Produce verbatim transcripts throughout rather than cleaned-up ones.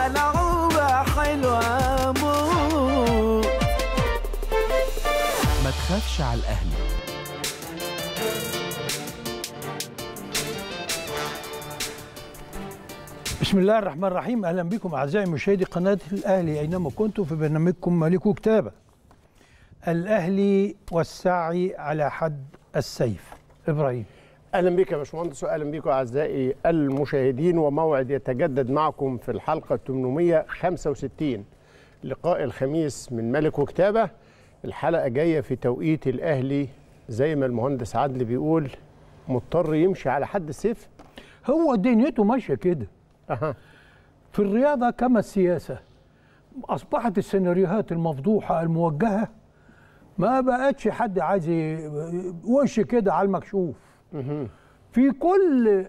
ملعوبة حلوة موت. ما تخافش على الأهلي. بسم الله الرحمن الرحيم. أهلا بكم أعزائي مشاهدي قناة الأهلي أينما كنتم في برنامجكم ملك كتابة. الأهلي والسعي على حد السيف. إبراهيم، اهلا بك يا باشمهندس، واهلا بكم اعزائي المشاهدين، وموعد يتجدد معكم في الحلقه ثمانمائة وخمسة وستين، لقاء الخميس من ملك وكتابه. الحلقه جايه في توقيت الاهلي زي ما المهندس عادل بيقول مضطر يمشي على حد السيف. هو دنيته ماشيه كده. أها. في الرياضه كما السياسه اصبحت السيناريوهات المفضوحه الموجهه ما بقتش حد عايز وش كده على المكشوف. في كل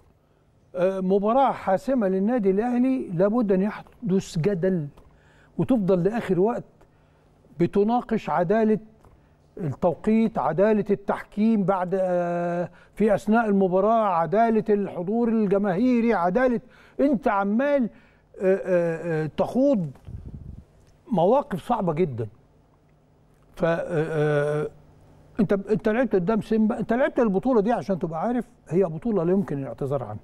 مباراة حاسمة للنادي الأهلي لابد أن يحدث جدل، وتفضل لآخر وقت بتناقش عدالة التوقيت، عدالة التحكيم بعد في أثناء المباراة، عدالة الحضور الجماهيري، عدالة أنت عمال تخوض مواقف صعبة جدا. ف انت انت لعبت قدام سيمبا، انت لعبت البطوله دي عشان تبقى عارف هي بطوله لا يمكن الاعتذار عنها.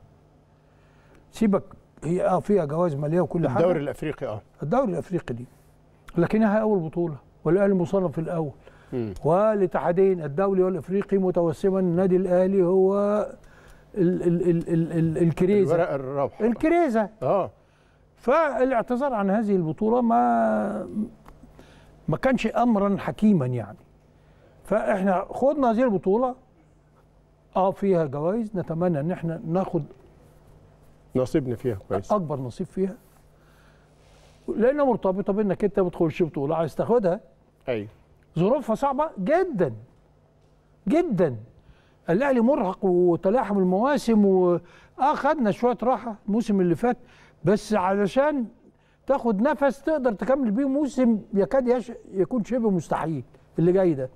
سيبك هي اه فيها جوائز ماليه وكل حاجه، الدوري الافريقي اه الدوري الافريقي دي، لكنها اول بطوله والاهلي مصنف في الاول، والاتحادين الدولي والافريقي متوسما النادي الاهلي هو ال ال ال ال ال الكريزه، الورق الرابحه، الكريزه اه فالاعتذار عن هذه البطوله ما ما كانش امرا حكيما يعني. فاحنا خدنا هذه البطوله اه فيها جوائز، نتمنى ان احنا ناخد نصيبنا فيها كويس، اكبر نصيب فيها، لانها مرتبطه بانك انت بتخش بطوله عايز تاخدها. ايوه ظروفها صعبه جدا جدا. الاهلي مرهق وتلاحم المواسم، و اه خدنا شويه راحه الموسم اللي فات، بس علشان تاخد نفس تقدر تكمل بيه موسم يكاد يش... يكون شبه مستحيل اللي جاي ده.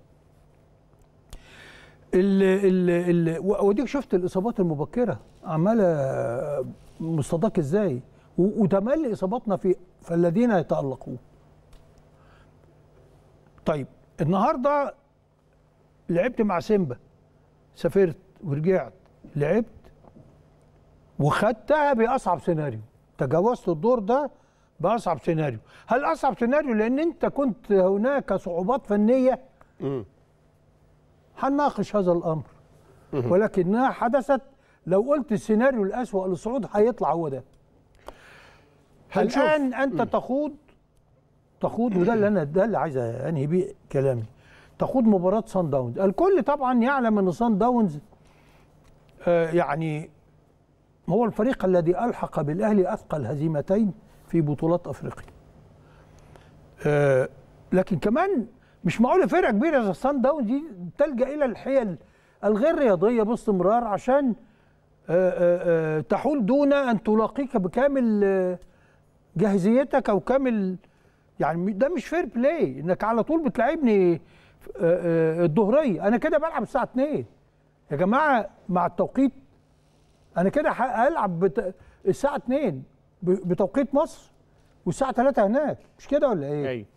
ال ال ال وديك شفت الاصابات المبكره عماله مستضاك ازاي، وتملي اصاباتنا في فالذين يتالقون. طيب النهارده لعبت مع سيمبا، سافرت ورجعت، لعبت وخدتها باصعب سيناريو، تجاوزت الدور ده باصعب سيناريو. هل اصعب سيناريو لان انت كنت هناك صعوبات فنيه؟ امم هنناقش هذا الامر، ولكنها حدثت. لو قلت السيناريو الاسوأ للصعود هيطلع هو ده. الان انت مم. تخوض تخوض وده اللي انا ده اللي عايز انهي بيه كلامي، تخوض مباراه صن داونز. الكل طبعا يعلم ان صن داونز آه يعني هو الفريق الذي الحق بالاهلي اثقل هزيمتين في بطولات افريقيا. آه لكن كمان مش معقوله فرقه كبيره زي الصن داونز دي تلجا الى الحيل الغير رياضيه باستمرار عشان آآ آآ تحول دون ان تلاقيك بكامل جاهزيتك او كامل، يعني ده مش فير بلاي انك على طول بتلعبني الظهريه. انا كده بلعب الساعه اتنين يا جماعه مع التوقيت، انا كده هلعب الساعه اتنين بتوقيت مصر والساعه تلاتة هناك، مش كده ولا ايه؟ ايوه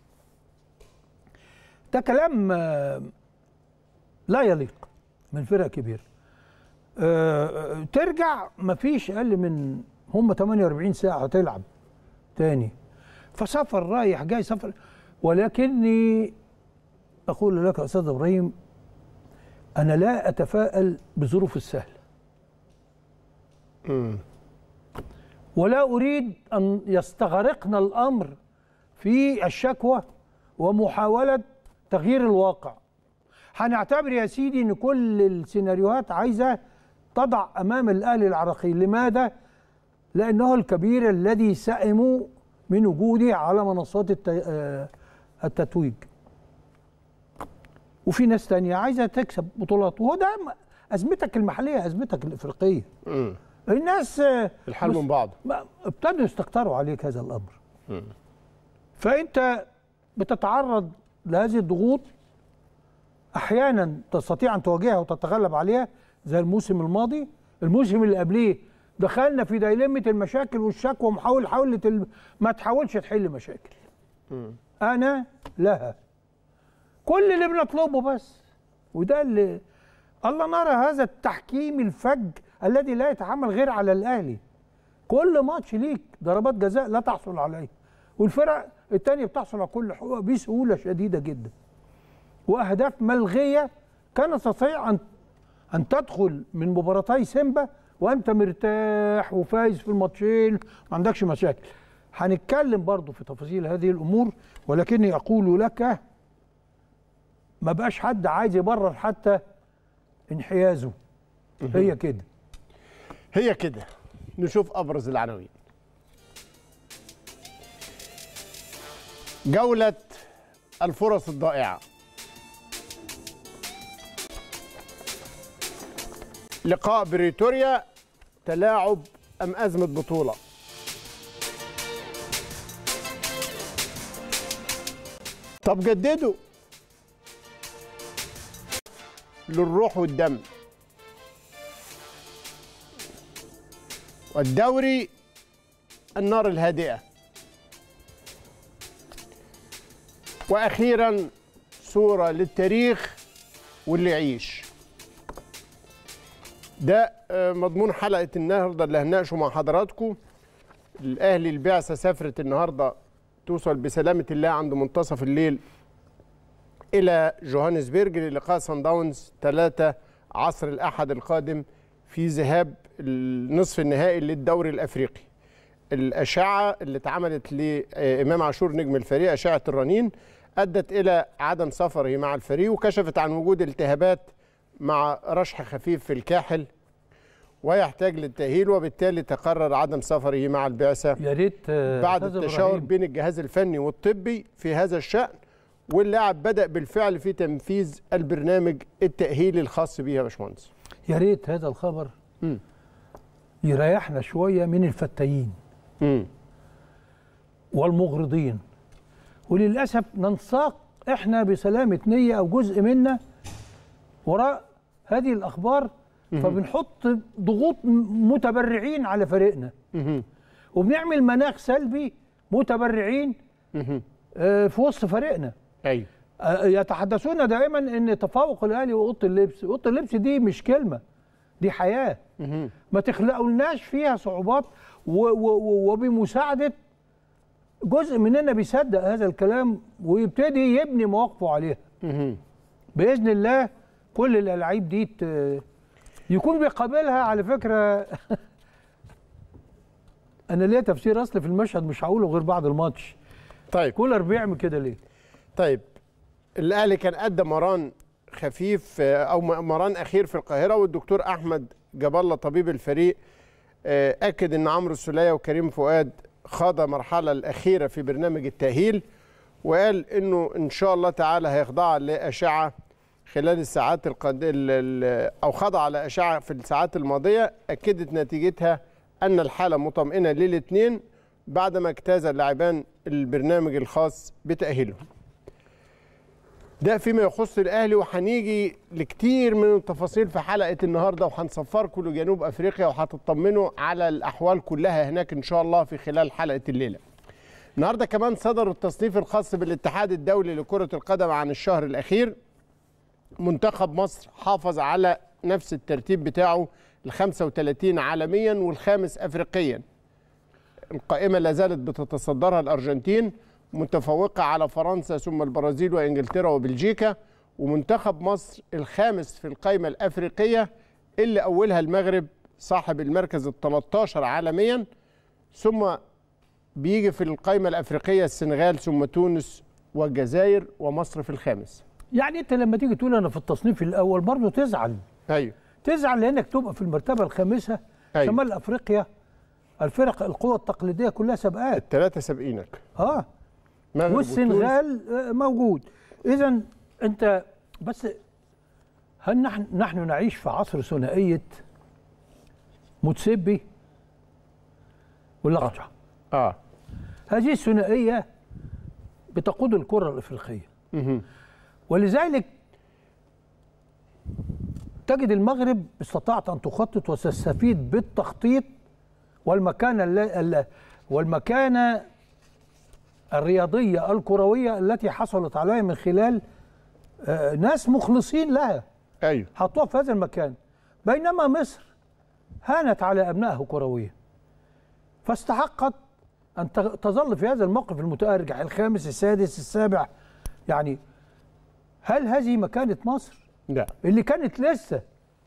ده كلام لا يليق من فرقه كبيره. أه ترجع مفيش اقل من هم ثمانية وأربعين ساعه هتلعب تاني، فسفر رايح جاي سفر. ولكني اقول لك يا استاذ ابراهيم انا لا اتفائل بظروف السهله، ولا اريد ان يستغرقنا الامر في الشكوى ومحاوله تغيير الواقع. هنعتبر يا سيدي ان كل السيناريوهات عايزه تضع امام الاهلي العراقيل. لماذا؟ لانه الكبير الذي سئموا من وجوده على منصات التتويج، وفي ناس تانية عايزه تكسب بطولات، وهو ده ازمتك المحليه ازمتك الافريقيه. م. الناس الحال من بعض ابتدوا يستكتروا عليك هذا الامر. م. فانت بتتعرض لهذه الضغوط، احيانا تستطيع ان تواجهها وتتغلب عليها زي الموسم الماضي. الموسم اللي قبليه دخلنا في دايلمة المشاكل والشكوى ومحاول حاولة ال... ما تحاولش تحل مشاكل. م. انا لها كل اللي بنطلبه بس، وده اللي الله نرى هذا التحكيم الفج الذي لا يتحمل غير على الاهلي. كل ماتش ليك ضربات جزاء لا تحصل عليه، والفرق الثانيه بتحصل على كل حقوق بسهوله شديده جدا، واهداف ملغيه كانت تستطيع ان ان تدخل من مباراتي سيمبا وانت مرتاح وفايز في الماتشين ما عندكش مشاكل. هنتكلم برضو في تفاصيل هذه الامور، ولكني اقول لك ما بقاش حد عايز يبرر حتى انحيازه. هي كده هي كده. نشوف ابرز العناوين. جولة الفرص الضائعة. لقاء بريتوريا، تلاعب ام ازمة بطولة؟ طب جددوا للروح والدم. والدوري النار الهادئة. وأخيرا صورة للتاريخ واللي يعيش. ده مضمون حلقة النهارده اللي هنناقشه مع حضراتكم. الأهلي البعثة سافرت النهارده توصل بسلامة الله عند منتصف الليل إلى جوهانسبرج للقاء صن داونز ثلاثة عصر الأحد القادم في ذهاب النصف النهائي للدوري الأفريقي. الأشعة اللي اتعملت لإمام عاشور نجم الفريق، أشعة الرنين، أدت إلى عدم سفره مع الفريق وكشفت عن وجود التهابات مع رشح خفيف في الكاحل ويحتاج للتأهيل، وبالتالي تقرر عدم سفره مع البعثة. يا ريت بعد التشاور بين الجهاز الفني والطبي في هذا الشأن، واللاعب بدأ بالفعل في تنفيذ البرنامج التأهيلي الخاص به يا باشمهندس. يا ريت هذا الخبر م. يريحنا شوية من الفتايين م. والمغرضين، وللأسف ننساق احنا بسلامة نية أو جزء منا وراء هذه الأخبار، م. فبنحط ضغوط متبرعين على فريقنا م. وبنعمل مناخ سلبي متبرعين م. في وسط فريقنا. أيوة. يتحدثون دائما ان تفوق الاهلي واوضه اللبس، اوضه اللبس دي مش كلمه، دي حياه. ما تخلقولناش فيها صعوبات، وبمساعده جزء مننا بيصدق هذا الكلام ويبتدي يبني مواقفه عليها. باذن الله كل الالعاب دي يكون بيقابلها. على فكره انا ليا تفسير اصلي في المشهد مش هقوله غير بعد الماتش. طيب كولر بيعمل كده ليه؟ طيب الاهلي كان ادى مران خفيف او مران اخير في القاهره، والدكتور احمد جاب الله طبيب الفريق اكد ان عمرو السوليه وكريم فؤاد خاض المرحله الاخيره في برنامج التاهيل، وقال انه ان شاء الله تعالى هيخضع لاشعه خلال الساعات القادمه او خضع لاشعه في الساعات الماضيه اكدت نتيجتها ان الحاله مطمئنه للاثنين بعدما اجتاز اللاعبان البرنامج الخاص بتاهيلهم. ده فيما يخص الاهلي، وهنيجي لكتير من التفاصيل في حلقه النهارده، وهنسفركم لجنوب افريقيا وهتطمنوا على الاحوال كلها هناك ان شاء الله في خلال حلقه الليله. النهارده كمان صدر التصنيف الخاص بالاتحاد الدولي لكره القدم عن الشهر الاخير. منتخب مصر حافظ على نفس الترتيب بتاعه ال خمسة وثلاثين عالميا والخامس افريقيا. القائمه لا زالت بتتصدرها الارجنتين، متفوقة على فرنسا ثم البرازيل وإنجلترا وبلجيكا، ومنتخب مصر الخامس في القائمة الأفريقية اللي أولها المغرب صاحب المركز الثالث عشر عالميا، ثم بيجي في القائمة الأفريقية السنغال ثم تونس والجزائر، ومصر في الخامس. يعني أنت لما تيجي تقول أنا في التصنيف الأول برضه تزعل. أيوه تزعل لأنك تبقى في المرتبة الخامسة. أيوه. شمال أفريقيا الفرق القوى التقليدية كلها سبقات. الثلاثة سابقينك. آه والسنغال موجود. إذا أنت بس هل نحن نحن نعيش في عصر ثنائية متسبي واللقجع؟ آه. آه هذه الثنائية بتقود الكرة الأفريقية. م- ولذلك تجد المغرب استطاعت أن تخطط وتستفيد بالتخطيط والمكانة الل- والمكانة الرياضية الكروية التي حصلت عليها من خلال آه، ناس مخلصين لها ايوه حطوها في هذا المكان. بينما مصر هانت على أبنائها كرويا، فاستحقت أن ت- تظل في هذا الموقف المتأرجح الخامس السادس السابع. يعني هل هذه مكانة مصر لا اللي كانت لسه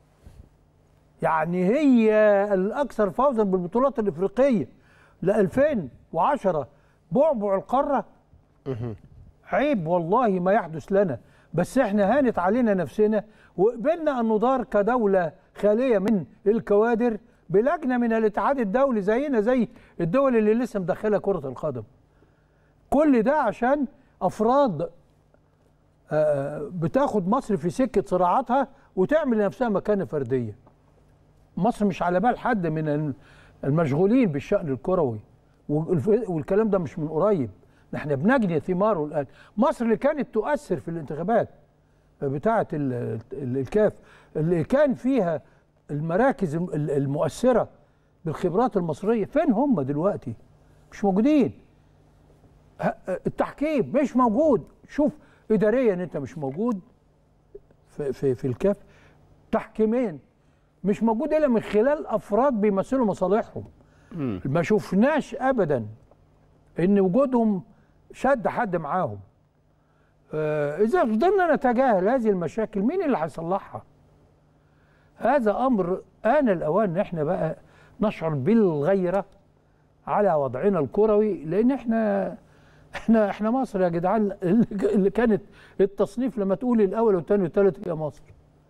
يعني هي الأكثر فوزا بالبطولات الإفريقية ل ألفين وعشرة بعبع القارة؟ عيب والله ما يحدث لنا، بس احنا هانت علينا نفسنا وقبلنا أن ندار كدولة خالية من الكوادر بلجنة من الاتحاد الدولي زينا زي الدول اللي لسه مدخلة كرة القدم. كل ده عشان أفراد آه، بتاخد مصر في سكة صراعاتها وتعمل لنفسها مكانة فردية. مصر مش على بال حد من المشغولين بالشأن الكروي، والف- والكلام ده مش من قريب، احنا بنجني ثماره الآن. مصر اللي كانت تؤثر في الانتخابات بتاعة ال- ال- الكاف، اللي كان فيها المراكز الم- المؤثرة بالخبرات المصرية، فين هم دلوقتي؟ مش موجودين. ه- التحكيم مش موجود. شوف إداريا أنت مش موجود في, في, في الكاف، تحكيمين مش موجود إلا من خلال أفراد بيمثلوا مصالحهم. ما شفناش أبدا إن وجودهم شد حد معاهم. آه إذا فضلنا نتجاهل هذه المشاكل مين اللي هيصلحها؟ هذا أمر آن الأوان إن إحنا بقى نشعر بالغيرة على وضعنا الكروي، لأن إحنا إحنا إحنا مصر يا جدعان، اللي كانت التصنيف لما تقول الأول والثاني والثالث هي مصر.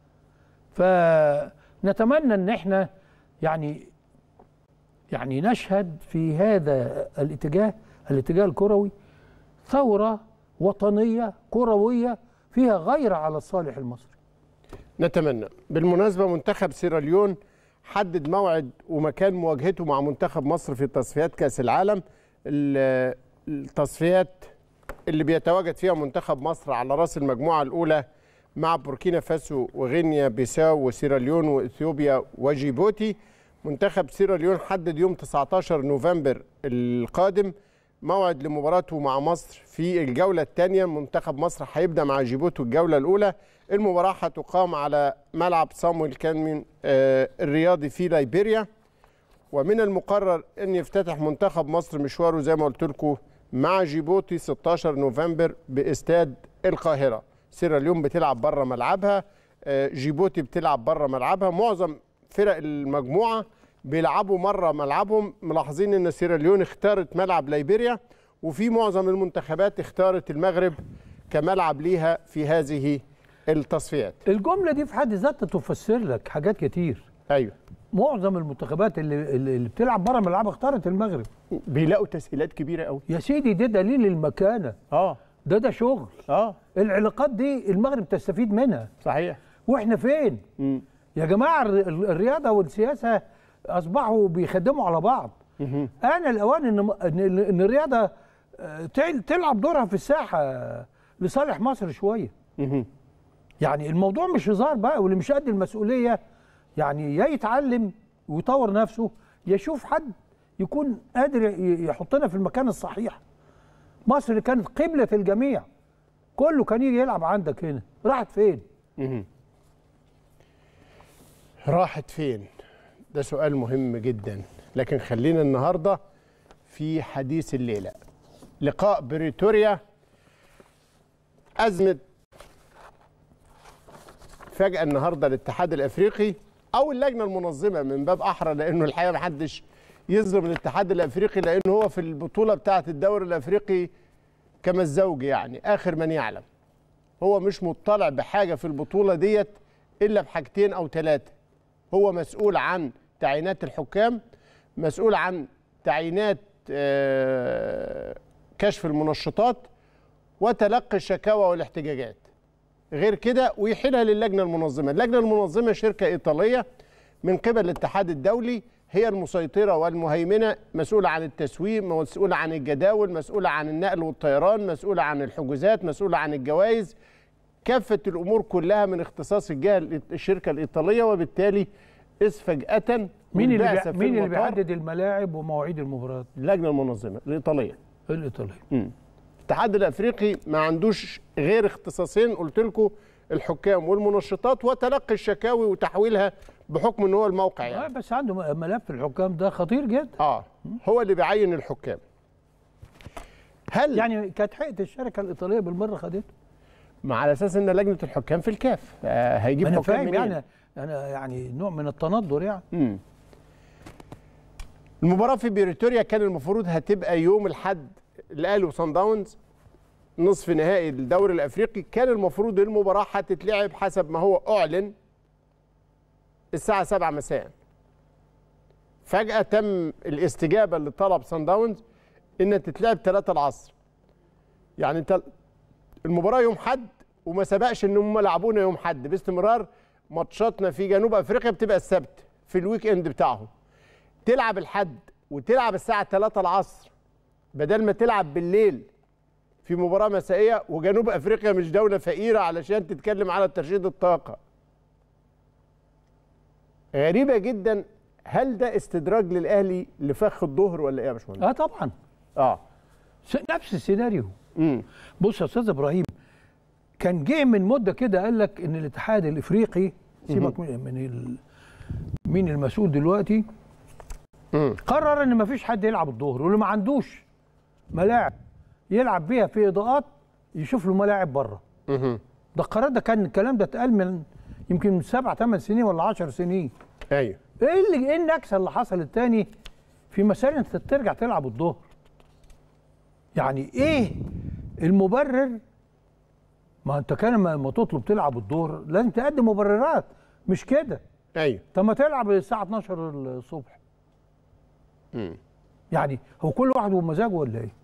فنتمنى إن إحنا يعني يعني نشهد في هذا الاتجاه الاتجاه الكروي ثورة وطنية كروية فيها غيرة على الصالح المصري. نتمنى. بالمناسبة منتخب سيراليون حدد موعد ومكان مواجهته مع منتخب مصر في تصفيات كأس العالم. ال- التصفيات اللي بيتواجد فيها منتخب مصر على رأس المجموعة الأولى مع بوركينا فاسو وغينيا بيساو وسيراليون وإثيوبيا وجيبوتي. منتخب سيراليون حدد يوم تسعة عشر نوفمبر القادم موعد لمباراته مع مصر في الجولة الثانية. منتخب مصر هيبدأ مع جيبوتي الجولة الأولى. المباراة هتقام على ملعب صامويل كانمين آه الرياضي في ليبيريا. ومن المقرر أن يفتتح منتخب مصر مشواره زي ما قلت لكم مع جيبوتي ستة عشر نوفمبر باستاد القاهرة. سيراليون بتلعب بره ملعبها، آه جيبوتي بتلعب بره ملعبها. معظم فرق المجموعة بيلعبوا مره ملعبهم. ملاحظين ان سيراليون اختارت ملعب ليبيريا، وفي معظم المنتخبات اختارت المغرب كملعب ليها في هذه التصفيات. الجملة دي في حد ذاتها تفسر لك حاجات كتير. ايوه معظم المنتخبات اللي اللي بتلعب بره ملعبها اختارت المغرب. بيلاقوا تسهيلات كبيره قوي. يا سيدي ده دليل المكانة. اه ده ده شغل. اه العلاقات دي المغرب تستفيد منها. صحيح. واحنا فين؟ مم. يا جماعة الر- الرياضة والسياسة أصبحوا بيخدموا على بعض. مم. آن الأوان إن إن إن الرياضة آه، تل- تلعب دورها في الساحة لصالح مصر شوية. مم. يعني الموضوع مش هزار بقى، واللي مش قد المسؤولية يعني يا يتعلم ويطور نفسه، يشوف حد يكون قادر ي- يحطنا في المكان الصحيح. مصر اللي كانت قبلة الجميع كله كان يجي يلعب عندك هنا، راحت فين؟ مم. راحت فين؟ ده سؤال مهم جدا، لكن خلينا النهارده في حديث الليله. لقاء بريتوريا، أزمة فجأة النهارده الاتحاد الافريقي او اللجنه المنظمه من باب احرى، لانه الحقيقه محدش يظلم الاتحاد الافريقي، لانه هو في البطوله بتاعه الدوري الافريقي كما الزوج، يعني اخر من يعلم. هو مش مطلع بحاجه في البطوله ديت الا بحاجتين او ثلاثه. هو مسؤول عن تعيينات الحكام، مسؤول عن تعيينات آه، كشف المنشطات، وتلقي الشكاوى والاحتجاجات. غير كده ويحيلها للجنه المنظمه. اللجنه المنظمه شركه ايطاليه من قبل الاتحاد الدولي، هي المسيطره والمهيمنه، مسؤوله عن التسويق، مسؤوله عن الجداول، مسؤوله عن النقل والطيران، مسؤوله عن الحجوزات، مسؤوله عن الجوائز. كافه الامور كلها من اختصاص الجهه الشركه الايطاليه، وبالتالي إذ فجأة مين اللي بي... مين اللي بيحدد الملاعب ومواعيد المباريات؟ اللجنة المنظمة الإيطالية. الإيطالية. امم الاتحاد الأفريقي ما عندوش غير اختصاصين قلت لكم، الحكام والمنشطات وتلقي الشكاوي وتحويلها بحكم ان هو الموقع يعني. آه بس عنده ملف الحكام ده خطير جدا. اه هو اللي بيعين الحكام. هل يعني كانت حقيقة الشركة الإيطالية بالمرة خدته؟ ما على اساس ان لجنة الحكام في الكاف آه هيجيب أنا حكام فاهم منين؟ يعني أنا يعني نوع من التندر يعني. امم المباراة في بريتوريا كان المفروض هتبقى يوم الأحد، الأهلي وصن داونز نصف نهائي الدوري الأفريقي. كان المفروض المباراة هتتلعب حسب ما هو أعلن الساعة سبعة مساء. فجأة تم الاستجابة لطلب صن داونز إنها تتلعب ثلاثة العصر. يعني المباراة يوم حد وما سبقش إن هم لعبونا يوم حد، باستمرار ماتشاتنا في جنوب أفريقيا بتبقى السبت في الويك إند بتاعهم. تلعب الحد وتلعب الساعة ثلاثة العصر بدل ما تلعب بالليل في مباراة مسائية، وجنوب أفريقيا مش دولة فقيرة علشان تتكلم على ترشيد الطاقة. غريبة جدا. هل ده استدراج للأهلي لفخ الظهر ولا إيه يا باشمهندس؟ اه طبعا. اه نفس السيناريو. امم بص يا استاذ ابراهيم، كان جه من مده كده قال لك ان الاتحاد الافريقي، سيبك من من ال... مين المسؤول دلوقتي، امم قرر ان ما فيش حد يلعب الظهر، واللي ما عندوش ملاعب يلعب بيها في اضاءات يشوف له ملاعب بره. امم ده القرار ده كان الكلام ده اتقال من يمكن من سبع ثمان سنين ولا عشر سنين. ايوه. ايه اللي ايه النكسه اللي حصلت تاني في مسألة انت ترجع تلعب الظهر؟ يعني ايه المبرر؟ ما انت كان لما تطلب تلعب الظهر لازم تقدم مبررات، مش كده. ايوه. طب ما تلعب الساعه اتناشر الصبح. امم يعني هو كل واحد ومزاجه ولا ايه؟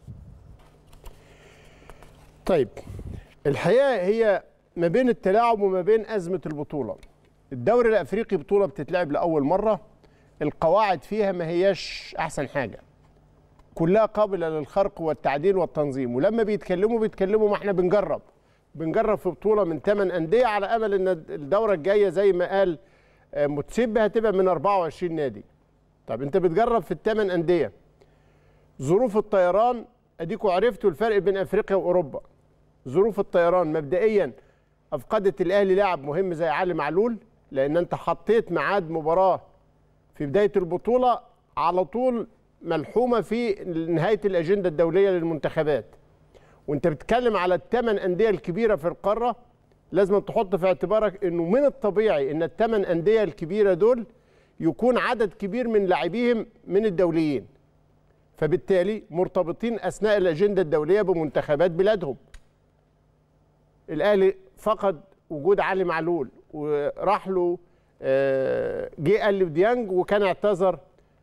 طيب الحقيقه هي ما بين التلاعب وما بين ازمه البطوله. الدوري الافريقي بطوله بتتلعب لاول مره، القواعد فيها ما هياش احسن حاجه، كلها قابله للخرق والتعديل والتنظيم، ولما بيتكلموا بيتكلموا ما احنا بنجرب بنجرب في بطوله من ثمان انديه على امل ان الدوره الجايه زي ما قال متسيب هتبقى من اربعة وعشرين نادي. طب انت بتجرب في الثمان انديه، ظروف الطيران اديكوا عرفتوا الفرق بين افريقيا واوروبا. ظروف الطيران مبدئيا افقدت الاهلي لاعب مهم زي علي معلول، لان انت حطيت ميعاد مباراه في بدايه البطوله على طول ملحومه في نهايه الاجنده الدوليه للمنتخبات. وانت بتتكلم على الثمان انديه الكبيره في القاره، لازم تحط في اعتبارك انه من الطبيعي ان الثمان انديه الكبيره دول يكون عدد كبير من لاعبيهم من الدوليين، فبالتالي مرتبطين اثناء الاجنده الدوليه بمنتخبات بلادهم. الاهلي فقد وجود علي معلول وراح له جه أليو ديانج، وكان اعتذر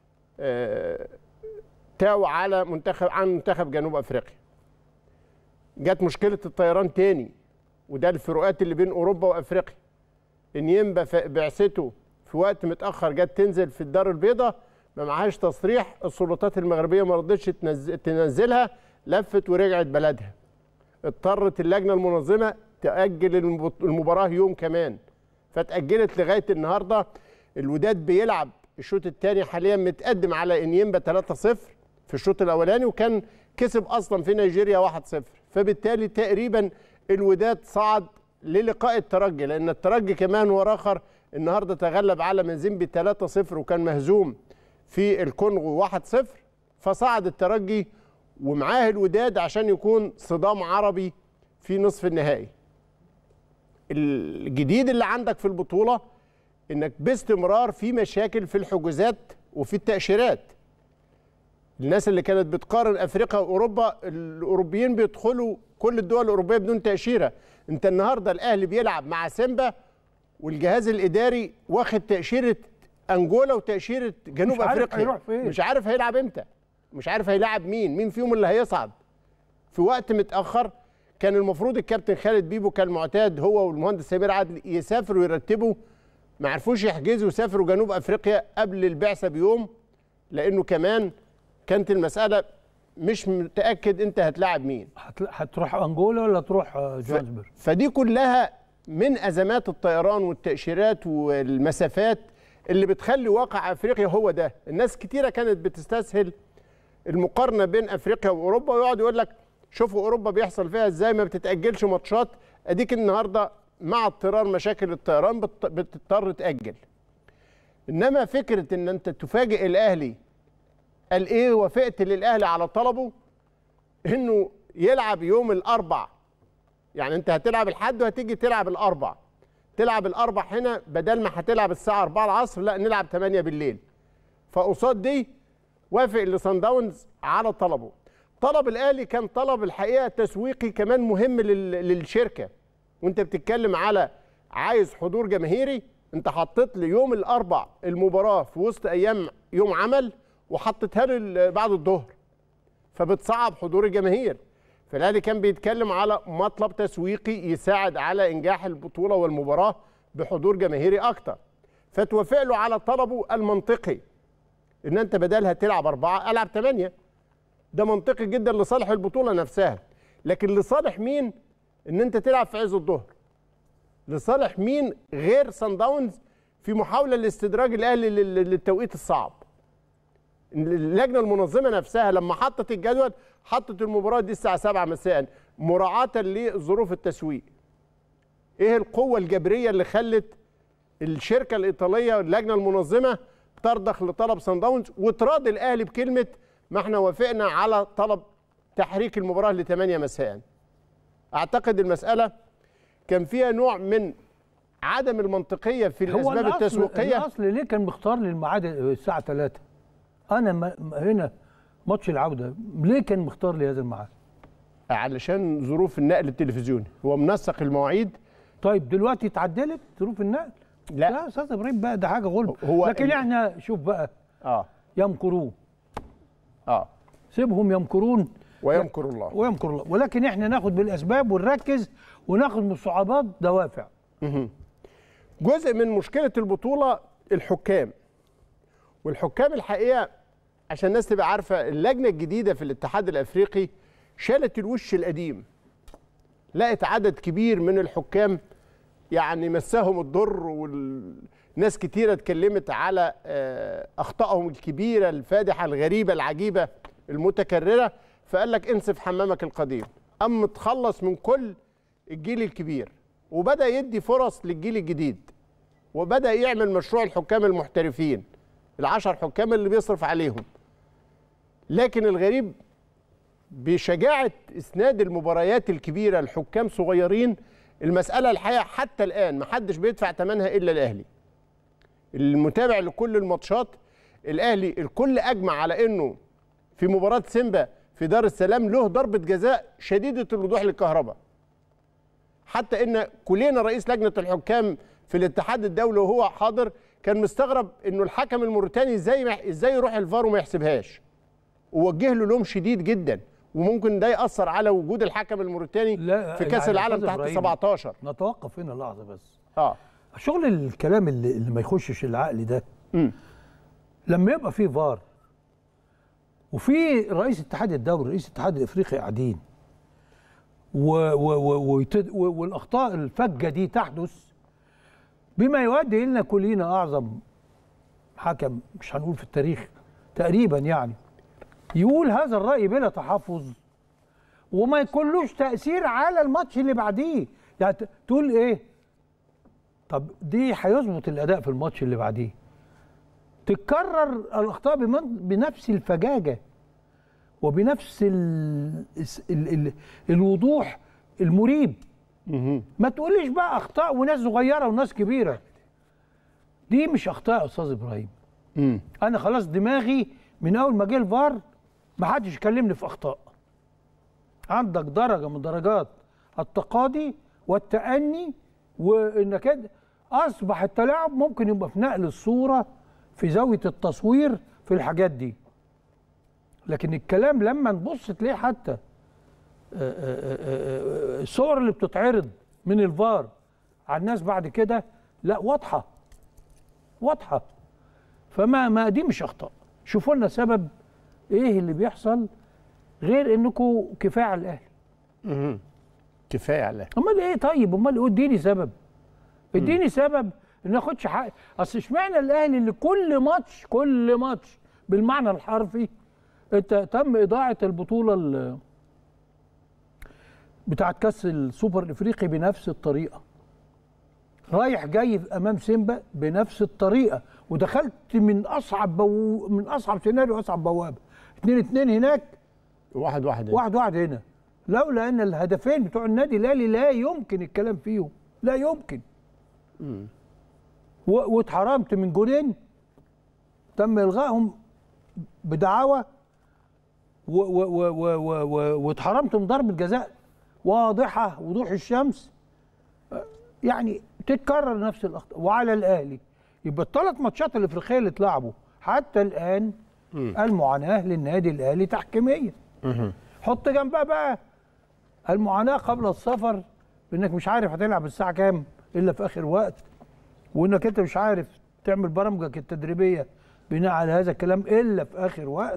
تاو على منتخب عن منتخب جنوب افريقيا. جت مشكله الطيران تاني، وده الفروقات اللي بين اوروبا وافريقيا. انيمبا بعثته في وقت متاخر جت تنزل في الدار البيضاء ما معهاش تصريح، السلطات المغربيه ما رضتش تنزلها، لفت ورجعت بلدها. اضطرت اللجنه المنظمه تاجل المباراه يوم كمان، فتاجلت لغايه النهارده. الوداد بيلعب الشوط الثاني حاليا متقدم على انيمبا ثلاثة صفر في الشوط الاولاني، وكان كسب اصلا في نيجيريا واحد صفر، فبالتالي تقريبا الوداد صعد للقاء الترجي، لان الترجي كمان ورا اخر النهارده تغلب على مازيمبي ثلاثة صفر وكان مهزوم في الكونغو واحد صفر، فصعد الترجي ومعاه الوداد عشان يكون صدام عربي في نصف النهائي. الجديد اللي عندك في البطوله انك باستمرار في مشاكل في الحجوزات وفي التاشيرات. الناس اللي كانت بتقارن افريقيا واوروبا، الاوروبيين بيدخلوا كل الدول الاوروبيه بدون تاشيره. انت النهارده الاهلي بيلعب مع سيمبا والجهاز الاداري واخد تاشيره انجولا وتاشيره جنوب مش افريقيا، هيروح فين. مش عارف هيلعب امتى، مش عارف هيلاعب مين، مين فيهم اللي هيصعد في وقت متاخر. كان المفروض الكابتن خالد بيبو كالمعتاد هو والمهندس سمير عدلي يسافروا ويرتبوا، ما عرفوش يحجزوا وسافروا جنوب افريقيا قبل البعثه بيوم، لانه كمان كانت المساله مش متاكد انت هتلاعب مين. هتروح انجولا ولا تروح جوهانسبرج؟ فدي كلها من ازمات الطيران والتاشيرات والمسافات اللي بتخلي واقع افريقيا هو ده. الناس كتيره كانت بتستسهل المقارنه بين افريقيا واوروبا، ويقعد يقول لك شوفوا اوروبا بيحصل فيها ازاي، ما بتتاجلش ماتشات. اديك النهارده مع اضطرار مشاكل الطيران بتضطر تاجل. انما فكره ان انت تفاجئ الاهلي، قال ايه وافقت للاهلي على طلبه انه يلعب يوم الاربع، يعني انت هتلعب الحد وهتيجي تلعب الاربع، تلعب الاربع هنا بدل ما هتلعب الساعه أربعة العصر لا نلعب ثمانية بالليل. فقصاد دي وافق لصن داونز على طلبه. طلب الاهلي كان طلب الحقيقه تسويقي كمان مهم للشركه. وانت بتتكلم على عايز حضور جماهيري، انت حطيت لي يوم الاربع المباراه في وسط ايام يوم عمل وحطيتها لي بعد الظهر، فبتصعب حضور الجماهير. فالاهلي كان بيتكلم على مطلب تسويقي يساعد على انجاح البطوله والمباراه بحضور جماهيري اكتر. فتوافق له على طلبه المنطقي ان انت بدلها تلعب اربعه العب ثمانيه. ده منطقي جدا لصالح البطوله نفسها. لكن لصالح مين ان انت تلعب في عز الظهر؟ لصالح مين غير صن داونز في محاوله لاستدراج الاهلي للتوقيت الصعب؟ اللجنه المنظمه نفسها لما حطت الجدول حطت المباراه دي الساعه سبعة مساء مراعاه لظروف التسويق. ايه القوه الجبريه اللي خلت الشركه الايطاليه اللجنه المنظمه ترضخ لطلب صن داونز وتراضي الاهلي بكلمه ما احنا وافقنا على طلب تحريك المباراه ل ثمانية مساء؟ اعتقد المساله كان فيها نوع من عدم المنطقيه في الاسباب التسويقيه. الاصل ليه كان مختار للميعاد الساعه ثلاثة؟ انا هنا ماتش العوده ليه كان مختار لي هذا الميعاد؟ علشان ظروف النقل التلفزيوني، هو منسق المواعيد. طيب دلوقتي اتعدلت ظروف النقل؟ لا لا استاذ ابراهيم بقى ده حاجه غلط. هو لكن احنا شوف بقى اه يمكرون اه سيبهم يمكرون ويمكر الله ويمكر الله، ولكن احنا ناخد بالاسباب ونركز وناخد من الصعوبات دوافع. جزء من مشكله البطوله الحكام. والحكام الحقيقه عشان الناس تبقى عارفه، اللجنه الجديده في الاتحاد الافريقي شالت الوش القديم، لقت عدد كبير من الحكام يعني مساهم الضر، والناس كتيره اتكلمت على اخطائهم الكبيره الفادحه الغريبه العجيبه المتكرره، فقال لك انسف حمامك القديم. قام تخلص من كل الجيل الكبير وبدا يدي فرص للجيل الجديد، وبدا يعمل مشروع الحكام المحترفين، العشر حكام اللي بيصرف عليهم. لكن الغريب بشجاعه اسناد المباريات الكبيره لحكام صغيرين، المساله الحقيقه حتى الان ما حدش بيدفع ثمنها الا الاهلي. المتابع لكل الماتشات الاهلي الكل اجمع على انه في مباراه سيمبا في دار السلام له ضربه جزاء شديده الوضوح للكهرباء. حتى ان كلنا رئيس لجنه الحكام في الاتحاد الدولي وهو حاضر كان مستغرب انه الحكم الموريتاني ازاي ازاي يروح الفار وما يحسبهاش، ووجه له لوم شديد جدا، وممكن ده ياثر على وجود الحكم الموريتاني في كاس يعني العالم تحت سبعتاشر. نتوقف هنا لحظه بس. اه شغل الكلام اللي, اللي ما يخشش العقل ده. امم لما يبقى في فار وفي رئيس الاتحاد الدولي رئيس الاتحاد الافريقي قاعدين و و و و والاخطاء الفجه دي تحدث بما يؤدي لنا كلنا اعظم حكم مش هنقول في التاريخ تقريبا يعني يقول هذا الراي بلا تحفظ وما يكونلوش تاثير على الماتش اللي بعديه. يعني تقول ايه؟ طب دي هيظبط الاداء في الماتش اللي بعديه. تتكرر الاخطاء بنفس الفجاجه وبنفس ال ال ال الوضوح المريب. ما تقوليش بقى اخطاء وناس صغيره وناس كبيره. دي مش اخطاء يا استاذ ابراهيم. امم انا خلاص دماغي من اول ما جه الفار ما حدش يكلمني في اخطاء. عندك درجه من درجات التقاضي والتأني، وانك اصبح التلاعب ممكن يبقى في نقل الصوره في زاويه التصوير في الحاجات دي. لكن الكلام لما نبص تلاقيه حتى الصور اللي بتتعرض من الفار على الناس بعد كده لا واضحه واضحه. فما ما دي مش اخطاء. شوفوا لنا سبب ايه اللي بيحصل غير انكم كفايه على الاهلي. امم كفايه على الاهلي. امال ايه؟ طيب امال اديني سبب. اديني سبب ما ناخدش حق. اصل اشمعنى الاهلي اللي كل ماتش كل ماتش بالمعنى الحرفي انت تم اضاعه البطوله بتاعت كاس السوبر الافريقي بنفس الطريقه، رايح جاي امام سيمبا بنفس الطريقه، ودخلت من اصعب بو... من اصعب سيناريو اصعب بوابه، اتنين اتنين هناك واحد واحد هنا. واحد واحد هنا، لولا ان الهدفين بتوع النادي الاهلي لا يمكن الكلام فيهم، لا يمكن. امم و... واتحرمت من جولين تم الغائهم بدعاوى، و... و... و... و... و... واتحرمت من ضربه جزاء واضحه وضوح الشمس، يعني تتكرر نفس الاخطاء. وعلى الاهلي يبقى الثلاث ماتشات الافريقيه اللي اتلعبوا حتى الان م. المعاناه للنادي الاهلي تحكيميه. حط جنبها بقى المعاناه قبل السفر، بانك مش عارف هتلعب الساعه كام الا في اخر وقت، وانك انت مش عارف تعمل برامجك التدريبيه بناء على هذا الكلام الا في اخر وقت.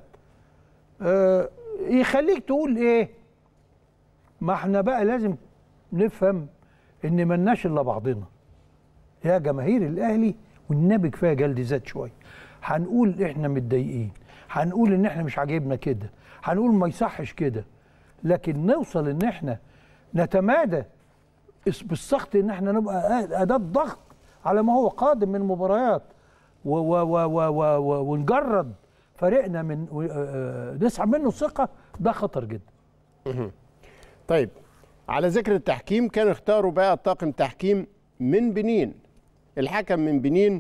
آه يخليك تقول ايه؟ ما احنا بقى لازم نفهم ان ملناش الا بعضنا يا جماهير الاهلي، والنبي كفايه جلد ذات شويه. هنقول احنا متضايقين، هنقول ان احنا مش عاجبنا كده، هنقول ما يصحش كده، لكن نوصل ان احنا نتمادى بالسخط ان احنا نبقى اداه ضغط على ما هو قادم من مباريات و و و و و و ونجرد فريقنا من نسحب منه الثقه، ده خطر جدا. طيب على ذكر التحكيم، كانوا اختاروا بقى طاقم تحكيم من بنين، الحكم من بنين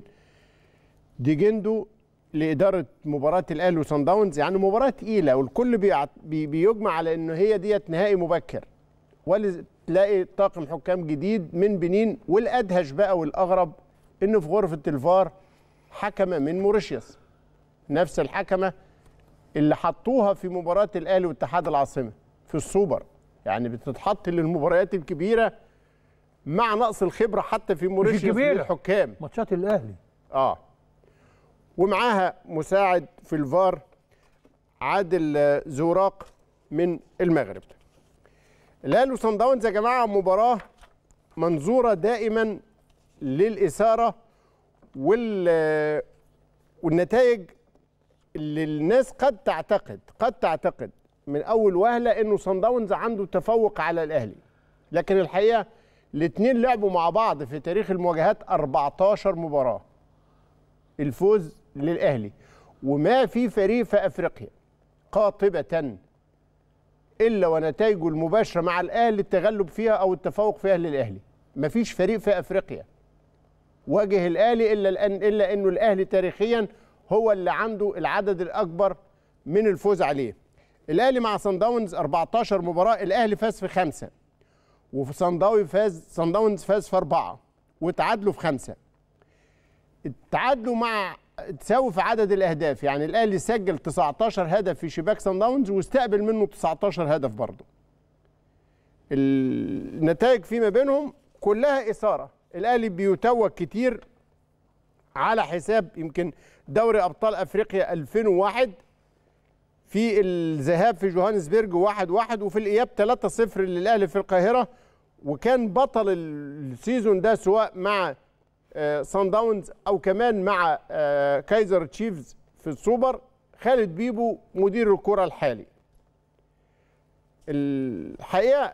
ديجندو لإدارة مباراة الأهلي وصن داونز، يعني مباراة تقيلة والكل بي بيجمع على إنه هي ديت نهائي مبكر، ولتلاقي طاقم حكام جديد من بنين. والأدهش بقى والأغرب إنه في غرفة الفار حكمة من موريشيوس، نفس الحكمة اللي حطوها في مباراة الأهلي واتحاد العاصمة في السوبر، يعني بتتحط للمباريات الكبيرة مع نقص الخبرة حتى في موريشيوس للحكام ماتشات الأهلي. اه ومعاها مساعد في الفار عادل زوراق من المغرب. الأهلي وصن داونز يا جماعة مباراة منظورة دائما للإثارة وال والنتائج اللي الناس قد تعتقد قد تعتقد من اول وهله انه صن داونز عنده تفوق على الاهلي، لكن الحقيقه الاثنين لعبوا مع بعض في تاريخ المواجهات أربعتاشر مباراه، الفوز للاهلي، وما في فريق في افريقيا قاطبه الا ونتائجه المباشره مع الاهلي التغلب فيها او التفوق فيها للاهلي. ما فيش فريق في افريقيا واجه الاهلي الا الان الا انه الاهلي تاريخيا هو اللي عنده العدد الاكبر من الفوز عليه. الاهلي مع صن داونز أربعتاشر مباراه، الاهلي فاز في خمسه، وفي صن داونز فاز صن داونز فاز في اربعه، وتعادلوا في خمسه. التعادلوا مع تساوي في عدد الاهداف، يعني الاهلي سجل تسعتاشر هدف في شباك صن داونز واستقبل منه تسعتاشر هدف برضه. النتائج فيما بينهم كلها اثاره، الاهلي بيتوج كتير على حساب يمكن دوري ابطال افريقيا ألفين وواحد، في الذهاب في جوهانسبرج واحد واحد، وفي الاياب ثلاثة صفر للاهلي في القاهره، وكان بطل السيزون ده سواء مع صن داونز او كمان مع كايزر تشيفز في السوبر خالد بيبو مدير الكره الحالي. الحقيقه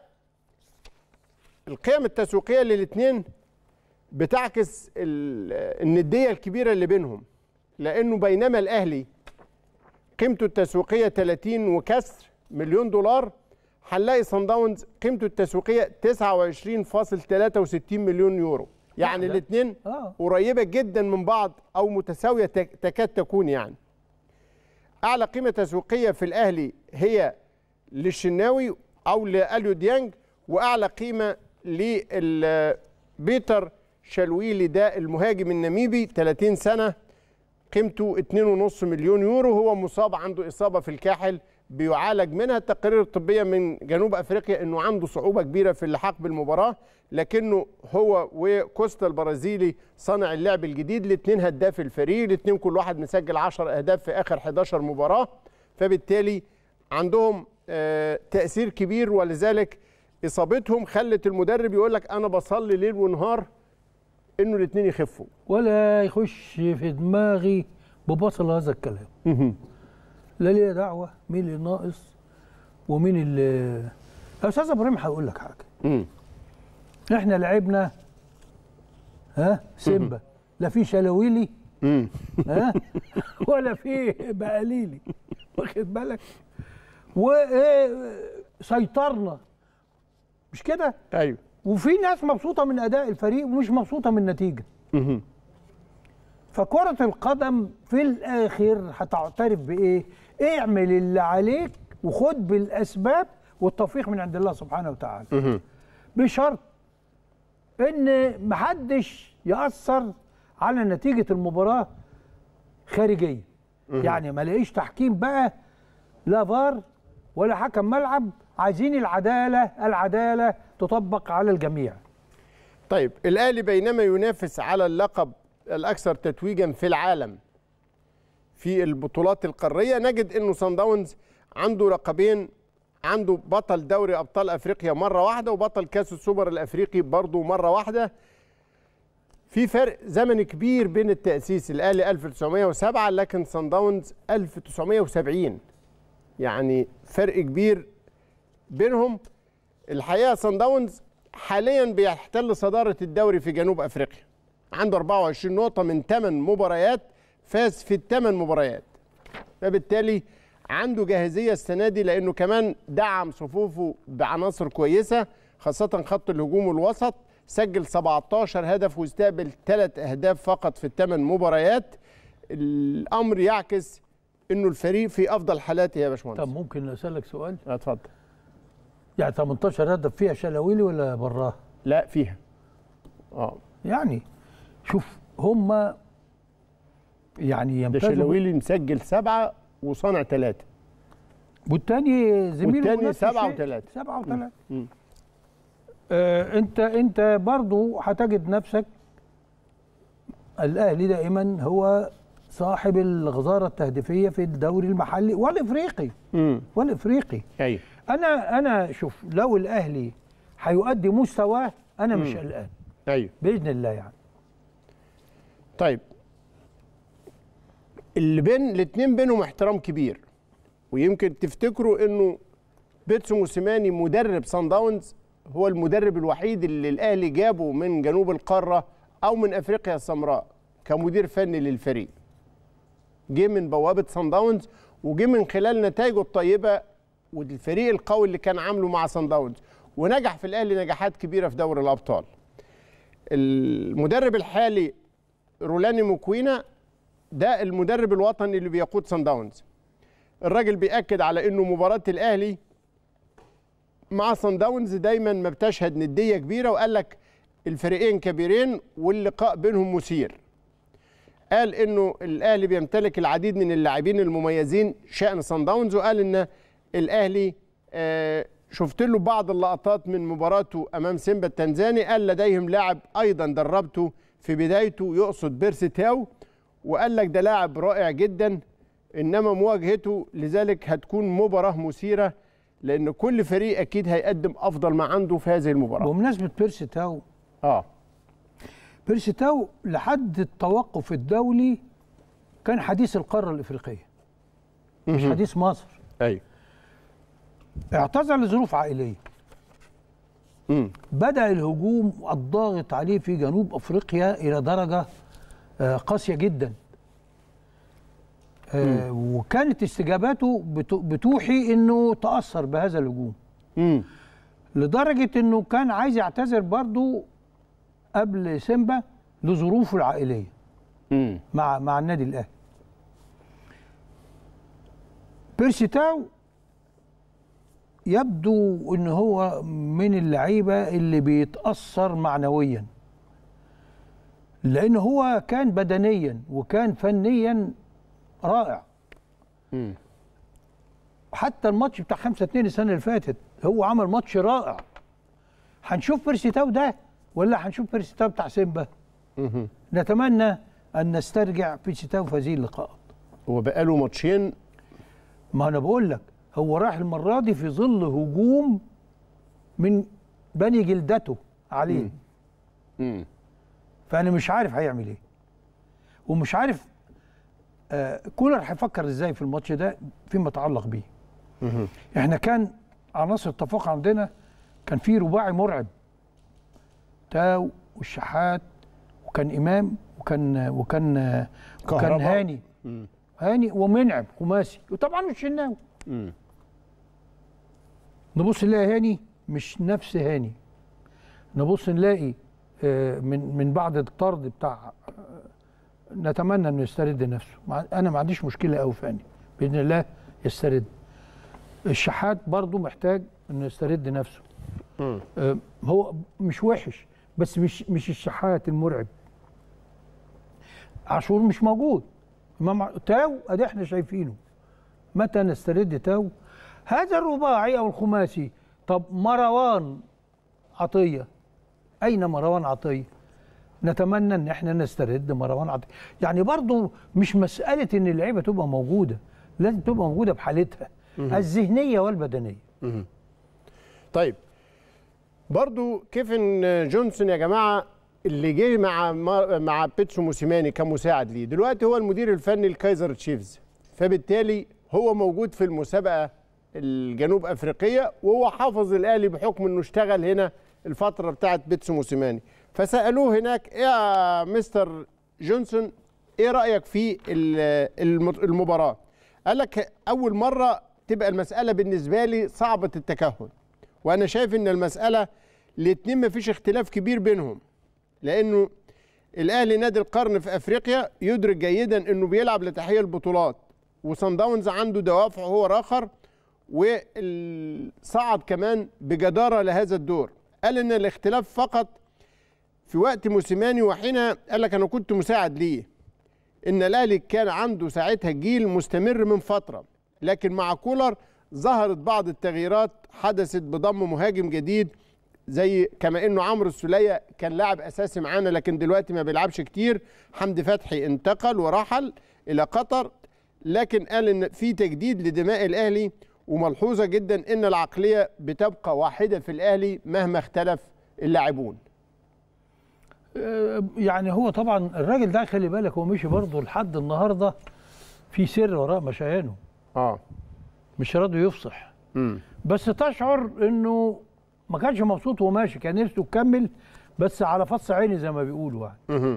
القيم التسويقيه للاثنين بتعكس النديه الكبيره اللي بينهم، لانه بينما الاهلي قيمته التسويقيه ثلاثين وكسر مليون دولار، هنلاقي صن داونز قيمته التسويقيه تسعة وعشرين فاصلة ثلاثة وستين مليون يورو، يعني الاثنين آه. قريبه جدا من بعض او متساويه تكاد تكون. يعني اعلى قيمه تسويقيه في الاهلي هي للشناوي او لاليو ديانج، واعلى قيمه لبيتر شالويلي ده المهاجم النميبي ثلاثين سنه، قيمته اتنين ونص مليون يورو. هو مصاب، عنده اصابه في الكاحل بيعالج منها. التقارير الطبيه من جنوب افريقيا انه عنده صعوبه كبيره في اللحاق بالمباراه، لكنه هو وكوستا البرازيلي صانع اللعب الجديد، الاثنين هداف الفريق، الاثنين كل واحد مسجل عشر اهداف في اخر حداشر مباراه، فبالتالي عندهم آه تاثير كبير. ولذلك اصابتهم خلت المدرب يقول لك انا بصلي ليل ونهار انه الاثنين يخفوا. ولا يخش في دماغي ببصل هذا الكلام. لا ليه دعوه مين اللي ناقص ومين اللي. يا استاذ ابراهيم هقول لك حاجه. امم احنا لعبنا ها سيمبا، لا في شلاويلي ها ولا في بقاليلي، واخد بالك؟ وسيطرنا مش كده؟ ايوه. وفي ناس مبسوطه من اداء الفريق ومش مبسوطه من النتيجه. فكرة القدم في الاخر هتعترف بايه؟ اعمل اللي عليك وخد بالاسباب والتوفيق من عند الله سبحانه وتعالى. بشرط ان محدش ياثر على نتيجه المباراه خارجيه. يعني ما لاقيش تحكيم بقى، لا فار ولا حكم ملعب، عايزين العداله، العداله تطبق على الجميع. طيب الاهلي بينما ينافس على اللقب الاكثر تتويجا في العالم في البطولات القاريه، نجد انه صن داونز عنده لقبين، عنده بطل دوري ابطال افريقيا مره واحده وبطل كاس السوبر الافريقي برضه مره واحده. في فرق زمن كبير بين التاسيس، الاهلي ألف وتسعمائة وسبعة لكن صن داونز ألف وتسعمائة وسبعين، يعني فرق كبير بينهم. الحقيقه صن داونز حاليا بيحتل صداره الدوري في جنوب افريقيا، عنده أربعة وعشرين نقطه من ثمان مباريات، فاز في الثمان مباريات، فبالتالي عنده جاهزيه السنه دي، لانه كمان دعم صفوفه بعناصر كويسه خاصه خط الهجوم والوسط. سجل سبعتاشر هدف واستقبل ثلاث اهداف فقط في الثمان مباريات. الامر يعكس انه الفريق في افضل حالاته يا باشمهندس. طب ممكن اسالك سؤال؟ اتفضل. يعني تمنتاشر هدف فيها شلاويلي ولا براها؟ لا فيها. اه يعني شوف هم يعني ده شلاويلي مسجل سبعه وصنع ثلاثه، والتاني زميله والتاني سبعه وثلاثه سبعه وثلاثه. آه انت انت برضه هتجد نفسك الاهلي دائما هو صاحب الغزاره التهديفيه في الدوري المحلي والافريقي. امم والافريقي. ايوه. انا انا شوف لو الاهلي هيؤدي مستواه انا مش قلقان. ايوه باذن الله يعني. طيب اللي بين الاثنين بينهم احترام كبير، ويمكن تفتكروا انه بيتسو موسيماني مدرب صن داونز هو المدرب الوحيد اللي الاهلي جابه من جنوب القاره او من افريقيا السمراء كمدير فني للفريق. جه من بوابه صن داونز وجه من خلال نتائجه الطيبه والفريق القوي اللي كان عامله مع صن داونز، ونجح في الاهلي نجاحات كبيره في دوري الابطال. المدرب الحالي رولاني موكوينا ده المدرب الوطني اللي بيقود صن داونز. الراجل بيأكد على انه مباراه الاهلي مع صن داونز دايما ما بتشهد نديه كبيره، وقال لك الفريقين كبيرين واللقاء بينهم مثير. قال انه الاهلي بيمتلك العديد من اللاعبين المميزين شأن صن داونز، وقال ان الاهلي آه شفت له بعض اللقطات من مباراته امام سيمبا التنزاني، قال لديهم لاعب ايضا دربته في بدايته يقصد بيرسي تاو، وقال لك ده لاعب رائع جدا، انما مواجهته لذلك هتكون مباراه مثيره لان كل فريق اكيد هيقدم افضل ما عنده في هذه المباراه. بمناسبه بيرسي تاو، اه بيرسي تاو لحد التوقف الدولي كان حديث القاره الافريقيه مش حديث مصر. ايوه. اعتذر لظروف عائليه. امم بدا الهجوم الضاغط عليه في جنوب افريقيا الى درجه آه قاسيه جدا. آه وكانت استجاباته بتوحي انه تاثر بهذا الهجوم. امم لدرجه انه كان عايز يعتذر برضه قبل سيمبا لظروفه العائليه. امم مع مع النادي الاهلي. بيرسي تاو يبدو ان هو من اللعيبه اللي بيتاثر معنويا، لان هو كان بدنيا وكان فنيا رائع. امم حتى الماتش بتاع خمسة اتنين السنه اللي فاتت هو عمل ماتش رائع. هنشوف بيرسي تاو ده ولا هنشوف بيرسي تاو بتاع سيمبا؟ امم نتمنى ان نسترجع بيرسي تاو في هذه اللقاءات. هو بقاله ماتشين. ما انا بقول لك هو راح المره دي في ظل هجوم من بني جلدته عليه. امم فانا مش عارف هيعمل ايه، ومش عارف آه كولر هيفكر ازاي في الماتش ده فيما يتعلق بيه. احنا كان عناصر التفوق عندنا كان في رباعي مرعب، تاو والشحات وكان امام وكان وكان وكان هاني مم. هاني ومنعم خماسي، وطبعا الشناوي. نبص نلاقي هاني مش نفس هاني، نبص نلاقي آه من من بعد الطرد بتاع آه نتمنى انه يسترد نفسه. انا ما عنديش مشكله قوي في هاني، باذن الله يسترد. الشحات برضو محتاج انه يسترد نفسه. آه هو مش وحش، بس مش مش الشحات المرعب. عاشور مش موجود، امام تاو ادي احنا شايفينه. متى نسترد تاو؟ هذا الرباعي او الخماسي. طب مروان عطيه، اين مروان عطيه؟ نتمنى ان احنا نسترد مروان عطيه. يعني برضو مش مساله ان اللعيبه تبقى موجوده، لازم تبقى موجوده بحالتها الذهنيه والبدنيه. مم. طيب برضو كيفن جونسون يا جماعه اللي جه مع مع بيتسو موسيماني كمساعد ليه، دلوقتي هو المدير الفني الكايزر تشيفز، فبالتالي هو موجود في المسابقه الجنوب افريقيه، وهو حافظ الاهلي بحكم انه اشتغل هنا الفتره بتاعت بيتسو موسيماني. فسالوه هناك ايه يا مستر جونسون ايه رايك في المباراه؟ قال لك اول مره تبقى المساله بالنسبه لي صعبه التكهن، وانا شايف ان المساله الاثنين ما فيش اختلاف كبير بينهم، لانه الاهلي نادي القرن في افريقيا يدرك جيدا انه بيلعب لتحقيق البطولات، وصن داونز عنده دوافع هو راخر وصعد كمان بجداره لهذا الدور. قال ان الاختلاف فقط في وقت موسيماني، وحينها قال لك انا كنت مساعد ليه، ان الاهلي كان عنده ساعتها جيل مستمر من فتره، لكن مع كولر ظهرت بعض التغييرات حدثت بضم مهاجم جديد، زي كما انه عمرو السوليه كان لاعب اساسي معانا لكن دلوقتي ما بيلعبش كتير، حمدي فتحي انتقل ورحل الى قطر، لكن قال ان في تجديد لدماء الاهلي، وملحوظه جدا ان العقليه بتبقى واحده في الاهلي مهما اختلف اللاعبون. يعني هو طبعا الراجل ده خلي بالك هو مشي برضه لحد النهارده في سر وراء مشيانه. اه مش راضي يفصح. امم بس تشعر انه ما كانش مبسوط وهو ماشي، كان نفسه يكمل بس على فص عيني زي ما بيقولوا يعني. امم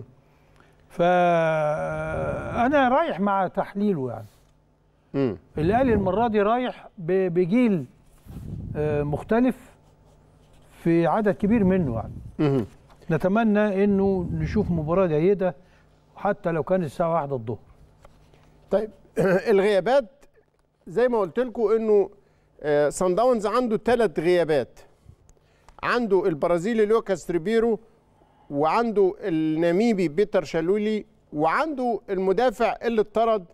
فانا رايح مع تحليله يعني. امم الاهلي المره دي رايح بجيل مختلف في عدد كبير منه يعني. امم نتمنى انه نشوف مباراه جيده حتى لو كان الساعه واحدة الظهر. طيب الغيابات زي ما قلت لكم انه صن داونز عنده ثلاث غيابات، عنده البرازيلي لوكاس ريبيرو، وعنده الناميبي بيتر شالولي، وعنده المدافع اللي اتطرد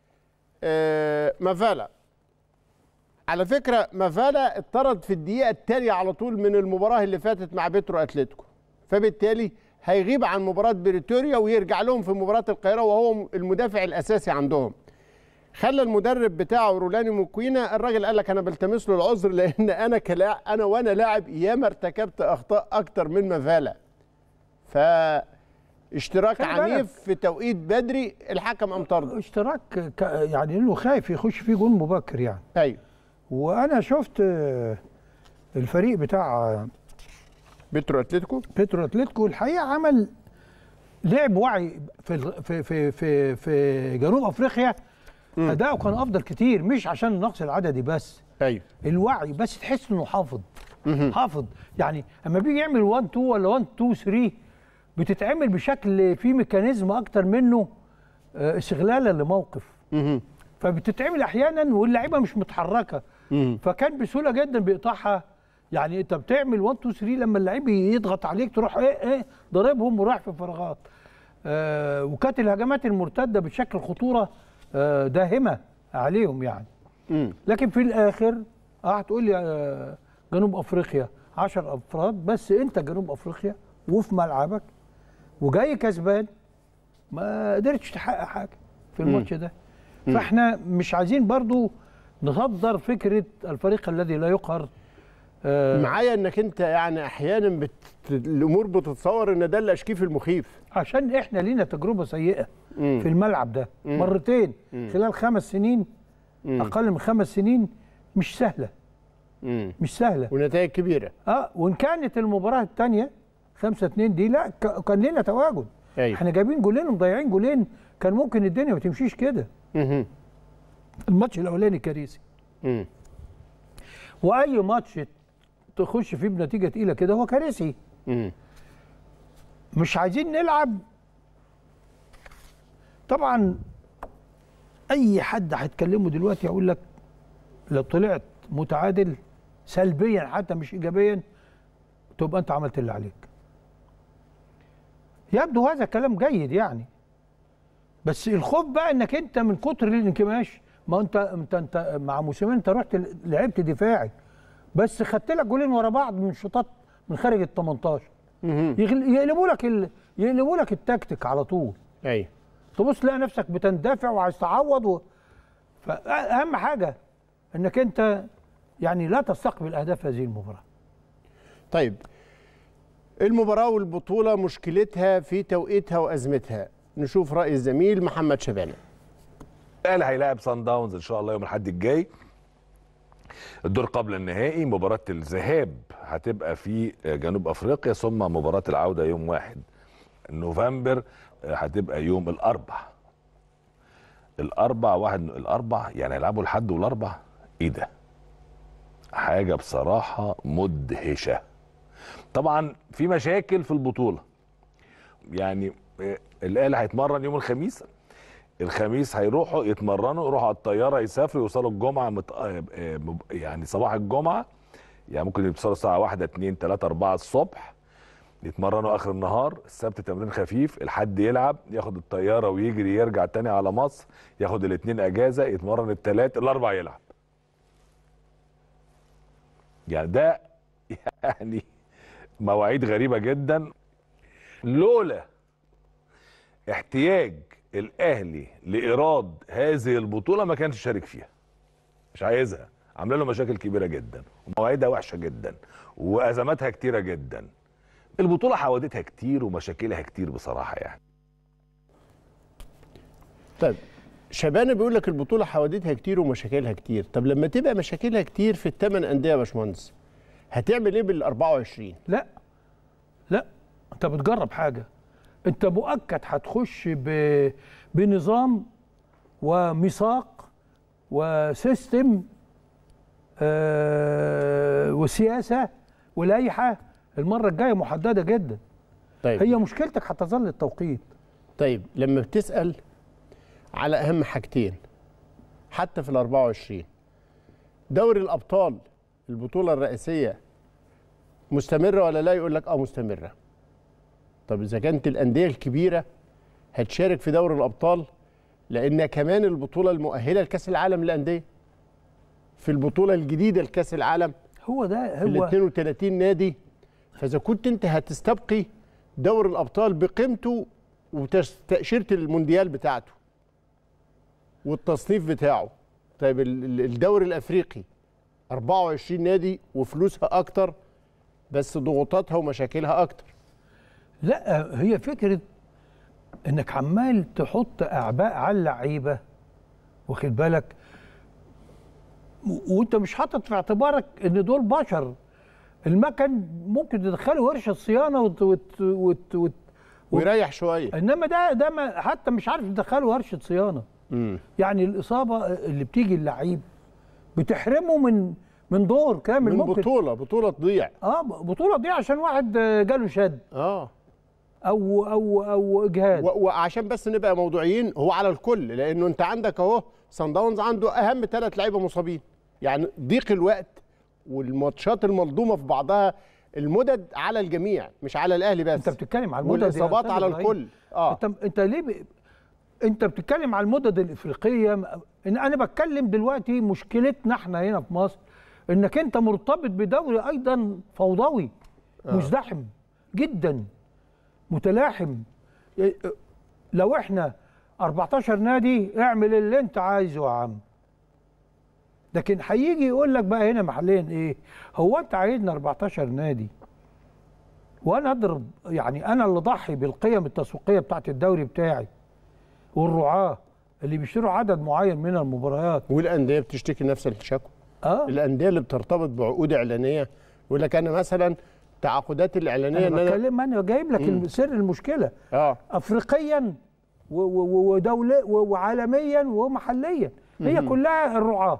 مافالا. على فكره مافالا اتطرد في الدقيقه التاليه على طول من المباراه اللي فاتت مع بيترو اتلتيكو، فبالتالي هيغيب عن مباراه بريتوريا ويرجع لهم في مباراه القاهره وهو المدافع الاساسي عندهم. خلى المدرب بتاعه رولاني موكوينا، الراجل قال لك انا بلتمس له العذر لان انا كلاعب انا وانا لاعب ياما ارتكبت اخطاء اكتر من مافالا. فاشتراك عنيف في توقيت بدري الحكم قام طرده. اشتراك يعني انه خايف يخش فيه جول مبكر يعني. ايوه. وانا شفت الفريق بتاع بيترو اتلتيكو بيترو اتلتيكو الحقيقه عمل لعب وعي في في في في, في جنوب افريقيا. اداؤه كان افضل كتير، مش عشان النقص العددي بس. ايوه الوعي بس تحس انه حافظ. حافظ يعني اما بيجي يعمل واحد اتنين ولا واحد اتنين تلاتة بتتعمل بشكل فيه ميكانيزم اكتر منه استغلالا لموقف. فبتتعمل احيانا واللعيبه مش متحركه، فكان بسهوله جدا بيقطعها. يعني انت بتعمل واحد اتنين تلاتة لما اللعيب يضغط عليك تروح ايه ايه ضاربهم وراح في فراغات. آه وكانت الهجمات المرتده بشكل خطوره آه داهمه عليهم يعني. مم. لكن في الاخر اه هتقول لي آه جنوب افريقيا عشرة افراد بس، انت جنوب افريقيا وفي ملعبك وجاي كسبان ما قدرتش تحقق حاجه في الماتش ده. فاحنا مش عايزين برضو نصدر فكره الفريق الذي لا يقهر آه معايا انك انت يعني احيانا بت... الامور بتتصور ان ده الاشكيف المخيف. عشان احنا لينا تجربه سيئه مم. في الملعب ده مم. مرتين مم. خلال خمس سنين. مم. اقل من خمس سنين مش سهله. مم. مش سهله ونتائج كبيره. اه وان كانت المباراه الثانيه خمسة اتنين دي لا ك- كان لنا تواجد. أيوة. احنا جايبين جولين ومضيعين جولين، كان ممكن الدنيا ما تمشيش كده. مم. الماتش الاولاني كارثي، مم. واي ماتش تخش فيه بنتيجه تقيله كده هو كارثي. مم. مش عايزين نلعب. طبعا اي حد هتكلمه دلوقتي هيقول لك لو طلعت متعادل سلبيا حتى مش ايجابيا تبقى انت عملت اللي عليك. يبدو هذا كلام جيد يعني، بس الخوف بقى انك انت من كتر الانكماش. ما انت انت انت مع موسيماني انت رحت لعبت دفاعي بس خدت لك جولين ورا بعض من شوطات من خارج ال تمنتاشر. يغل- يقلبوا لك ال... يقلبوا لك التكتيك على طول. ايوه. تبص تلاقي نفسك بتندفع وعايز تعوض و... فاهم حاجه انك انت يعني لا تستقبل اهداف هذه المباراه. طيب المباراه والبطوله مشكلتها في توقيتها وازمتها، نشوف راي الزميل محمد شبانه. الاهلي هيلاعب صن داونز ان شاء الله يوم الاحد الجاي الدور قبل النهائي. مباراه الذهاب هتبقى في جنوب افريقيا، ثم مباراه العوده يوم واحد نوفمبر هتبقى يوم الاربع. الاربع واحد الاربع يعني هيلعبوا الحد والاربع. ايه ده؟ حاجه بصراحه مدهشه. طبعا في مشاكل في البطوله، يعني الاهلي هيتمرن يوم الخميس. الخميس هيروحوا يتمرنوا، يروحوا على الطياره يسافروا يوصلوا الجمعه مت... يعني صباح الجمعه، يعني ممكن يوصلوا الساعه واحدة اتنين تلاتة اربعة الصبح، يتمرنوا اخر النهار. السبت تمرين خفيف، الحد يلعب، ياخد الطياره ويجري يرجع تاني على مصر، ياخد الاثنين اجازه، يتمرن الثلاث، الاربع يلعب. يعني ده يعني مواعيد غريبه جدا. لولا احتياج الاهلي لايراد هذه البطوله ما كانش شارك فيها. مش عايزها، عامله له مشاكل كبيره جدا ومواعيدها وحشه جدا وازماتها كتيره جدا. البطوله حوادثها كتير ومشاكلها كتير بصراحه يعني. طيب شبانه بيقول لك البطوله حوادثها كتير ومشاكلها كتير. طب لما تبقى مشاكلها كتير في الثمان انديه يا باشمهندس هتعمل ايه بال اربعة وعشرين؟ لا لا انت بتجرب حاجه. انت مؤكد هتخش ب... بنظام وميثاق وسيستم آه وسياسه ولائحه المره الجايه محدده جدا. طيب هي مشكلتك هتظل التوقيت. طيب لما بتسال على اهم حاجتين حتى في ال اربعة وعشرين، دوري الابطال البطوله الرئيسيه مستمره ولا لا؟ يقول لك اه مستمره. طب اذا كانت الانديه الكبيره هتشارك في دوري الابطال، لان كمان البطوله المؤهله لكاس العالم للانديه في البطوله الجديده لكاس العالم هو ده في ال هو اثنين وثلاثين نادي. فاذا كنت انت هتستبقي دوري الابطال بقيمته وتاشيره المونديال بتاعته والتصنيف بتاعه، طيب الدوري الافريقي اربعة وعشرين نادي وفلوسها اكتر بس ضغوطاتها ومشاكلها اكتر. لا هي فكره انك عمال تحط اعباء على اللعيبه، واخد بالك، وانت مش حاطط في اعتبارك ان دول بشر. المكن ممكن تدخله ورشه صيانه وت وت وت وت ويريح شويه، انما ده ده ما حتى مش عارف تدخله ورشه صيانه. امم يعني الاصابه اللي بتيجي اللعيب بتحرمه من من دور كامل، من ممكن بطوله بطوله تضيع. اه بطوله دي عشان واحد جاله شد اه او او او اجهاد. وعشان بس نبقى موضوعيين، هو على الكل، لانه انت عندك اهو صن داونز عنده اهم ثلاث لعيبه مصابين، يعني ضيق الوقت والماتشات الملضومه في بعضها، المدد على الجميع مش على الاهلي بس. انت بتتكلم على المدد والاصابات على الكل. اه انت انت ليه ب... انت بتتكلم على المدد الافريقيه. إن انا بتكلم دلوقتي مشكلتنا احنا هنا في مصر انك انت مرتبط بدوري ايضا فوضوي آه. مزدحم جدا متلاحم. لو احنا اربعتاشر نادي اعمل اللي انت عايزه يا عم، لكن هيجي يقول لك بقى هنا محليا ايه؟ هو انت عايزنا أربعتاشر نادي وانا اضرب، يعني انا اللي ضحي بالقيم التسويقيه بتاعت الدوري بتاعي والرعاه اللي بيشتروا عدد معين من المباريات، والانديه بتشتكي نفس الشكوى. اه الانديه اللي بترتبط بعقود اعلانيه يقول لك انا مثلا تعاقدات الاعلانيه انا بتكلم، انا جايب لك مم. سر المشكله. اه افريقيا ودولة وعالميا ومحليا، هي مم. كلها الرعاه.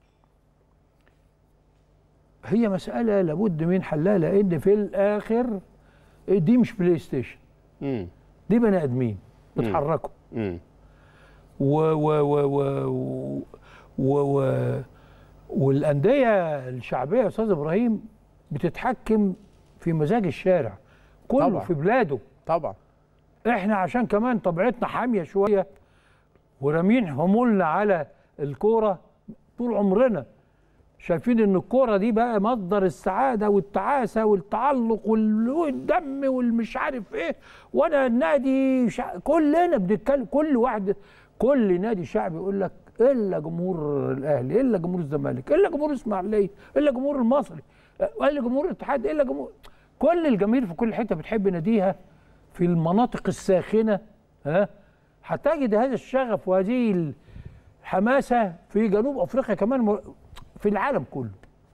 هي مساله لابد من حلها، لان في الاخر دي مش بلاي ستيشن، مم. دي بني ادمين بيتحركوا. و و و و و و والانديه الشعبيه يا استاذ ابراهيم بتتحكم في مزاج الشارع كله طبعا. في بلاده طبعا. احنا عشان كمان طبيعتنا حاميه شويه ورامين حمولنا على الكوره طول عمرنا، شايفين ان الكوره دي بقى مصدر السعاده والتعاسه والتعلق والدم والمش عارف ايه، وانا النادي شع... كلنا بنتكلم، كل واحد كل نادي شعبي يقول لك الا جمهور الاهلي، الا جمهور الزمالك، الا جمهور الاسماعيليه، الا جمهور المصري، الا جمهور الاتحاد، الا جمهور، كل الجماهير في كل حته بتحب ناديها. في المناطق الساخنه ها هتجد هذا الشغف وهذه الحماسه في جنوب افريقيا كمان، في العالم كله.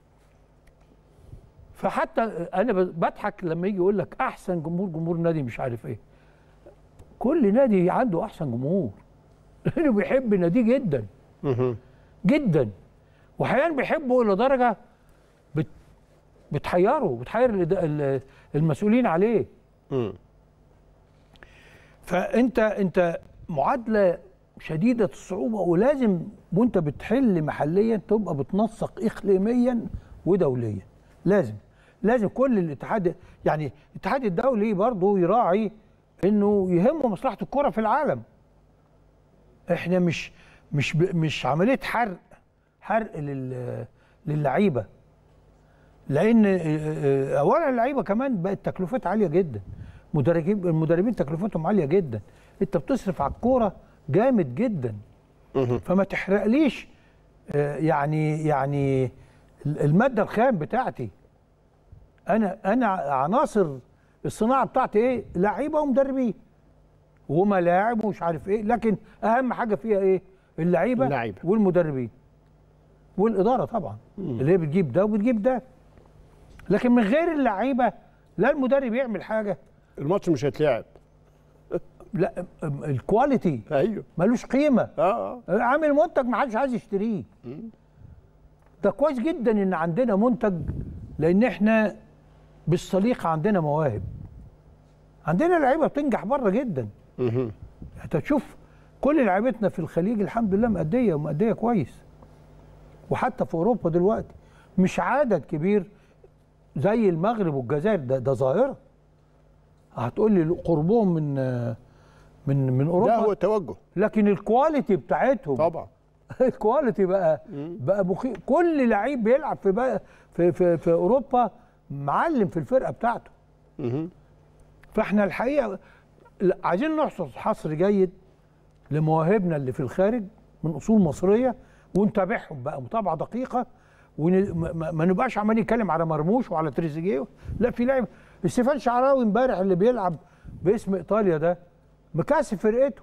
فحتى انا بضحك لما يجي يقول لك احسن جمهور جمهور نادي مش عارف ايه. كل نادي عنده احسن جمهور لانه بيحب ناديه جدا جدا، واحيانا بيحبه الى درجه بت بتحيره بتحير المسؤولين عليه. فانت انت معادله شديده الصعوبه، ولازم وانت بتحل محليا تبقى بتنسق اقليميا ودوليا. لازم لازم كل الاتحاد، يعني الاتحاد الدولي برضه يراعي انه يهمه مصلحه الكره في العالم. احنا مش مش مش عمليه حرق حرق للعيبه، لان اولا اللعيبه كمان بقت تكلفتها عاليه جدا، مدربين المدربين تكلفتهم عاليه جدا، انت بتصرف على الكوره جامد جدا. فما تحرقليش يعني يعني الماده الخام بتاعتي. انا انا عناصر الصناعه بتاعتي ايه؟ لعيبه ومدربين وملاعب ومش عارف ايه، لكن اهم حاجه فيها ايه؟ اللعيبه اللعيبة. والمدربين والاداره طبعا، مم. اللي هي بتجيب ده وبتجيب ده. لكن من غير اللعيبه لا المدرب يعمل حاجه، الماتش مش هيتلعب. لا الكواليتي ايوه ملوش قيمه. اه عامل منتج ما حدش عايز يشتريه. ده كويس جدا ان عندنا منتج، لان احنا بالسليقه عندنا مواهب، عندنا لعيبه بتنجح بره جدا. اها انت تشوف كل لعيبتنا في الخليج الحمد لله مأديه ومأديه كويس، وحتى في اوروبا دلوقتي مش عدد كبير زي المغرب والجزائر، ده ده ظاهره. هتقول لي قربهم من من من اوروبا، لا هو توجه، لكن الكواليتي بتاعتهم طبعا الكواليتي بقى مم. بقى مخي... كل لعيب بيلعب في بقى في في, في اوروبا معلم في الفرقه بتاعته. مم. فاحنا الحقيقه عايزين نحصر حصر جيد لمواهبنا اللي في الخارج من اصول مصريه، ونتابعهم بقى متابعه دقيقه، وما نبقاش عمال نتكلم على مرموش وعلى تريزيجيه. لا، في لاعب ستيفان شعراوي امبارح اللي بيلعب باسم ايطاليا ده مكاسب فرقته،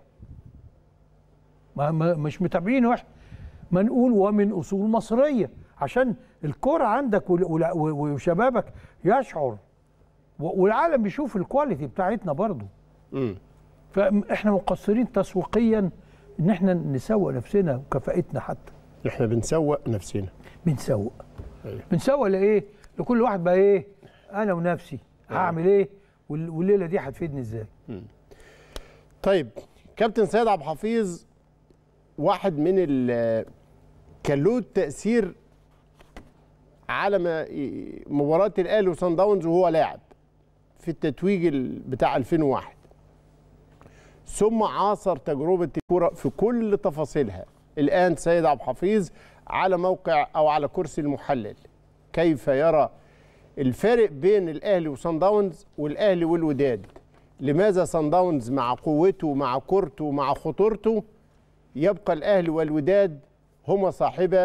ما مش متابعينه احنا، ما نقول ومن اصول مصريه عشان الكره عندك وشبابك يشعر، والعالم بيشوف الكواليتي بتاعتنا برضو. امم فاحنا مقصرين تسويقيا ان احنا نسوق نفسنا وكفاءتنا، حتى احنا بنسوق نفسنا بنسوق أيوه. بنسوق لايه؟ لكل واحد بقى ايه؟ انا ونفسي هعمل ايه والليله دي هتفيدني ازاي. مم. طيب كابتن سيد عبد الحفيظ، واحد من ال كان له تأثير على مباراة الأهلي وصن داونز وهو لاعب في التتويج بتاع ألفين وواحد، ثم عاصر تجربة الكرة في كل تفاصيلها. الآن سيد عبد الحفيظ على موقع أو على كرسي المحلل. كيف يرى الفارق بين الأهلي وصن داونز والأهلي والوداد؟ لماذا صن داونز مع قوته مع كورته مع خطورته يبقى الأهلي والوداد هما صاحبا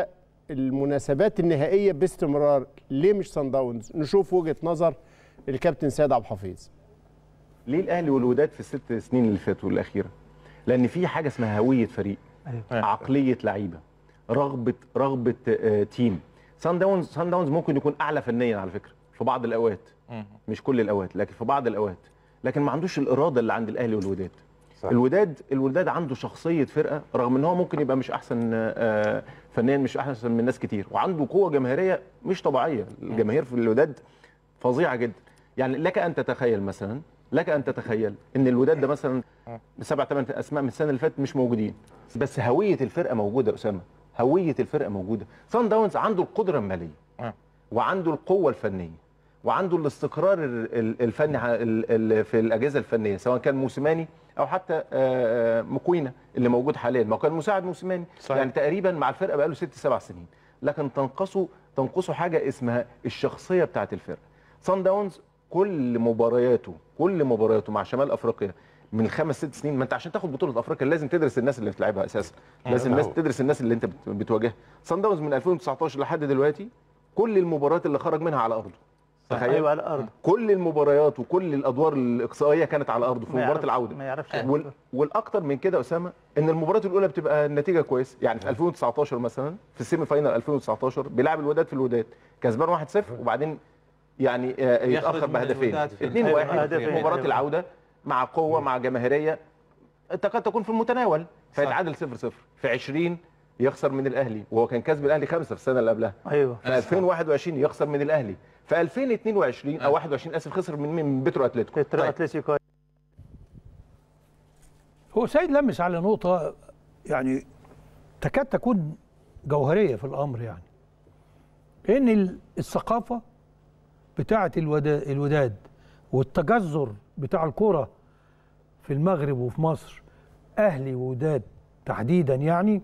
المناسبات النهائيه باستمرار، ليه مش صن داونز؟ نشوف وجهه نظر الكابتن سيد عبد الحفيظ. ليه الاهلي والوداد في الست سنين اللي فاتوا الاخيره؟ لان في حاجه اسمها هويه فريق، عقليه لعيبه، رغبه رغبه آه تيم. صن داونز صن داونز ممكن يكون اعلى فنيا على فكره في بعض الاوقات، مش كل الاوقات لكن في بعض الاوقات، لكن ما عندوش الاراده اللي عند الاهلي والوداد. صح. الوداد الوداد عنده شخصيه فرقه، رغم ان هو ممكن يبقى مش احسن آه فنيا، مش احسن من ناس كتير، وعنده قوه جماهيريه مش طبيعيه. الجماهير في الوداد فظيعه جدا. يعني لك ان تتخيل مثلا لك ان تتخيل ان الوداد ده مثلا سبع ثمان اسماء من السنه اللي فاتت مش موجودين، بس هويه الفرقه موجوده. اسامه، هويه الفرقه موجوده. صن داونز عنده القدره الماليه وعنده القوه الفنيه وعنده الاستقرار الفني في الاجهزه الفنيه، سواء كان موسيماني او حتى مكوينه اللي موجود حاليا، ما هو كان مساعد موسيماني. صحيح. يعني تقريبا مع الفرقه بقاله ست سبع سنين، لكن تنقصه تنقصه حاجه اسمها الشخصيه بتاعه الفرقه. صن داونز كل مبارياته كل مبارياته مع شمال افريقيا من خمس ست سنين، ما انت عشان تاخد بطوله افريقيا لازم تدرس الناس اللي بتلعبها اساسا، لازم الناس تدرس الناس اللي انت بتواجهها. صن داونز من ألفين وتسعتاشر لحد دلوقتي كل المباريات اللي خرج منها على ارضه. تخيل. ايوه على ارضه. كل المباريات وكل الادوار الاقصائيه كانت على ارضه في مباراه العوده. ما يعرفش. وال... والاكثر من كده اسامه ان المباريات الاولى بتبقى النتيجه كويسه. يعني في ألفين وتسعتاشر مثلا في السيمي فاينال ألفين وتسعتاشر بيلعب الوداد في الوداد كسبان واحد صفر، وبعدين يعني يتاخر بهدفين اتنين واحد في مباراه العوده مع قوه مع جماهيريه تكاد تكون في المتناول، فيتعادل صفر صفر. في عشرين يخسر من الاهلي وهو كان كسب الاهلي خمسه في السنه اللي قبلها. ايوه. في ألفين وواحد وعشرين يخسر من الاهلي. في ألفين واتنين وعشرين او واحد وعشرين اسف خسر من مين؟ من بيترو اتلتيكو. بيترو اتلتيكو. هو سيد لمس على نقطه يعني تكاد تكون جوهريه في الامر، يعني ان الثقافه بتاعه الوداد والتجذر بتاع الكره في المغرب وفي مصر، اهلي ووداد تحديدا يعني،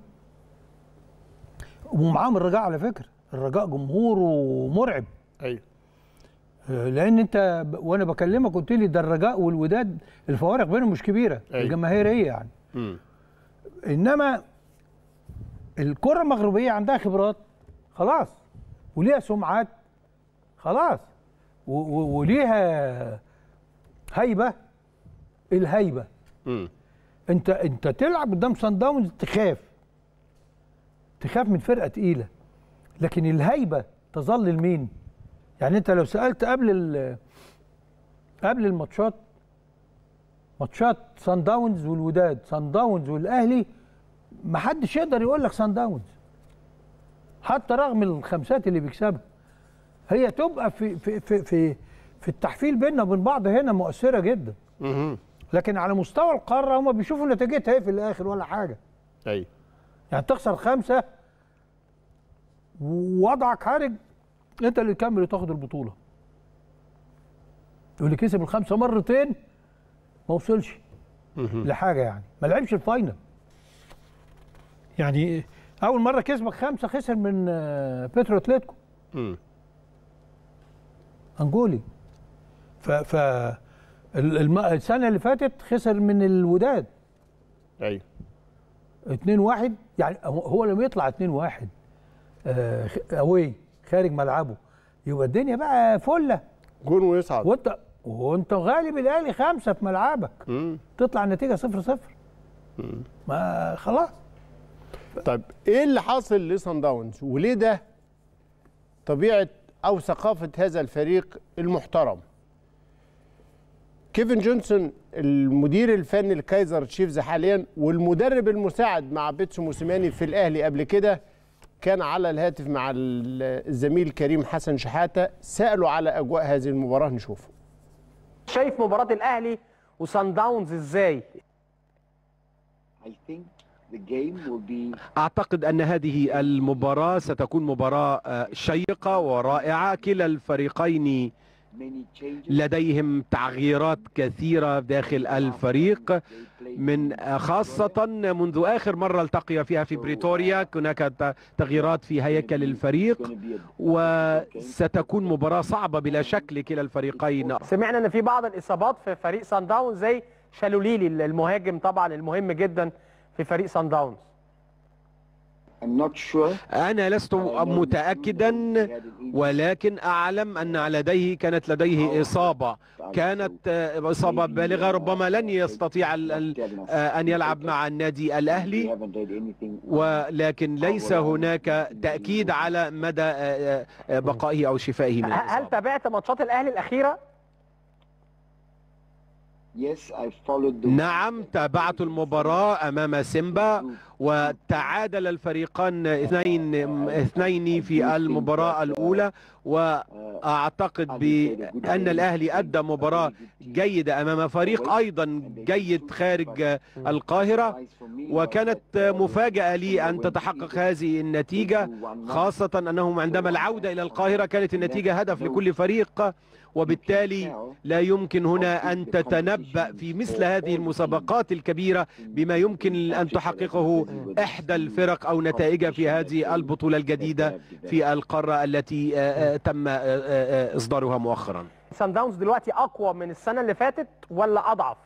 ومعاهم الرجاء على فكره، الرجاء جمهوره مرعب. ايوه. لان انت وانا بكلمك قلت لي ده الرجاء والوداد الفوارق بينهم مش كبيره. أيوة. الجماهيريه يعني. م. انما الكره المغربيه عندها خبرات خلاص وليها سمعات خلاص وليها هيبه. الهيبه. م. انت انت تلعب قدام صن داونز تخاف تخاف من فرقه تقيله، لكن الهيبه تظل لمين؟ يعني انت لو سالت قبل قبل الماتشات، ماتشات صن داونز والوداد، صن داونز والاهلي، ما حدش يقدر يقول لك صن داونز حتى رغم الخمسات اللي بيكسبها. هي تبقى في في في في, في التحفيل بيننا وبين بعض هنا مؤثره جدا. لكن على مستوى القاره هم بيشوفوا نتيجتها ايه في الاخر ولا حاجه. ايوه. يعني تخسر خمسه ووضعك حرج، انت اللي تكمل وتاخد البطوله. واللي كسب الخمسه مرتين ما وصلش لحاجه، يعني ما لعبش الفاينل. يعني اول مره كسبك خمسه خسر من بيترو اتلتيكو انجولي. ف ف السنه اللي فاتت خسر من الوداد. ايوه. اتنين واحد. يعني هو لما يطلع اتنين واحد آه اوي خارج ملعبه يبقى الدنيا بقى فله جون ويصعد، وانت وانت غالب الاهلي خمسه في ملعبك. مم. تطلع النتيجه صفر صفر. مم. ما خلاص. طيب ايه اللي حاصل لصن داونز وليه ده طبيعه او ثقافه هذا الفريق المحترم؟ كيفن جونسون المدير الفني لكايزر تشيفز حاليا والمدرب المساعد مع بيتسو موسيماني في الاهلي قبل كده كان على الهاتف مع الزميل كريم حسن شحاته، سالوا على اجواء هذه المباراه. نشوفه. شايف مباراه الاهلي وصن داونز ازاي؟ أعتقد أن هذه المباراة ستكون مباراة شيقة ورائعة. كلا الفريقين لديهم تغييرات كثيرة داخل الفريق، من خاصة منذ آخر مرة التقي فيها في بريتوريا هناك تغييرات في هيكل الفريق، وستكون مباراة صعبة بلا شك لكلا الفريقين. سمعنا أن في بعض الإصابات في فريق صن داونز زي شالوليلي المهاجم طبعا المهم جدا في فريق صن داونز. أنا لست متأكدا، ولكن أعلم أن لديه كانت لديه إصابة، كانت إصابة بالغة، ربما لن يستطيع أن يلعب مع النادي الأهلي، ولكن ليس هناك تأكيد على مدى بقائه أو شفائه من الإصابة. هل تابعت ماتشات الأهلي الأخيرة؟ نعم، تابعت المباراة أمام سيمبا، وتعادل الفريقان اثنين اثنين في المباراة الأولى، وأعتقد بأن الأهلي أدى مباراة جيدة أمام فريق أيضا جيد خارج القاهرة، وكانت مفاجأة لي أن تتحقق هذه النتيجة، خاصة أنهم عندما العودة إلى القاهرة كانت النتيجة هدف لكل فريق، وبالتالي لا يمكن هنا أن تتنبأ في مثل هذه المسابقات الكبيرة بما يمكن أن تحققه إحدى الفرق أو نتائج في هذه البطولة الجديدة في القارة التي تم إصدارها مؤخرا. سان داونز دلوقتي أقوى من السنة اللي فاتت ولا أضعف؟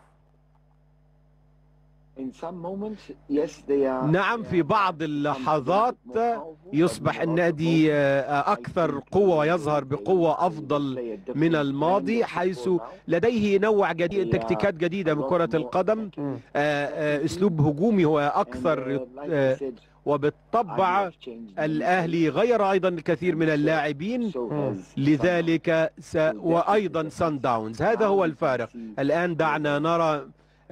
نعم، في بعض اللحظات يصبح النادي أكثر قوة ويظهر بقوة أفضل من الماضي، حيث لديه نوع جديد، تكتيكات جديدة بكرة القدم، أسلوب هجومي هو أكثر، وبالطبع الأهلي غير أيضا الكثير من اللاعبين، لذلك س... وأيضا سان داونز، هذا هو الفارق. الآن دعنا نرى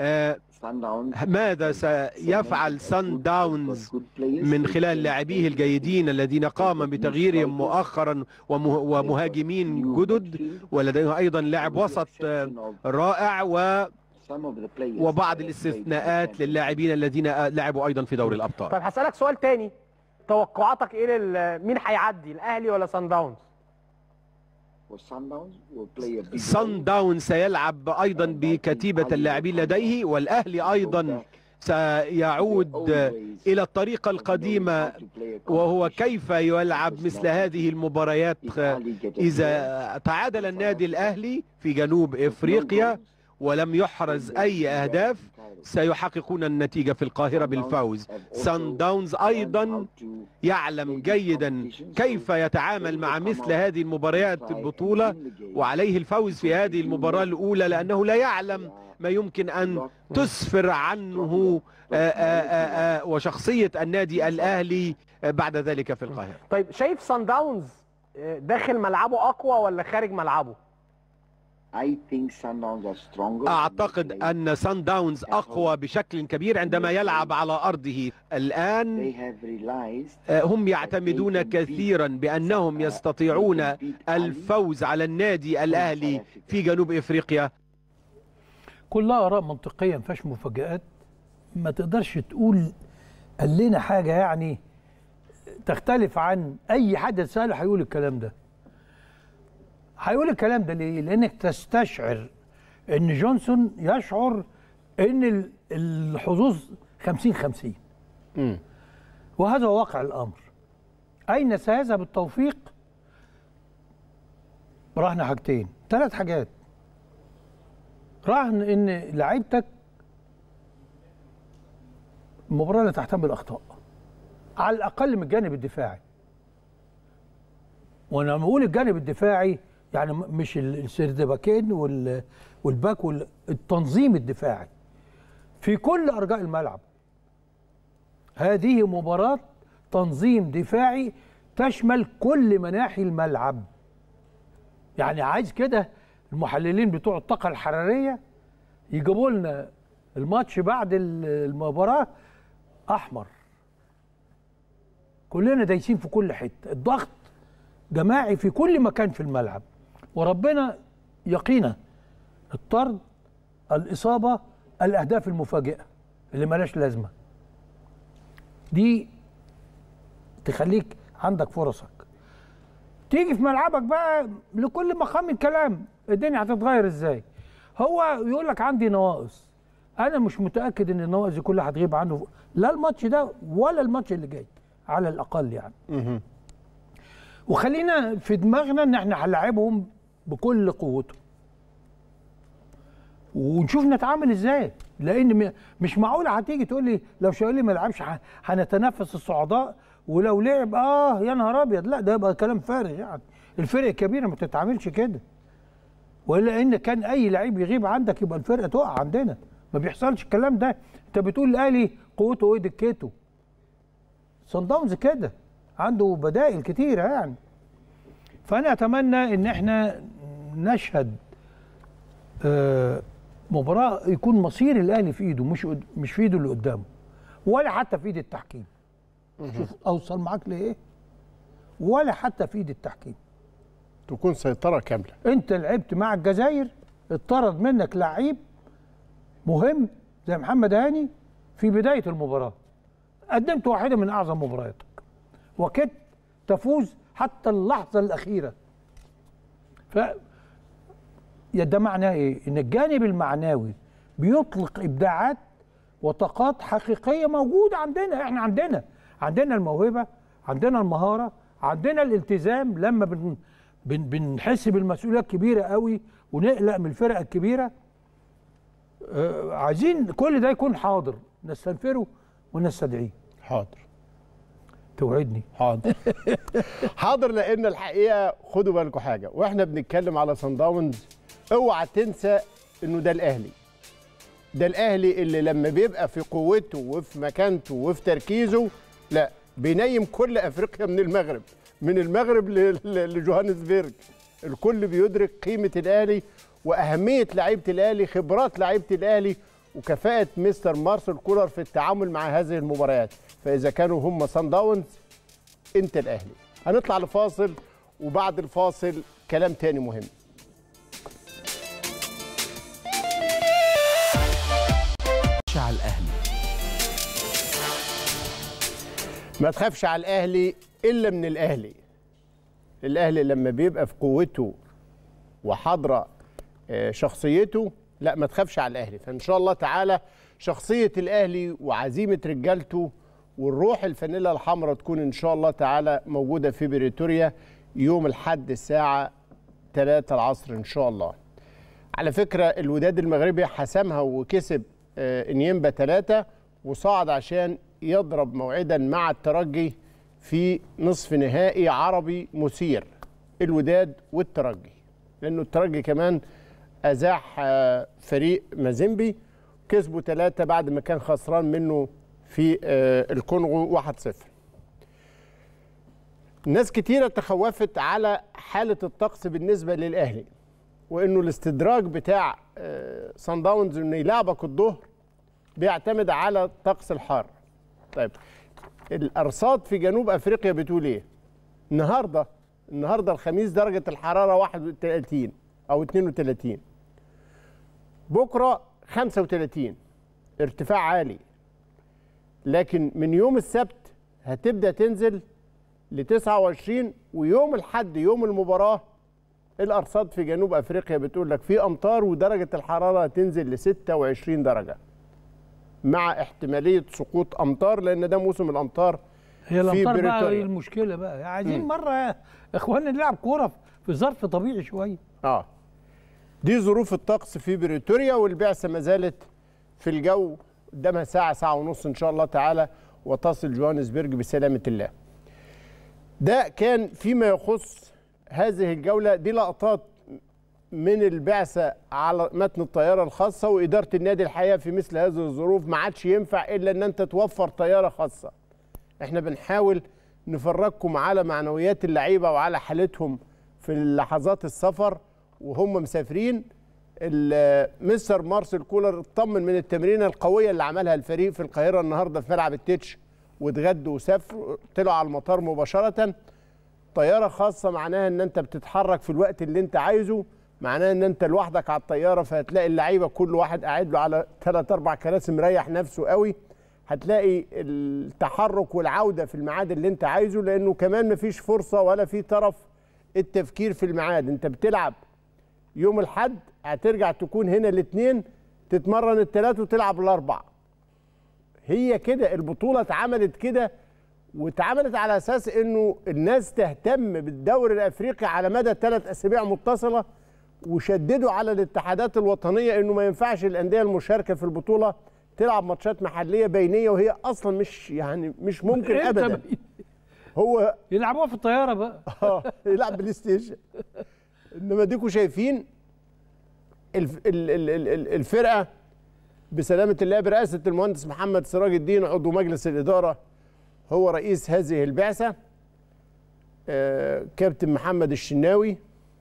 ماذا سيفعل سان داونز من خلال لاعبيه الجيدين الذين قام بتغييرهم مؤخرا ومهاجمين جدد، ولديه أيضا لاعب وسط رائع و وبعض الاستثناءات للاعبين الذين لعبوا أيضا في دوري الأبطال. طيب هسألك سؤال تاني، توقعاتك إيه لل... مين هيعدي، الأهلي ولا سان داونز؟ سان داونز سيلعب أيضا بكتيبة اللاعبين لديه، والأهلي أيضا سيعود إلى الطريقة القديمة، وهو كيف يلعب مثل هذه المباريات. إذا تعادل النادي الأهلي في جنوب إفريقيا ولم يحرز أي أهداف سيحققون النتيجة في القاهرة بالفوز. سان داونز أيضا يعلم جيدا كيف يتعامل مع مثل هذه المباريات البطولة، وعليه الفوز في هذه المباراة الأولى، لأنه لا يعلم ما يمكن أن تسفر عنه آآ آآ وشخصية النادي الأهلي بعد ذلك في القاهرة. طيب شايف سان داونز داخل ملعبه أقوى ولا خارج ملعبه؟ أعتقد أن سان داونز أقوى بشكل كبير عندما يلعب على أرضه. الآن هم يعتمدون كثيرا بأنهم يستطيعون الفوز على النادي الأهلي في جنوب إفريقيا. كلها آراء منطقية، ما فيهاش مفاجآت، ما تقدرش تقول قال لنا حاجة يعني تختلف عن أي حد سأله هيقول الكلام ده. هيقول الكلام ده ليه؟ لأنك تستشعر إن جونسون يشعر إن الحظوظ خمسين خمسين، وهذا هو واقع الأمر. أين سيذهب التوفيق؟ رهن حاجتين، ثلاث حاجات. رهن إن لعيبتك المباراة لا تحتمل أخطاء على الأقل من الجانب الدفاعي. وأنا لما بقول الجانب الدفاعي يعني مش السردباكين والباك والتنظيم الدفاعي في كل أرجاء الملعب. هذه مباراة تنظيم دفاعي تشمل كل مناحي الملعب. يعني عايز كده المحللين بتوع الطاقة الحرارية يجيبوا لنا الماتش بعد المباراة أحمر، كلنا دايسين في كل حتة، الضغط جماعي في كل مكان في الملعب، وربنا يقينا الطرد، الإصابة، الأهداف المفاجئة اللي ملاش لازمة دي تخليك عندك فرصك. تيجي في ملعبك بقى لكل مقام الكلام الدنيا هتتغير ازاي. هو يقول لك عندي نواقص، انا مش متاكد ان النواقص دي كلها هتغيب عنه لا الماتش ده ولا الماتش اللي جاي على الاقل يعني. وخلينا في دماغنا ان احنا هنلاعبهم بكل قوتهم ونشوف نتعامل ازاي، لان مش معقول هتيجي تقول لي لو شاولي ما لعبش هنتنافس الصعداء ولو لعب اه يا نهار ابيض، لا ده يبقى كلام فارغ يعني. الفرق الكبيره ما تتعاملش كده، والا ان كان اي لعيب يغيب عندك يبقى الفرقه تقع عندنا. ما بيحصلش الكلام ده. انت بتقول الاهلي قوته وايه دكته؟ صن داونز كده عنده بدائل كتيره يعني. فانا اتمنى ان احنا نشهد آه مباراه يكون مصير الاهلي في ايده، مش مش في ايده اللي قدامه، ولا حتى في ايد التحكيم. شوف اوصل معاك لايه؟ ولا حتى في ايد التحكيم. تكون سيطره كامله. انت لعبت مع الجزائر، اتطرد منك لعيب مهم زي محمد هاني في بدايه المباراه، قدمت واحده من اعظم مبارياتك وكدت تفوز حتى اللحظه الاخيره. ف ده معناه ايه؟ ان الجانب المعنوي بيطلق ابداعات وطاقات حقيقيه موجوده عندنا. احنا عندنا عندنا الموهبه، عندنا المهاره، عندنا الالتزام. لما بن بن بنحس بالمسؤوليه الكبيره قوي ونقلق من الفرق الكبيره، آه عايزين كل ده يكون حاضر، نستنفره ونستدعيه. حاضر. توعدني. حاضر. حاضر. لان الحقيقه خدوا بالكم حاجه، واحنا بنتكلم على صن داونز اوعى تنسى انه ده الاهلي. ده الاهلي اللي لما بيبقى في قوته وفي مكانته وفي تركيزه، لا بينيم كل افريقيا من المغرب، من المغرب لجوهانسبرج. الكل بيدرك قيمه الاهلي واهميه لعيبه الاهلي، خبرات لعيبه الاهلي، وكفاءه مستر مارسيل كولر في التعامل مع هذه المباريات. فاذا كانوا هم صن داونز، انت الاهلي. هنطلع لفاصل، وبعد الفاصل كلام تاني مهم. على الاهلي ما تخافش على الاهلي الا من الاهلي. الاهلي لما بيبقى في قوته وحاضره شخصيته، لا ما تخافش على الاهلي. فان شاء الله تعالى شخصيه الاهلي وعزيمه رجالته والروح الفانيلا الحمراء تكون ان شاء الله تعالى موجوده في بريتوريا يوم الاحد الساعه ثلاثة العصر ان شاء الله. على فكره الوداد المغربي حسمها وكسب انيمبا ثلاثة وصعد عشان يضرب موعدا مع الترجي في نصف نهائي عربي مثير، الوداد والترجي، لانه الترجي كمان ازاح فريق مازيمبي، كسبوا ثلاثة بعد ما كان خسران منه في الكونغو واحد صفر. ناس كتيرة تخوفت على حالة الطقس بالنسبة للأهلي، وإنه الاستدراج بتاع صن داونز إنه يلعبك الظهر بيعتمد على الطقس الحار. طيب الأرصاد في جنوب أفريقيا بتقول إيه؟ النهاردة النهاردة الخميس درجة الحرارة واحد وثلاثين أو اثنين وثلاثين، بكرة خمسة وثلاثين، ارتفاع عالي. لكن من يوم السبت هتبدأ تنزل ل تسعة وعشرين، ويوم الحد يوم المباراة الأرصاد في جنوب أفريقيا بتقول لك في أمطار ودرجة الحرارة هتنزل ل ستة وعشرين درجة مع احتمالية سقوط أمطار، لأن ده موسم الأمطار. هي الأمطار بقى هي المشكلة بقى، عايزين مرة يا إخواننا نلعب كورة في ظرف طبيعي شوية. آه دي ظروف الطقس في بريتوريا، والبعثة ما زالت في الجو، قدامها ساعة ساعة ونص إن شاء الله تعالى وتصل جوهانسبرج بسلامة الله. ده كان فيما يخص هذه الجولة. دي لقطات من البعثة على متن الطيارة الخاصة وإدارة النادي. الحقيقة في مثل هذه الظروف ما عادش ينفع إلا أن أنت توفر طيارة خاصة. إحنا بنحاول نفرجكم على معنويات اللعيبة وعلى حالتهم في لحظات السفر وهم مسافرين. مستر مارسيل كولر اطمن من التمرينة القوية اللي عملها الفريق في القاهرة النهاردة في ملعب التتش، واتغدوا وسافروا طلعوا على المطار مباشرة. طيارة خاصة معناها ان انت بتتحرك في الوقت اللي انت عايزه، معناها ان انت لوحدك على الطيارة، فهتلاقي اللعيبة كل واحد قاعد له على ثلاث اربع كراسي مريح نفسه قوي. هتلاقي التحرك والعودة في الميعاد اللي انت عايزه، لانه كمان مفيش فرصة ولا في طرف التفكير في الميعاد. انت بتلعب يوم الاحد، هترجع تكون هنا الاثنين، تتمرن الثلاث وتلعب الاربع. هي كده البطولة اتعملت كده، واتعملت على اساس انه الناس تهتم بالدوري الافريقي على مدى ثلاث اسابيع متصله، وشددوا على الاتحادات الوطنيه انه ما ينفعش الانديه المشاركه في البطوله تلعب ماتشات محليه بينيه، وهي اصلا مش يعني مش ممكن ابدا. هو يلعبوها في الطياره بقى. اه يلعب بلاي ستيشن. انما ديكوا شايفين الف... ال... ال... ال... الفرقه بسلامه الله برئاسه المهندس محمد سراج الدين عضو مجلس الاداره، هو رئيس هذه البعثه. آه كابتن محمد الشناوي،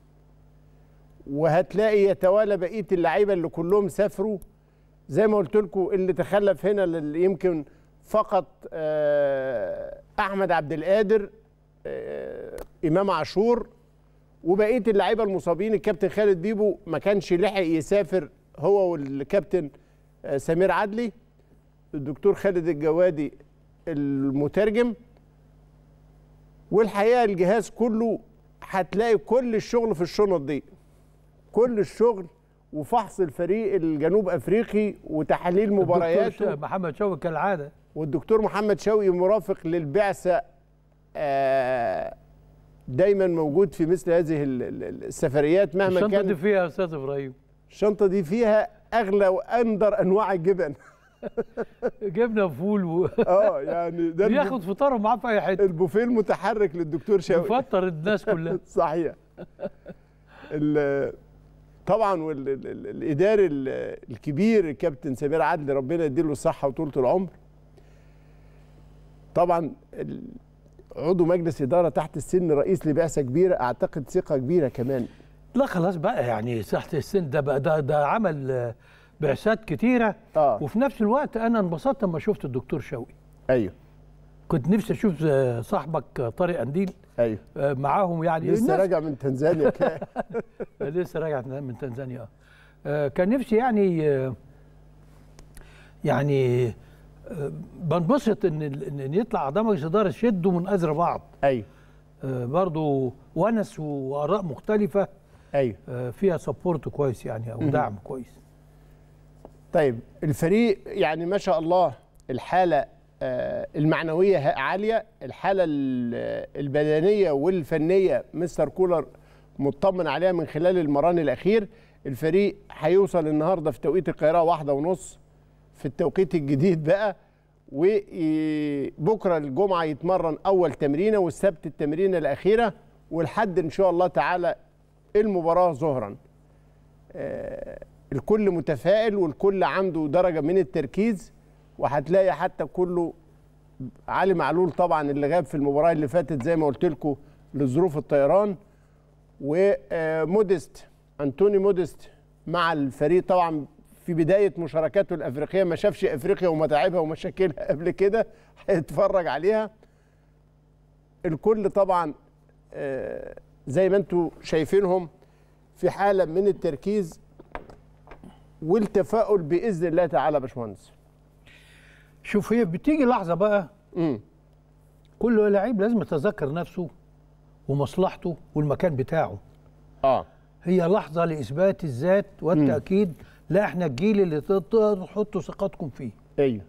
وهتلاقي يتوالى بقيه اللعيبه اللي كلهم سافروا زي ما قلت لكم. اللي تخلف هنا اللي يمكن فقط آه احمد عبد القادر، آه امام عاشور، وبقيه اللعيبه المصابين. الكابتن خالد بيبو ما كانش لحق يسافر، هو والكابتن آه سمير عدلي، الدكتور خالد الجوادي المترجم. والحقيقه الجهاز كله هتلاقي كل الشغل في الشنط دي، كل الشغل وفحص الفريق الجنوب افريقي وتحليل مبارياته. محمد شوقي كالعاده، والدكتور محمد شوقي مرافق للبعثه دايما موجود في مثل هذه السفريات مهما كان. الشنطه دي فيها يا استاذ ابراهيم، الشنطه دي فيها اغلى واندر انواع الجبن. جبنه وفول و... اه يعني ده بياخد فطاره معاه في اي حته. البوفيه المتحرك للدكتور شوقي بيفطر الناس كلها. صحيح. طبعا والاداري الكبير الكابتن سمير عدلي، ربنا يديله الصحه وطولة العمر. طبعا عضو مجلس اداره تحت السن، رئيس لبعثه كبيره، اعتقد ثقه كبيره كمان. لا خلاص بقى، يعني تحت السن ده بقى ده, ده عمل بعثات كتيره. آه. وفي نفس الوقت انا انبسطت لما شفت الدكتور شوقي. ايوه. كنت نفسي اشوف صاحبك طارق قنديل. ايوه. معاهم يعني. لسه راجع من تنزانيا. لسه راجع من تنزانيا. اه كان نفسي يعني يعني بنبسط ان ان يطلع اعضاء مجلس اداره يشدوا من ازر بعض. ايوه. برضه ونس واراء مختلفه. ايوه. فيها سبورت كويس يعني، او دعم كويس. طيب الفريق يعني ما شاء الله الحاله المعنويه عاليه، الحاله البدنيه والفنيه مستر كولر مطمن عليها من خلال المران الاخير. الفريق هيوصل النهارده في توقيت القاهره واحدة ونص في التوقيت الجديد بقى، وبكره الجمعه يتمرن اول تمرينه، والسبت التمرينه الاخيره، والحد ان شاء الله تعالى المباراه ظهرا. آه الكل متفائل والكل عنده درجه من التركيز، وهتلاقي حتى كله علي معلول طبعا اللي غاب في المباراه اللي فاتت زي ما قلت لكم لظروف الطيران، وموديست انتوني موديست مع الفريق طبعا في بدايه مشاركاته الافريقيه، ما شافش افريقيا ومتاعبها ومشاكلها قبل كده، هيتفرج عليها. الكل طبعا زي ما انتم شايفينهم في حاله من التركيز والتفاؤل باذن الله تعالى يا باشمهندس. شوف، هي بتيجي لحظه بقى امم كل لعيب لازم يتذكر نفسه ومصلحته والمكان بتاعه. اه هي لحظه لاثبات الذات والتاكيد. مم. لا احنا الجيل اللي تقدروا تحطوا ثقتكم فيه. ايوه.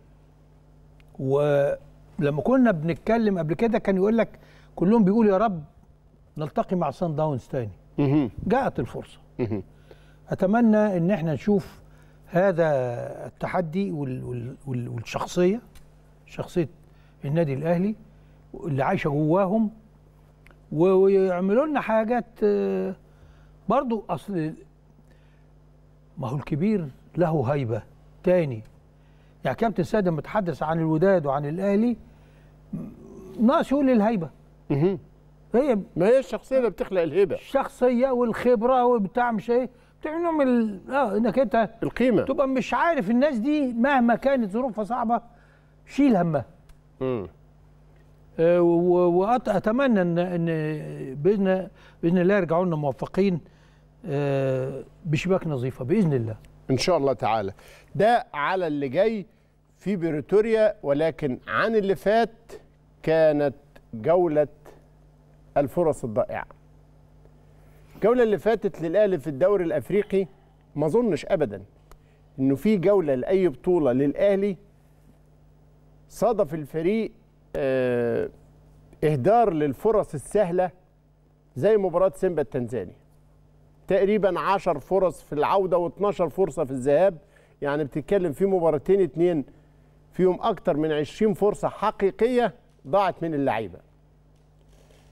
ولما كنا بنتكلم قبل كده كان يقول لك كلهم بيقولوا يا رب نلتقي مع سان داونز تاني. مم. جاءت الفرصه. مم. اتمنى ان احنا نشوف هذا التحدي وال وال والشخصيه، شخصيه النادي الاهلي اللي عايشه جواهم، ويعملوا لنا حاجات. برضو اصل ما هو الكبير له هيبه تاني. يعني كابتن سيد لما تحدث عن الوداد وعن الاهلي ناقص يقول الهيبه. اها هي ما هي الشخصيه اللي بتخلق الهيبه، الشخصيه والخبره وبتاع مش ايه بتعمل نوع من اه انك انت القيمه تبقى مش عارف الناس دي مهما كانت ظروفها صعبه شيل همها. امم آه واتمنى ان ان باذن باذن الله يرجعوا لنا موفقين آه بشباك نظيفه باذن الله ان شاء الله تعالى. ده على اللي جاي في بريتوريا، ولكن عن اللي فات كانت جوله الفرص الضائعه. الجوله اللي فاتت للاهلي في الدوري الافريقي ما اظنش ابدا انه في جوله لاي بطوله للاهلي صادف الفريق اه اهدار للفرص السهله زي مباراه سيمبا التنزاني. تقريبا عشر فرص في العوده واثناشر فرصه في الذهاب، يعني بتتكلم في مباراتين اتنين فيهم اكتر من عشرين فرصه حقيقيه ضاعت من اللعيبه.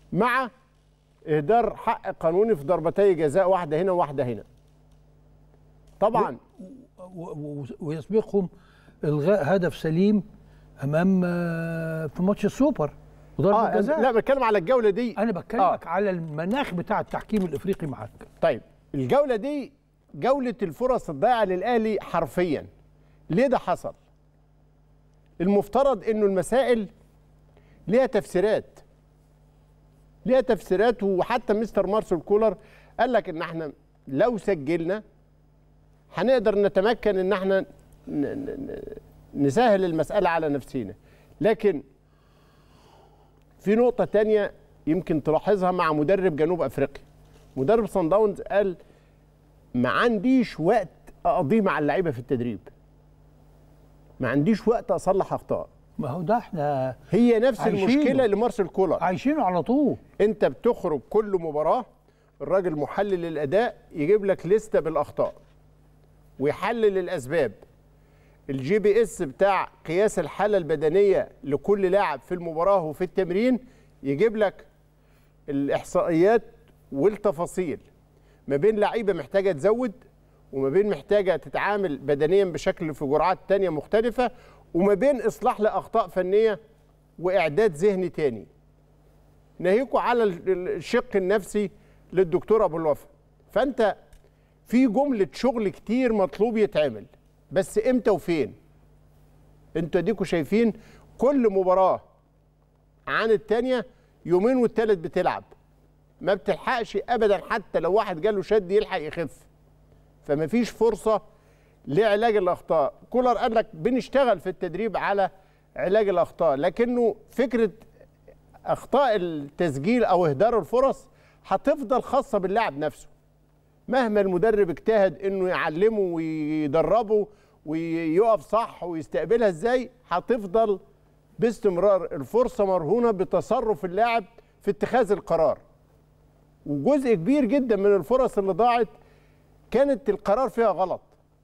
مع اهدار حق قانوني في ضربتي جزاء، واحده هنا وواحده هنا. طبعا ويسبقهم الغاء هدف سليم امام في ماتش السوبر وضربه آه جزاء. لا بتكلم على الجوله دي، انا بكلمك آه. على المناخ بتاع التحكيم الافريقي معاك. طيب الجوله دي جوله الفرص الضائعه للاهلي حرفيا. ليه ده حصل؟ المفترض انه المسائل ليها تفسيرات ليها تفسيرات وحتى مستر مارسيل كولر قال لك ان احنا لو سجلنا هنقدر نتمكن ان احنا نسهل المساله على نفسينا. لكن في نقطه تانية يمكن تلاحظها مع مدرب جنوب افريقيا. مدرب صن داونز قال ما عنديش وقت اقضيه مع اللعيبه في التدريب، ما عنديش وقت اصلح اخطاء. ما هو ده احنا هي نفس عايشينه. المشكله لمارسيل كولر، عايشينه على طول. انت بتخرج كل مباراه الراجل محلل الاداء يجيب لك لسته بالاخطاء ويحلل الاسباب. الجي بي اس بتاع قياس الحاله البدنيه لكل لاعب في المباراه وفي التمرين يجيب لك الاحصائيات والتفاصيل ما بين لعيبه محتاجه تزود وما بين محتاجه تتعامل بدنيا بشكل في جرعات تانية مختلفه وما بين اصلاح لاخطاء فنيه واعداد ذهني تاني. ناهيكوا على الشق النفسي للدكتور ابو الوفا. فانت في جمله شغل كتير مطلوب يتعمل، بس امتى وفين؟ انتوا اديكوا شايفين كل مباراه عن الثانيه يومين والثالث بتلعب، ما بتلحقش ابدا حتى لو واحد جاله شد يلحق يخف. فما فيش فرصه لعلاج الاخطاء. كولر قال لك بنشتغل في التدريب على علاج الاخطاء، لكنه فكره اخطاء التسجيل او اهدار الفرص هتفضل خاصه باللاعب نفسه. مهما المدرب اجتهد انه يعلمه ويدربه ويقف صح ويستقبلها ازاي، هتفضل باستمرار الفرصه مرهونه بتصرف اللاعب في اتخاذ القرار. وجزء كبير جدا من الفرص اللي ضاعت كانت القرار فيها غلط.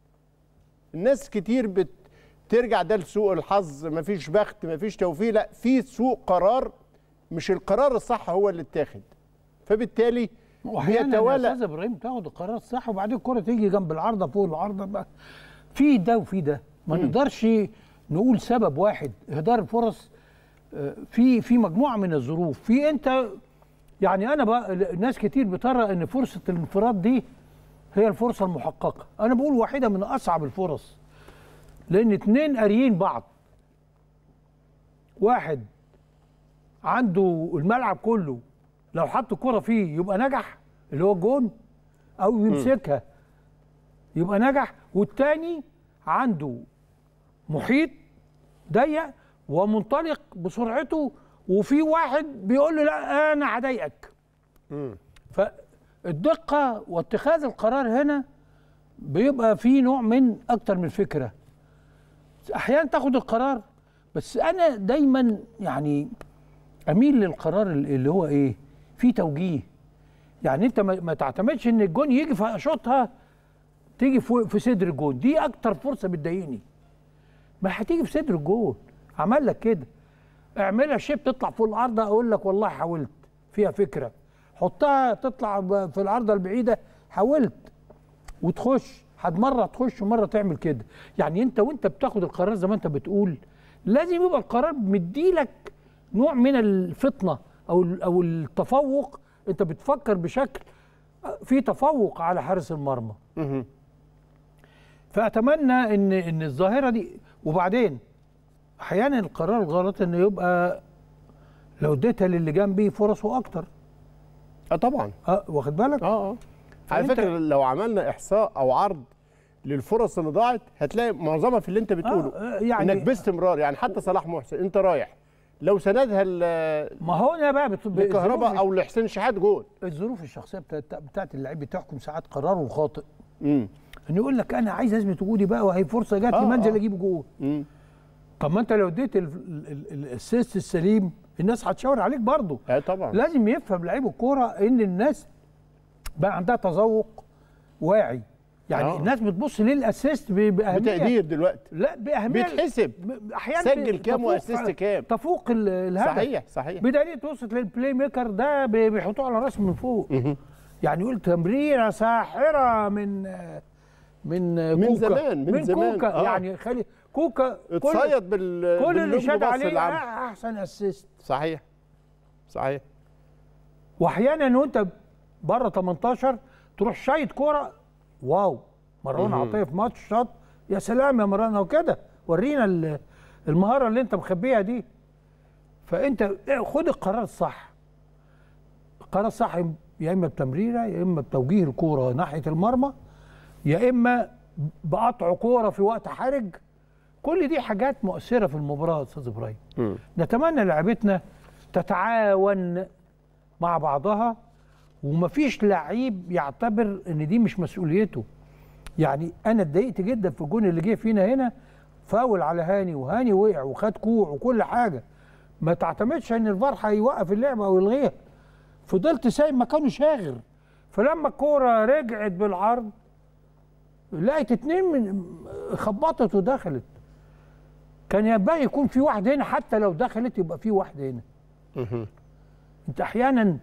الناس كتير بترجع ده لسوء الحظ، مفيش بخت، مفيش توفيق، لا، في سوء قرار، مش القرار الصح هو اللي اتاخد. فبالتالي بيتوالى يا استاذ ابراهيم تاخد القرار الصح وبعدين الكره تيجي جنب العارضه فوق العارضه بقى. في ده وفي ده، ما نقدرش نقول سبب واحد. اهدار الفرص في في مجموعه من الظروف. في انت يعني انا بقى ناس كتير بترى ان فرصه الانفراد دي هي الفرصه المحققه. انا بقول واحده من اصعب الفرص، لان اتنين قاريين بعض، واحد عنده الملعب كله لو حط الكرة فيه يبقى نجح اللي هو الجون، او يمسكها يبقى نجح، والتاني عنده محيط ضيق ومنطلق بسرعته وفي واحد بيقول له لا انا هضايقك. فالدقه واتخاذ القرار هنا بيبقى في نوع من اكتر من فكره. احيانا تاخد القرار، بس انا دايما يعني اميل للقرار اللي هو ايه، في توجيه. يعني انت ما تعتمدش ان الجون يجي في شوطها تيجي في صدر الجون، دي اكتر فرصه بتضايقني. ما هتيجي في صدر الجون، عمل لك كده اعملها شيب تطلع فوق العارضه، اقول لك والله حاولت فيها فكره. حطها تطلع في العارضه البعيده، حاولت وتخش، حد مره تخش ومره تعمل كده. يعني انت وانت بتاخد القرار زي ما انت بتقول لازم يبقى القرار مديلك نوع من الفطنه او او التفوق. انت بتفكر بشكل في تفوق على حارس المرمى. فاتمنى ان ان الظاهره دي. وبعدين احيانا القرار الغلط انه يبقى لو اديتها للي جنبي فرصه اكتر. اه طبعا. اه واخد بالك؟ اه اه على فكره لو عملنا احصاء او عرض للفرص اللي ضاعت هتلاقي معظمها في اللي انت بتقوله. آه يعني انك باستمرار، يعني حتى صلاح محسن انت رايح لو سندها ما هو انا بقى لكهرباء او لحسين شحات جول. الظروف الشخصيه بتاعت بتاعت اللعيب بتحكم ساعات قراره خاطئ. امم انه يقول لك انا عايز اثبت وجودي بقى وهي فرصه جات لي آه منزل آه. اجيب جول. امم طب ما انت لو اديت الاسيست السليم الناس هتشاور عليك برضه. اه طبعا. لازم يفهم لعيب الكوره ان الناس بقى عندها تذوق واعي يعني آه. الناس بتبص للاسيست ب- باهميه بتقدير دلوقتي لا باهميه بيتحسب ب- احيانا سجل كام تفوق- واسيست كام. تفوق ال- الهدف. صحيح صحيح. بدليل توصل للبلاي ميكر ده بي- بيحطوه على راسه من فوق. يعني يقول تمريره ساحره من من من كوكا. زمان، من من زمان. كوكا آه. يعني خلي كوكا كل اتصيد بال كل اللي باللونج شاد باص عليه اللي عمله. احسن اسيست. صحيح صحيح. واحيانا وانت بره تمنتاشر تروح شايط كوره واو مروان عطيه في ماتش شاط يا سلام يا مروان او كده ورينا ال- المهاره اللي انت مخبيها دي. فانت خد القرار الصح. القرار الصح يا اما بتمريره يا اما بتوجيه الكوره ناحيه المرمى يا اما بقطع كوره في وقت حرج. كل دي حاجات مؤثره في المباراه يا استاذ ابراهيم. نتمنى لعبتنا تتعاون مع بعضها ومفيش لعيب يعتبر ان دي مش مسؤوليته. يعني انا اتضايقت جدا في الجون اللي جه فينا هنا فاول على هاني وهاني وقع وخد كوع وكل حاجه. ما تعتمدش ان الفار هيوقف اللعبه او يلغيها. فضلت سايب مكانه شاغر. فلما الكوره رجعت بالعرض لقيت اتنين من خبطت ودخلت. كان ينبغي يكون في واحد هنا حتى لو دخلت يبقى في واحد هنا. انت احيانا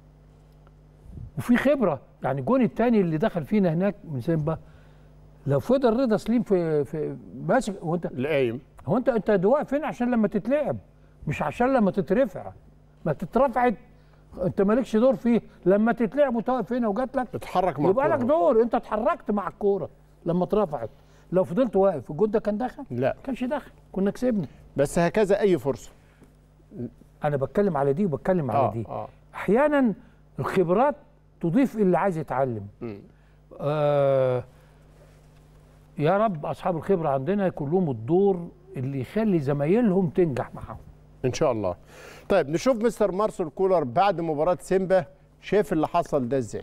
وفي خبره. يعني الجون الثاني اللي دخل فينا هناك من سيمبا لو فضل رضا سليم في في ماسك هو انت القايم هو انت انت دواء فين عشان لما تتلعب مش عشان لما تترفع. ما تترفعت انت مالكش دور فيه. لما تتلعب وتقف هنا وجات لك اتحرك مع يبقى لك الكورة. دور. انت اتحركت مع الكوره لما اترفعت. لو فضلت واقف الجون ده كان دخل؟ لا ما كانش دخل كنا كسبنا. بس هكذا اي فرصه. انا بتكلم على دي وبتكلم على آه دي. آه. احيانا الخبرات تضيف اللي عايز يتعلم. آه يا رب اصحاب الخبره عندنا يكون لهم الدور اللي يخلي زمايلهم تنجح معاهم ان شاء الله. طيب نشوف مستر مارسيل كولر بعد مباراه سيمبا شاف اللي حصل ده ازاي.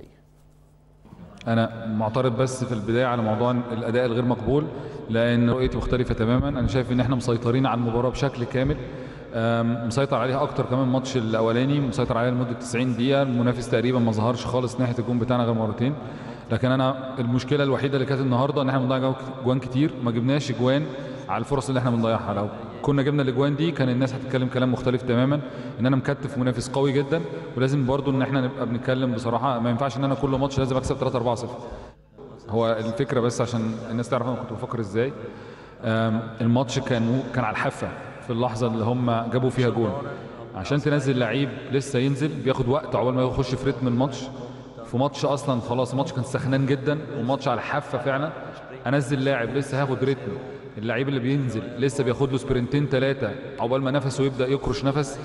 انا معترض بس في البدايه على موضوع الاداء الغير مقبول لان رؤيتي مختلفه تماما. انا شايف ان احنا مسيطرين على المباراه بشكل كامل. مسيطر عليها اكتر كمان الماتش الاولاني مسيطر عليها لمده تسعين دقيقه. المنافس تقريبا ما ظهرش خالص ناحيه الجون بتاعنا غير مرتين. لكن انا المشكله الوحيده اللي كانت النهارده ان احنا بنضيع جوان كتير ما جبناش جوان على الفرص اللي احنا بنضيعها. لو كنا جبنا الاجوان دي كان الناس هتتكلم كلام مختلف تماما ان انا مكتف منافس قوي جدا. ولازم برضو ان احنا نبقى بنتكلم بصراحه. ما ينفعش ان انا كل ماتش لازم اكسب ثلاثة أربعة صفر. هو الفكره بس عشان الناس تعرف انا كنت بفكر ازاي. الماتش كان كان على الحافه في اللحظه اللي هم جابوا فيها جون. عشان تنزل لعيب لسه ينزل بياخد وقت عقبال ما يخش في رتم الماتش. في ماتش اصلا خلاص الماتش كان سخنان جدا وماتش على الحافه فعلا. انزل لاعب لسه هاخد رتم. اللعيب اللي بينزل لسه بياخد له سبرنتين ثلاثه عقبال ما نفسه يبدا يكرش نفس.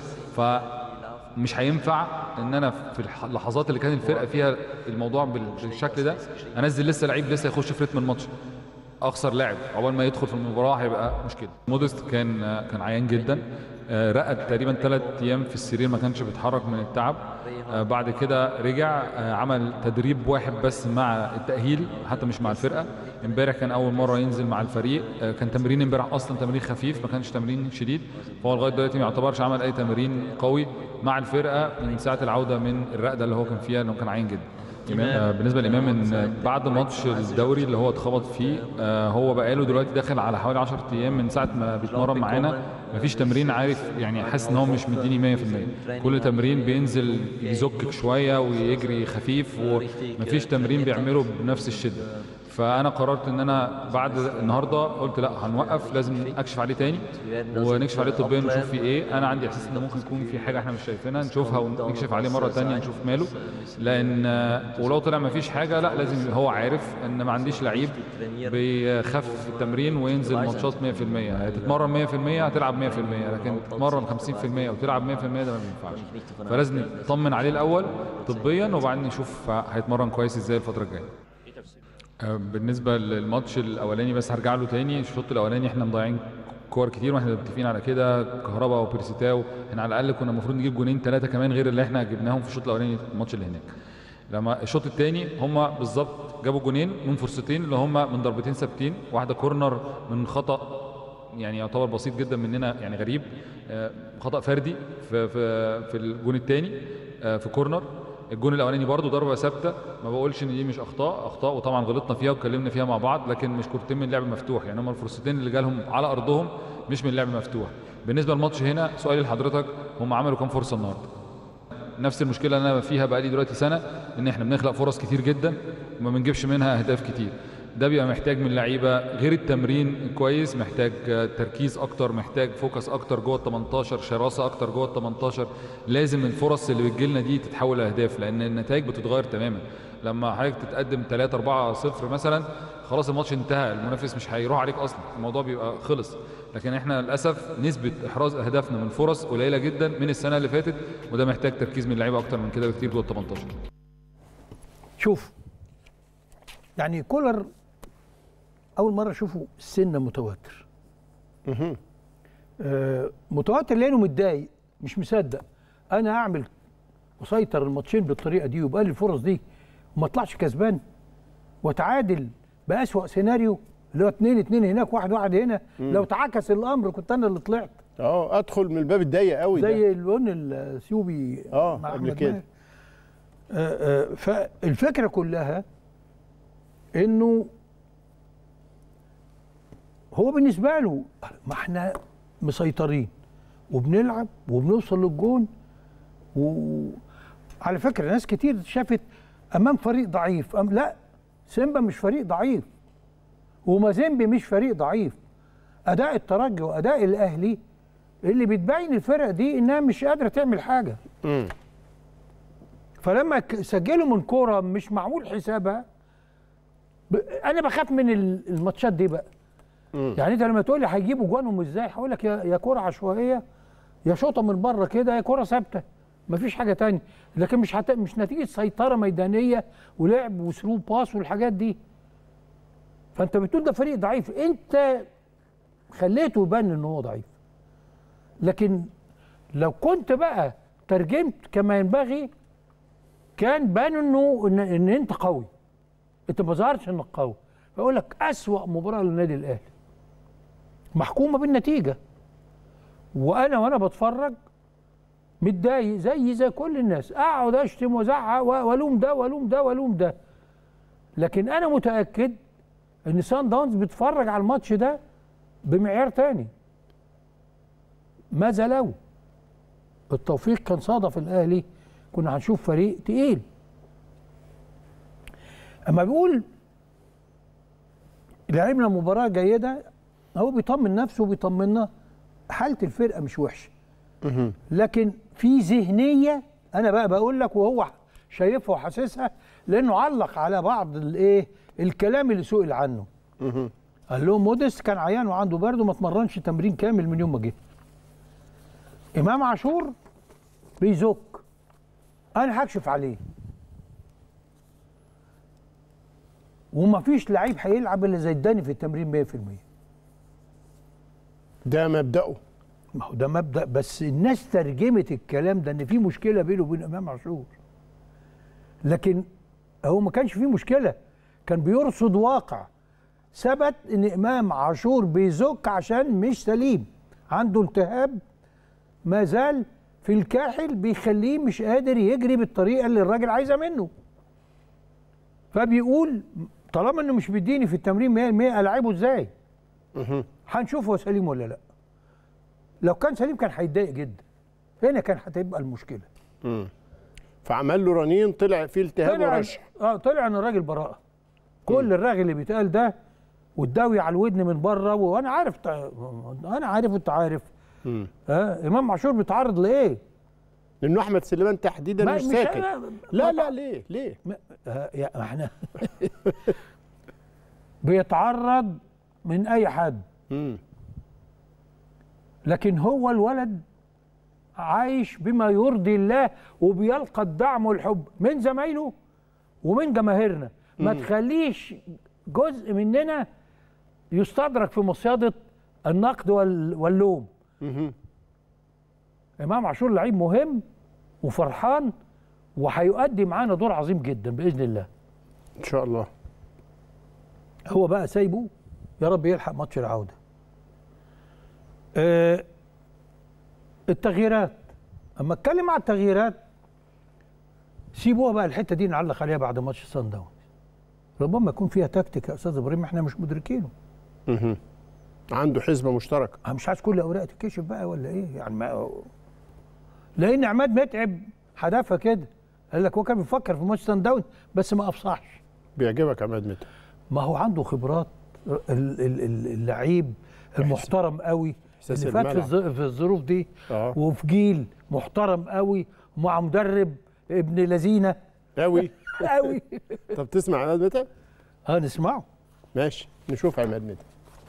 فمش هينفع ان انا في اللحظات اللي كان الفرقه فيها الموضوع بالشكل ده انزل لسه لعيب لسه يخش في رتم الماتش. اخسر لاعب عقبال ما يدخل في المباراه هيبقى مشكله. مودست كان كان عيان جدا. رقد تقريبا ثلاث ايام في السرير ما كانش بيتحرك من التعب. بعد كده رجع عمل تدريب واحد بس مع التأهيل حتى مش مع الفرقة. امبارح كان أول مرة ينزل مع الفريق. كان تمرين امبارح أصلا تمرين خفيف ما كانش تمرين شديد. فهو لغاية دلوقتي ما يعتبرش عمل أي تمرين قوي مع الفرقة من ساعة العودة من الرقدة اللي هو كان فيها لأنه كان عيان جدا. إمام بالنسبه لامام ان بعد ماتش الدوري اللي هو اتخبط فيه هو بقاله دلوقتي داخل على حوالي عشرة ايام من ساعه ما بيتمرن معانا. مفيش تمرين عارف يعني حاسس ان هو مش مديني مية في المية. كل تمرين بينزل يزكك شويه ويجري خفيف ومفيش تمرين بيعمله بنفس الشده. فانا قررت ان انا بعد النهارده قلت لا هنوقف لازم اكشف عليه تاني ونكشف عليه طبيا ونشوف فيه ايه. انا عندي احساس ان ممكن يكون في حاجه احنا مش شايفينها نشوفها ونكشف عليه مره تانيه نشوف ماله. لان ولو طلع ما فيش حاجه لا لازم هو عارف ان ما عنديش لعيب بيخفف التمرين وينزل ماتشات مية في المية. هتتمرن مية في المية هتلعب مية في المية لكن تتمرن خمسين في المية وتلعب مية في المية ده ما ينفعش. فلازم نطمن عليه الاول طبيا وبعدين نشوف هيتمرن كويس ازاي الفتره الجايه. بالنسبه للماتش الاولاني بس هرجع له تاني. الشوط الاولاني احنا مضيعين كور كتير واحنا متفقين على كده. كهربا وبيرسيتاو احنا على الاقل كنا المفروض نجيب جونين ثلاثه كمان غير اللي احنا جبناهم في الشوط الاولاني في الماتش اللي هناك. لما الشوط الثاني هم بالظبط جابوا جونين من فرصتين اللي هم من ضربتين ثابتين. واحده كورنر من خطا يعني يعتبر بسيط جدا مننا يعني غريب. خطا فردي في في في الجون الثاني في كورنر. الجون الاولاني برده ضربه ثابته، ما بقولش ان دي مش اخطاء، اخطاء وطبعا غلطنا فيها واتكلمنا فيها مع بعض، لكن مش كورتين من اللعب مفتوح، يعني هم الفرصتين اللي جالهم على ارضهم مش من اللعب مفتوح. بالنسبه للماتش هنا سؤالي لحضرتك، هم عملوا كام فرصه النهارده؟ نفس المشكله اللي انا فيها بقالي دلوقتي سنه، ان احنا بنخلق فرص كتير جدا وما بنجيبش منها اهداف كتير. ده بيبقى محتاج من اللعيبه غير التمرين كويس، محتاج تركيز اكتر، محتاج فوكس اكتر جوه ال تمنتاشر، شراسه اكتر جوه ال تمنتاشر. لازم الفرص اللي بتجيلنا دي تتحول لاهداف، لان النتائج بتتغير تماما. لما حضرتك تتقدم تلاتة أربعة صفر مثلا، خلاص الماتش انتهى، المنافس مش هيروح عليك اصلا، الموضوع بيبقى خلص. لكن احنا للاسف نسبه احراز اهدافنا من فرص قليله جدا من السنه اللي فاتت، وده محتاج تركيز من اللعيبه اكتر من كده بكتير جوه ال تمنتاشر. شوف، يعني كولر اول مره اشوفه السنه متوتر. اها آه متوتر لانه متضايق، مش مصدق انا اعمل وسيطر الماتشين بالطريقه دي ويبقى لي الفرص دي وما اطلعش كسبان واتعادل باسوأ سيناريو اللي هو اتنين اتنين هناك واحد واحد هنا. مم. لو تعكس الامر كنت انا اللي طلعت. اه ادخل من الباب الضيق قوي ده زي اللون الثيوبي اه قبل كده. آه آه فالفكره كلها انه هو بالنسبه له ما احنا مسيطرين وبنلعب وبنوصل للجون. وعلى فكره ناس كتير شافت امام فريق ضعيف، أم لا، سيمبا مش فريق ضعيف ومازيمبي مش فريق ضعيف. اداء الترجي واداء الاهلي اللي بتبين الفرق دي انها مش قادره تعمل حاجه. م. فلما سجلوا من كوره مش معمول حسابها، ب... انا بخاف من الماتشات دي بقى. م. يعني انت لما تقول لي هيجيبوا جوانهم ازاي، هقول لك يا يا كوره عشوائيه يا شوطه من بره كده يا كوره ثابته، مفيش حاجه تانية. لكن مش هت... مش نتيجه سيطره ميدانيه ولعب وثرو باس والحاجات دي. فانت بتقول ده فريق ضعيف، انت خليته يبان ان هو ضعيف. لكن لو كنت بقى ترجمت كما ينبغي كان بان انه ان, إن انت قوي، انت ما ظهرتش انك قوي. فاقول لك اسوأ مباراه للنادي الاهلي محكومه بالنتيجه، وانا وانا بتفرج متضايق زي زي كل الناس، اقعد اشتم وازعق والوم ده والوم ده والوم ده. لكن انا متاكد ان سان داونز بيتفرج على الماتش ده بمعيار تاني. ماذا لو التوفيق كان صادف الاهلي، كنا هنشوف فريق تقيل. اما بيقول لعبنا مباراه جيده، هو بيطمن نفسه وبيطمنا، حاله الفرقه مش وحشه، لكن في ذهنيه انا بقى بقول لك وهو شايفها وحاسسها، لانه علق على بعض الايه الكلام اللي سئل عنه. قال لهم موديست كان عيان وعنده برد وما اتمرنش تمرين كامل من يوم ما جه. امام عاشور بيزك، انا هكشف عليه ومفيش لعيب هيلعب الا زي الداني في التمرين مية في المية. ده مبدأه. ما هو ده مبدأ، بس الناس ترجمت الكلام ده ان في مشكله بينه وبين امام عاشور، لكن هو ما كانش فيه مشكله، كان بيرصد واقع ثبت ان امام عاشور بيزك عشان مش سليم، عنده التهاب ما زال في الكاحل بيخليه مش قادر يجري بالطريقه اللي الراجل عايزها منه. فبيقول طالما انه مش بيديني في التمرين مية بالمية العبه ازاي؟ هنشوف هو سليم ولا لا. لو كان سليم كان هيتضايق جدا، هنا كان هتبقى المشكله. امم فعمل له رنين طلع فيه التهاب ورشح. اه طلع ان الراجل براءه. كل مم. الراجل اللي بيتقال ده والداوي على الودن من بره، وانا عارف تع... انا عارف وانت عارف. امم اه امام عاشور بيتعرض لايه؟ لانه احمد سليمان تحديدا مش, مش ساكت. لا لا ليه ليه؟ ما... آه يا احنا بيتعرض من اي حد. امم لكن هو الولد عايش بما يرضي الله وبيلقى الدعم والحب من زمايله ومن جماهيرنا. ما تخليش جزء مننا يستدرك في مصيدة النقد واللوم. امام عاشور لعيب مهم وفرحان وهيؤدي معانا دور عظيم جدا باذن الله ان شاء الله. هو بقى سايبه يا رب يلحق ماتش العوده. أه التغييرات، اما اتكلم على التغييرات سيبوها بقى الحته دي نعلق عليها بعد ماتش سان داونز. ربما يكون فيها تكتيك يا استاذ ابراهيم احنا مش مدركينه. اها عنده حسبه مشتركه. انا مش عايز كل الاوراق تتكشف بقى ولا ايه يعني ما... لان عماد متعب هدفها كده، قال لك هو كان بيفكر في ماتش سان داونز بس ما افصحش. بيعجبك عماد متعب؟ ما هو عنده خبرات، اللعيب المحترم قوي اللي فات في الظروف دي أوه. وفي جيل محترم قوي ومع مدرب ابن لذينه قوي قوي. طب تسمع عماد متعب؟ اه نسمعه. ماشي نشوف عماد متعب.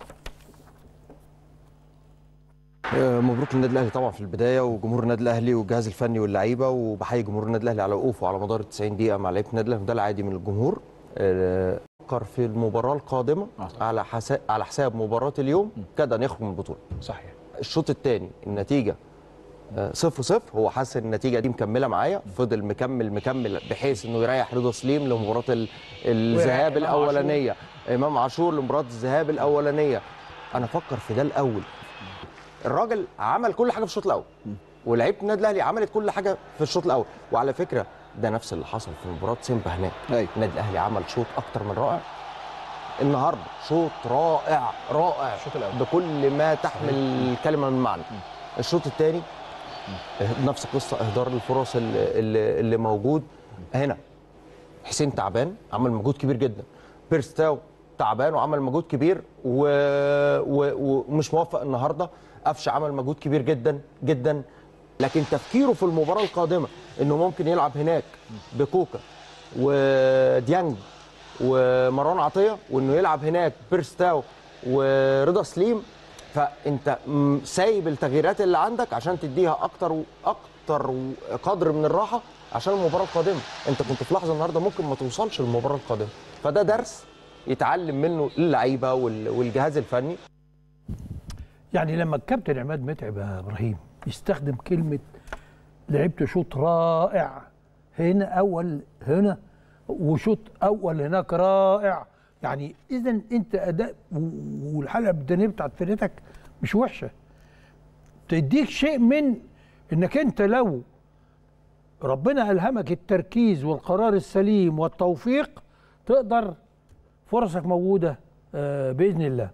مبروك للنادي الاهلي طبعا في البدايه وجمهور النادي الاهلي والجهاز الفني واللعيبه، وبحيي جمهور النادي الاهلي على وقوفه على مدار تسعين دقيقه مع لعيبه النادي الاهلي، ده العادي من الجمهور. فكر في المباراه القادمه آه. على حساب على حساب مباراه اليوم كاد ان يخرج من البطوله. صحيح. الشوط الثاني النتيجه صفر صفر، هو حاسس ان النتيجه دي مكمله معايا، فضل مكمل مكمل بحيث انه يريح رضا سليم لمباراه الذهاب الاولانيه، امام عاشور لمباراه الذهاب الاولانيه. انا فكر في ده الاول. الراجل عمل كل حاجه في الشوط الاول ولعيبه النادي الاهلي عملت كل حاجه في الشوط الاول، وعلى فكره ده نفس اللي حصل في مباراه سيمبا هناك. النادي الاهلي عمل شوط اكتر من رائع النهارده، شوط رائع رائع الشوط الاول بكل ما تحمل الكلمه من معنى. الشوط الثاني نفس القصه، اهدار الفرص اللي, اللي, اللي موجود هنا. حسين تعبان عمل مجهود كبير جدا، بيرستاو تعبان وعمل مجهود كبير و... و... ومش موفق النهارده. قفشه عمل مجهود كبير جدا جدا، لكن تفكيره في المباراه القادمه انه ممكن يلعب هناك بكوكا وديانج ومروان عطيه، وانه يلعب هناك بيرستاو ورضا سليم، فانت سايب التغييرات اللي عندك عشان تديها اكتر واكتر قدر من الراحه عشان المباراه القادمه. انت كنت في لحظه النهارده ممكن ما توصلش للمباراه القادمه، فده درس يتعلم منه اللعيبه والجهاز الفني. يعني لما الكابتن عماد متعب يا ابراهيم يستخدم كلمه لعبت شوط رائع هنا اول هنا وشوط اول هناك رائع، يعني اذا انت اداء والحلقه البدنيه بتاعت فرقتك مش وحشه، تديك شيء من انك انت لو ربنا الهمك التركيز والقرار السليم والتوفيق تقدر فرصك موجوده باذن الله.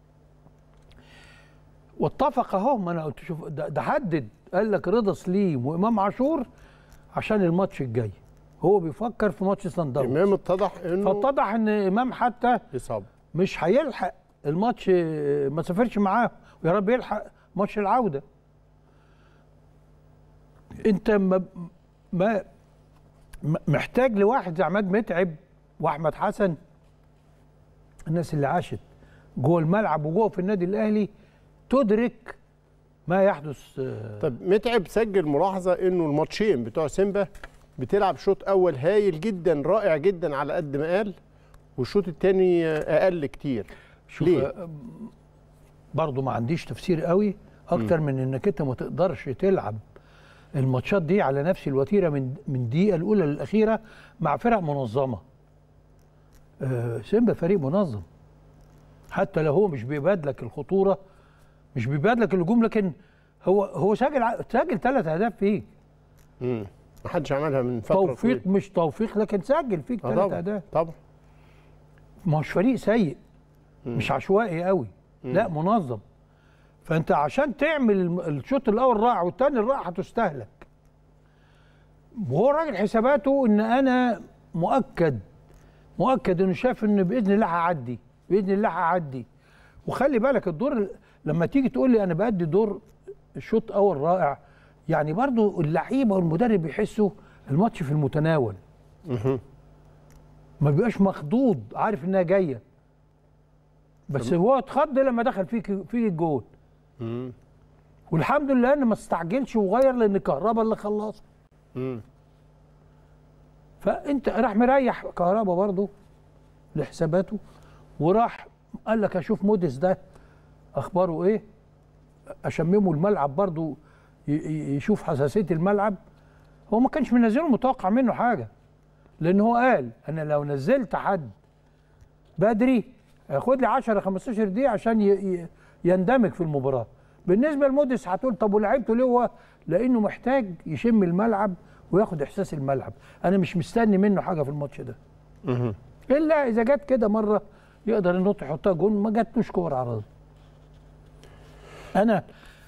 واتفق اهو، ما انا قلت شوف ده حدد قال لك رضا سليم وامام عاشور عشان الماتش الجاي، هو بيفكر في ماتش سان داونز. امام اتضح انه فاتضح ان امام حتى اصابه مش هيلحق الماتش، ما سافرش معاه، ويا رب يلحق ماتش العوده. انت ما ما محتاج لواحد زي عماد متعب واحمد حسن، الناس اللي عاشت جوه الملعب وجوه في النادي الاهلي تدرك ما يحدث. طب متعب سجل ملاحظه انه الماتشين بتوع سيمبا بتلعب شوط اول هايل جدا رائع جدا على قد ما قال، والشوط الثاني اقل كتير. ليه؟ برضه ما عنديش تفسير قوي اكتر م. من انك انت ما تقدرش تلعب الماتشات دي على نفس الوتيره من من الدقيقه الاولى للاخيره مع فرق منظمه. آه سيمبا فريق منظم، حتى لو هو مش بيبادلك الخطوره مش بيبادلك الهجوم، لكن هو هو سجل سجل ثلاث اهداف فيك. امم ما حدش عملها من فتره توفيق طويل. مش توفيق لكن سجل فيك ثلاث اهداف. طبعا ما هوش فريق سيء، مم. مش عشوائي قوي، مم. لا منظم. فانت عشان تعمل الشوط الاول رائع والثاني الرائع هتستهلك. وهو راجل حساباته ان انا مؤكد مؤكد انه شايف ان باذن الله هعدي باذن الله هعدي. وخلي بالك الدور لما تيجي تقول لي انا بادي دور الشوط اول رائع، يعني برضو اللعيبه والمدرب يحسوا الماتش في المتناول. اها ما بيبقاش مخضوض، عارف انها جايه، بس هو اتخض لما دخل فيك فيك الجول. امم والحمد لله ان ما استعجلش وغير لان كهربا اللي خلصه. امم فانت راح مريح كهربا برضو لحساباته، وراح قال لك اشوف موديس ده اخباره ايه، اشممه الملعب برضو يشوف حساسيه الملعب. هو ما كانش منزله متوقع منه حاجه، لان هو قال انا لو نزلت حد بدري هياخد لي عشرة خمستاشر دقيقه عشان يندمج في المباراه. بالنسبه لموديس هتقول طب ولعبته ليه؟ هو لانه محتاج يشم الملعب وياخد احساس الملعب. انا مش مستني منه حاجه في الماتش ده الا اذا جت كده مره يقدر النط يحطها جون، ما جاتلوش كور عرض. انا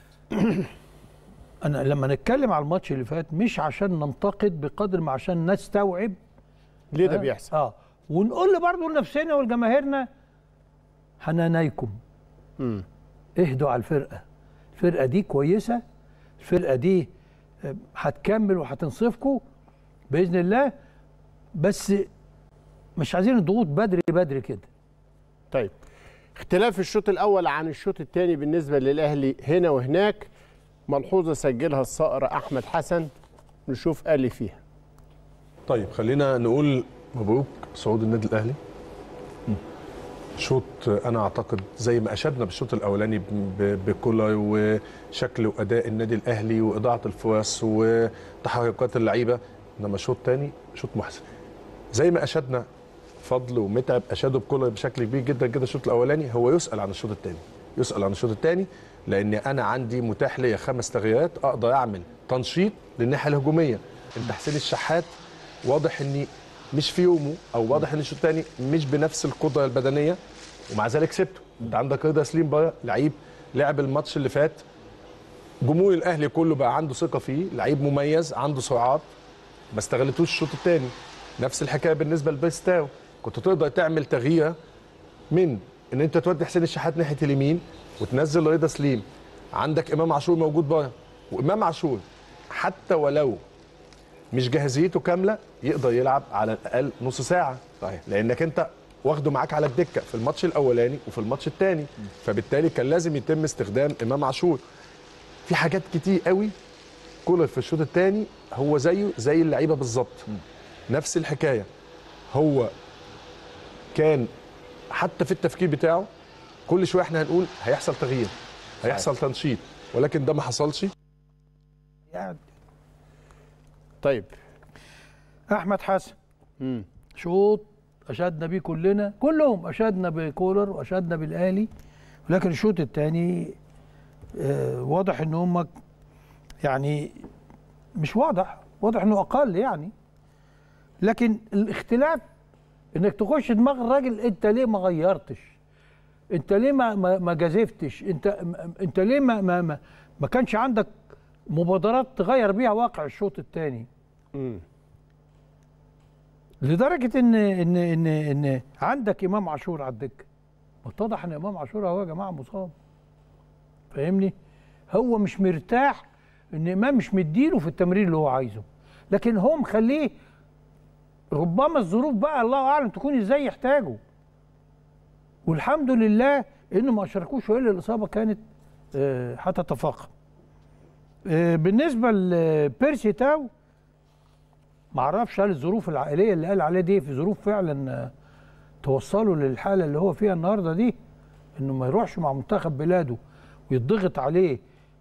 انا لما نتكلم على الماتش اللي فات مش عشان ننتقد بقدر ما عشان نستوعب ليه ده بيحصل. اه ونقول برضه لنفسنا ولجماهيرنا حنانيكم، امم اهدوا على الفرقه. الفرقه دي كويسه، الفرقه دي هتكمل وهتنصفكم باذن الله، بس مش عايزين الضغوط بدري بدري كده. طيب اختلاف الشوط الاول عن الشوط الثاني بالنسبه للاهلي هنا وهناك، ملحوظه سجلها الصقر احمد حسن، نشوف قال لي فيها. طيب خلينا نقول مبروك صعود النادي الاهلي. شوط انا اعتقد زي ما اشدنا بالشوط الاولاني بكولر وشكل واداء النادي الاهلي واضاعه الفرص وتحركات اللعيبه، انما شوط ثاني شوط محسن. زي ما اشدنا فضل ومتعب اشادوا بكولر بشكل كبير جدا جدا الشوط الاولاني، هو يسال عن الشوط الثاني. يسال عن الشوط الثاني لان انا عندي متاح ليا خمس تغييرات اقدر اعمل تنشيط للناحيه الهجوميه. انت حسين الشحات واضح اني مش في يومه، او واضح ان الشوط الثاني مش بنفس القدره البدنيه، ومع ذلك سبته. انت عندك رضا سليم بقى لعيب لعب الماتش اللي فات، جمهور الاهلي كله بقى عنده ثقه فيه، لعيب مميز عنده سرعات، ما استغلتوش الشوط الثاني. نفس الحكايه بالنسبه لبيستاو، كنت تقدر تعمل تغيير من ان انت تودي حسين الشحات ناحيه اليمين وتنزل رضا سليم، عندك امام عاشور موجود بره، وامام عاشور حتى ولو مش جاهزيته كامله يقدر يلعب على الاقل نص ساعه. صحيح. لانك انت واخده معاك على الدكه في الماتش الاولاني وفي الماتش الثاني، فبالتالي كان لازم يتم استخدام امام عاشور. في حاجات كتير قوي كولر في الشوط الثاني هو زيه زي اللعيبه بالظبط، نفس الحكايه. هو كان حتى في التفكير بتاعه كل شويه احنا هنقول هيحصل تغيير، هيحصل تنشيط، ولكن ده ما حصلش. يعني طيب احمد حسن امم شوط اشدنا بيه كلنا، كلهم اشدنا بكولر واشدنا بالاهلي، ولكن الشوط الثاني آه واضح ان هم يعني مش واضح، واضح انه اقل يعني. لكن الاختلاف انك تخش دماغ الراجل، انت ليه ما غيرتش؟ انت ليه ما ما, ما جازفتش؟ انت انت ليه ما ما ما, ما كانش عندك مبادرات تغير بيها واقع الشوط الثاني؟ امم لدرجه ان ان ان ان عندك امام عاشور على الدكه، اتضح ان امام عاشور هو يا جماعه مصاب. فاهمني؟ هو مش مرتاح ان امام مش مديله في التمرين اللي هو عايزه، لكن هو مخليه ربما الظروف بقى الله اعلم تكون ازاي يحتاجه. والحمد لله انه ما اشركوش والا الاصابه كانت آه هتتفاقم. آه بالنسبه لبيرسي تاو، ما اعرفش هل الظروف العائليه اللي قال عليها دي في ظروف فعلا آه توصله للحاله اللي هو فيها النهارده دي، انه ما يروحش مع منتخب بلاده ويضغط عليه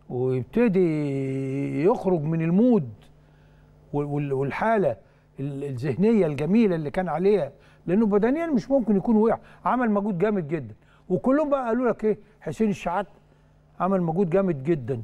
ويبتدي يخرج من المود والحاله الذهنيه الجميله اللي كان عليها، لانه بدنيا مش ممكن يكون وقع. عمل مجهود جامد جدا، وكلهم بقى قالوا لك ايه، حسين الشحات عمل مجهود جامد جدا،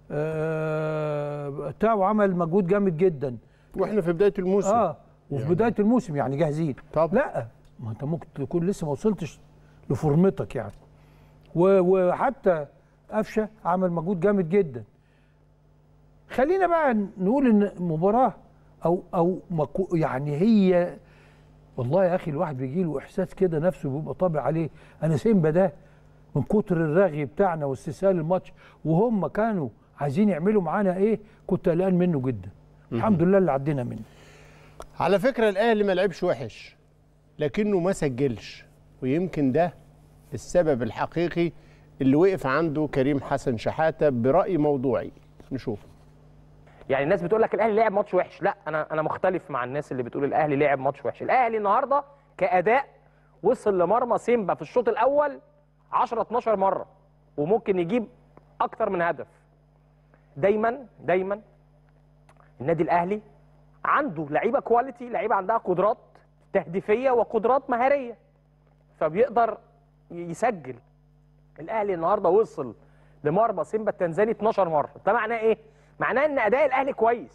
آه تاو عمل مجهود جامد جدا، واحنا في بدايه الموسم. اه وفي يعني بدايه الموسم يعني جاهزين. طب لا، ما انت ممكن تكون لسه ما وصلتش لفورمتك يعني. وحتى قفشه عمل مجهود جامد جدا. خلينا بقى نقول ان مباراه او او يعني هي والله يا اخي الواحد بيجي له احساس كده نفسه بيبقى طابع عليه. انا سيمبا ده من كتر الرغي بتاعنا واستسهال الماتش وهم كانوا عايزين يعملوا معانا ايه، كنت قلقان منه جدا. الحمد لله اللي عدينا منه. على فكره الاهلي ما لعبش وحش، لكنه ما سجلش، ويمكن ده السبب الحقيقي اللي وقف عنده كريم حسن شحاته برأي موضوعي. نشوف. يعني الناس بتقول لك الاهلي لعب ماتش وحش، لا انا انا مختلف مع الناس اللي بتقول الاهلي لعب ماتش وحش. الاهلي النهارده كاداء وصل لمرمى سيمبا في الشوط الاول عشرة اتناشر مره، وممكن يجيب اكتر من هدف. دايما دايما النادي الاهلي عنده لعيبه كواليتي، لعيبه عندها قدرات تهديفيه وقدرات مهاريه، فبيقدر يسجل. الاهلي النهارده وصل لمرمى سيمبا التنزاني اتناشر مره، ده معناه ايه؟ معناه ان اداء الاهلي كويس.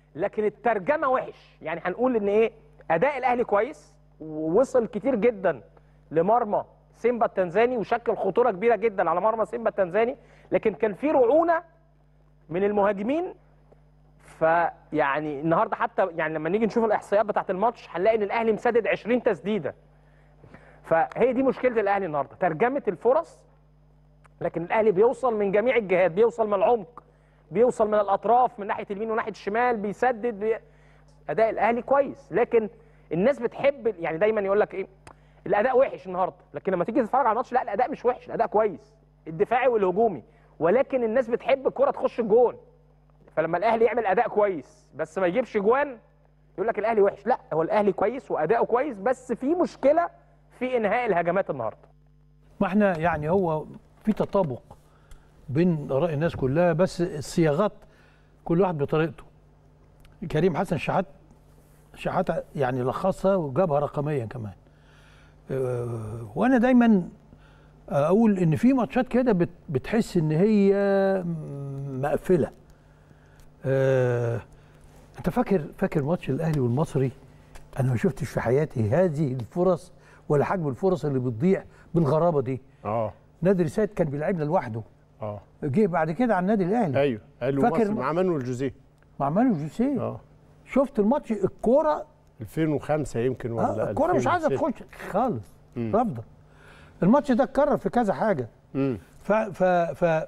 لكن الترجمه وحش. يعني هنقول ان ايه، اداء الاهلي كويس ووصل كتير جدا لمرمى سيمبا التنزاني وشكل خطوره كبيره جدا على مرمى سيمبا التنزاني، لكن كان في رعونه من المهاجمين. فيعني النهارده حتى يعني لما نيجي نشوف الاحصائيات بتاعه الماتش هنلاقي ان الاهلي مسدد عشرين تسديده. فهي دي مشكله الاهلي النهارده، ترجمه الفرص. لكن الاهلي بيوصل من جميع الجهات، بيوصل من العمق، بيوصل من الاطراف، من ناحيه اليمين وناحيه الشمال، بيسدد بي... اداء الاهلي كويس. لكن الناس بتحب يعني دايما يقول لك ايه، الاداء وحش النهارده، لكن لما تيجي تتفرج على الماتش لا، الاداء مش وحش، الاداء كويس الدفاعي والهجومي، ولكن الناس بتحب الكره تخش الجون. فلما الاهلي يعمل اداء كويس بس ما يجيبش جوان يقول لك الاهلي وحش. لا، هو الاهلي كويس واداؤه كويس، بس في مشكله في انهاء الهجمات النهارده. ما احنا يعني هو في تطابق بين اراء الناس كلها، بس الصياغات كل واحد بطريقته. كريم حسن شحات شحات يعني لخصها وجابها رقميا كمان. أه وانا دايما اقول ان في ماتشات كده بتحس ان هي مقفله. أه انت فاكر فاكر ماتش الاهلي والمصري؟ انا ما شفتش في حياتي هذه الفرص ولا حجم الفرص اللي بتضيع بالغرابه دي. اه نادر سيد كان بيلعبنا لوحده. اه جه بعد كده على النادي الاهلي. ايوه قالوا مصر مع مانويل جوزيه. مع مانويل جوزيه. اه شفت الماتش الكوره ألفين وخمسة يمكن ولا آه الكوره مش عايزه تخش خالص، رافضه. الماتش ده اتكرر في كذا حاجه. امم ف ف ف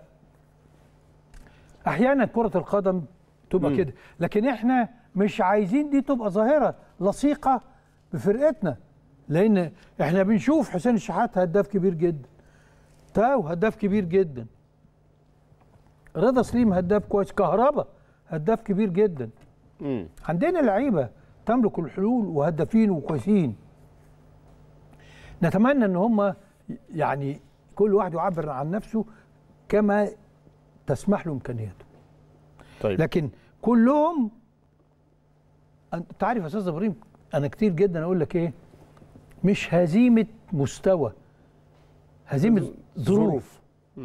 احيانا كره القدم تبقى كده، لكن احنا مش عايزين دي تبقى ظاهره لصيقه بفرقتنا، لان احنا بنشوف حسين الشحات هداف كبير جدا، تاو هداف كبير جدا، رضا سليم هداف كويس، كهربا هداف كبير جدا. امم عندنا لعيبه تملك الحلول وهدافين وكويسين. نتمنى ان هم يعني كل واحد يعبر عن نفسه كما تسمح له امكانياته. طيب لكن كلهم، انت عارف يا استاذ ابراهيم، انا كتير جدا اقول لك ايه، مش هزيمه مستوى، هزيمه ظروف.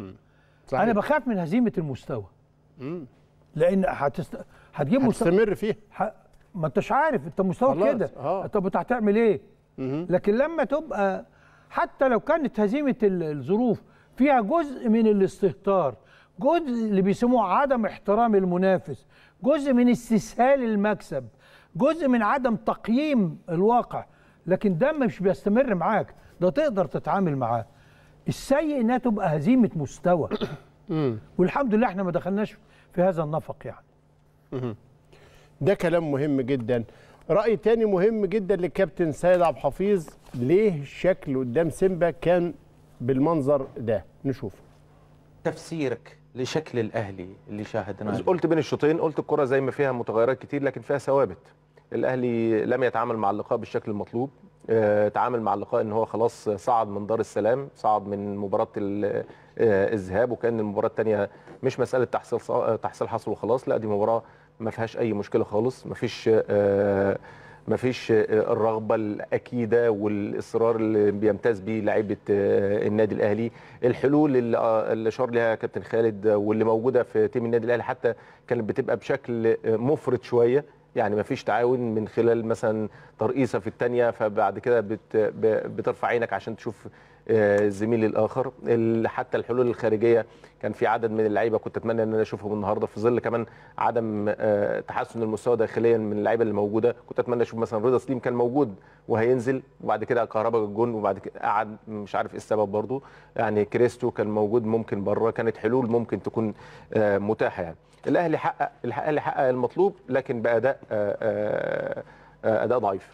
انا بخاف من هزيمه المستوى. امم لان هتست... هتجيب مستوى هتستمر فيه. ح... ما انتش عارف انت مستوى كده. اه طب انت هتعمل ايه؟ مم. لكن لما تبقى حتى لو كانت هزيمه الظروف فيها جزء من الاستهتار، جزء اللي بيسموه عدم احترام المنافس، جزء من استسهال المكسب، جزء من عدم تقييم الواقع، لكن ده مش بيستمر معاك، ده تقدر تتعامل معاه. السيء انها تبقى هزيمه مستوى. والحمد لله احنا ما دخلناش في هذا النفق يعني. ده كلام مهم جدا. رأي تاني مهم جدا للكابتن سيد عبد الحفيظ، ليه الشكل قدام سيمبا كان بالمنظر ده؟ نشوف تفسيرك لشكل الاهلي اللي شاهدناه. قلت بين الشوطين، قلت الكرة زي ما فيها متغيرات كتير لكن فيها ثوابت. الاهلي لم يتعامل مع اللقاء بالشكل المطلوب، اه تعامل مع اللقاء ان هو خلاص صعد من دار السلام، صعد من مباراة الذهاب، وكان المباراة الثانية مش مسألة تحصيل تحصيل حصل وخلاص، لا دي مباراة ما فيهاش اي مشكله خالص، ما فيش آه ما فيش آه الرغبه الاكيده والاصرار اللي بيمتاز بيه لعيبه آه النادي الاهلي. الحلول اللي, آه اللي شار لها كابتن خالد واللي موجوده في تيم النادي الاهلي حتى كانت بتبقى بشكل مفرط شويه، يعني ما فيش تعاون من خلال مثلا ترقيصه في الثانيه فبعد كده بت بترفع عينك عشان تشوف الزميل الاخر. حتى الحلول الخارجيه كان في عدد من اللعيبه كنت اتمنى ان انا اشوفهم النهارده في ظل كمان عدم تحسن المستوى داخليا من اللعيبه اللي موجوده. كنت اتمنى اشوف مثلا رضا سليم كان موجود وهينزل وبعد كده كهربا الجون وبعد كده قعد مش عارف ايه السبب برضه، يعني كريستو كان موجود ممكن بره، كانت حلول ممكن تكون متاحه. يعني الاهلي حقق الاهلي حقق المطلوب لكن باداء اداء ضعيف.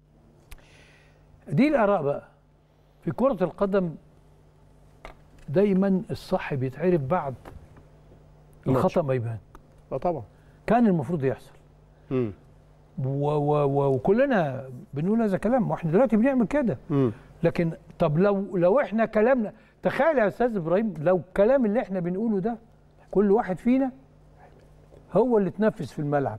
دي الاراء بقى. في كرة القدم دايما الصح بيتعرف بعد الخطأ ما يبان. اه طبعا. كان المفروض يحصل. امم و و و وكلنا بنقول هذا كلام، واحنا دلوقتي بنعمل كده. لكن طب لو لو احنا كلامنا، تخيل يا استاذ ابراهيم لو الكلام اللي احنا بنقوله ده كل واحد فينا هو اللي اتنفذ في الملعب،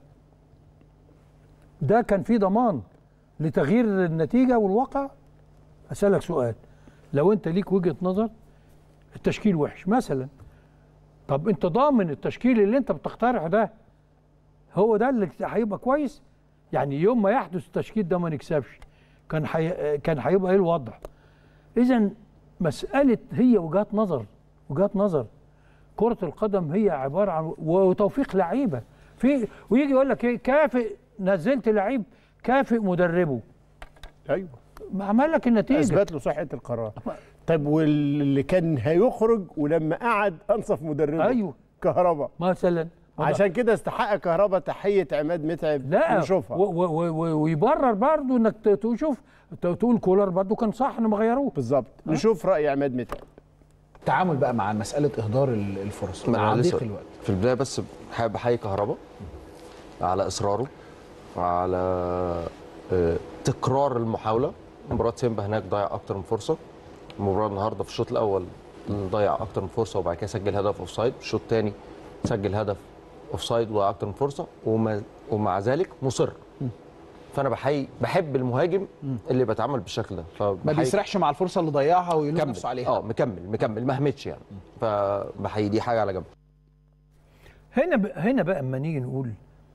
ده كان فيه ضمان لتغيير النتيجة والواقع. أسألك سؤال، لو أنت ليك وجهة نظر التشكيل وحش مثلا، طب أنت ضامن التشكيل اللي أنت بتقترحه ده هو ده اللي هيبقى كويس. يعني يوم ما يحدث التشكيل ده ما نكسبش كان حي... كان هيبقى ايه الوضع؟ اذا مساله هي وجهات نظر، وجهات نظر. كره القدم هي عباره عن وتوفيق لعيبه في، ويجي يقول لك ايه كافئ، نزلت لعيب كافئ مدربه. ايوه ما عمل لك النتيجه، اثبت له صحه القرار. طيب واللي كان هيخرج ولما قعد انصف مدربه ايوه كهربا مثلا، عشان كده استحق كهربا تحيه عماد متعب. لا نشوفها ويبرر برضه انك تشوف تقول كولر برضه كان صح انه ما غيروه بالظبط. نشوف راي عماد متعب. التعامل بقى مع مساله اهدار الفرص مع ضيق الوقت. في البدايه بس حابب احيي كهربا على اصراره وعلى اه تكرار المحاوله. مباراه سيمبا هناك ضيع اكتر من فرصه، المباراه النهارده في الشوط الاول ضيع اكتر من فرصه وبعد كده سجل هدف اوف سايد، الشوط الثاني سجل هدف اوف سايد وضيع اكتر من فرصه وما ومع ذلك مصر. فانا بحيي بحب المهاجم اللي بيتعامل بالشكل ده، ما بيسرحش مع الفرصه اللي ضيعها ويلوم نفسه عليها. اه مكمل مكمل ما همتش يعني، فبحيي دي حاجه على جنب. هنا ب... هنا بقى اما نيجي نقول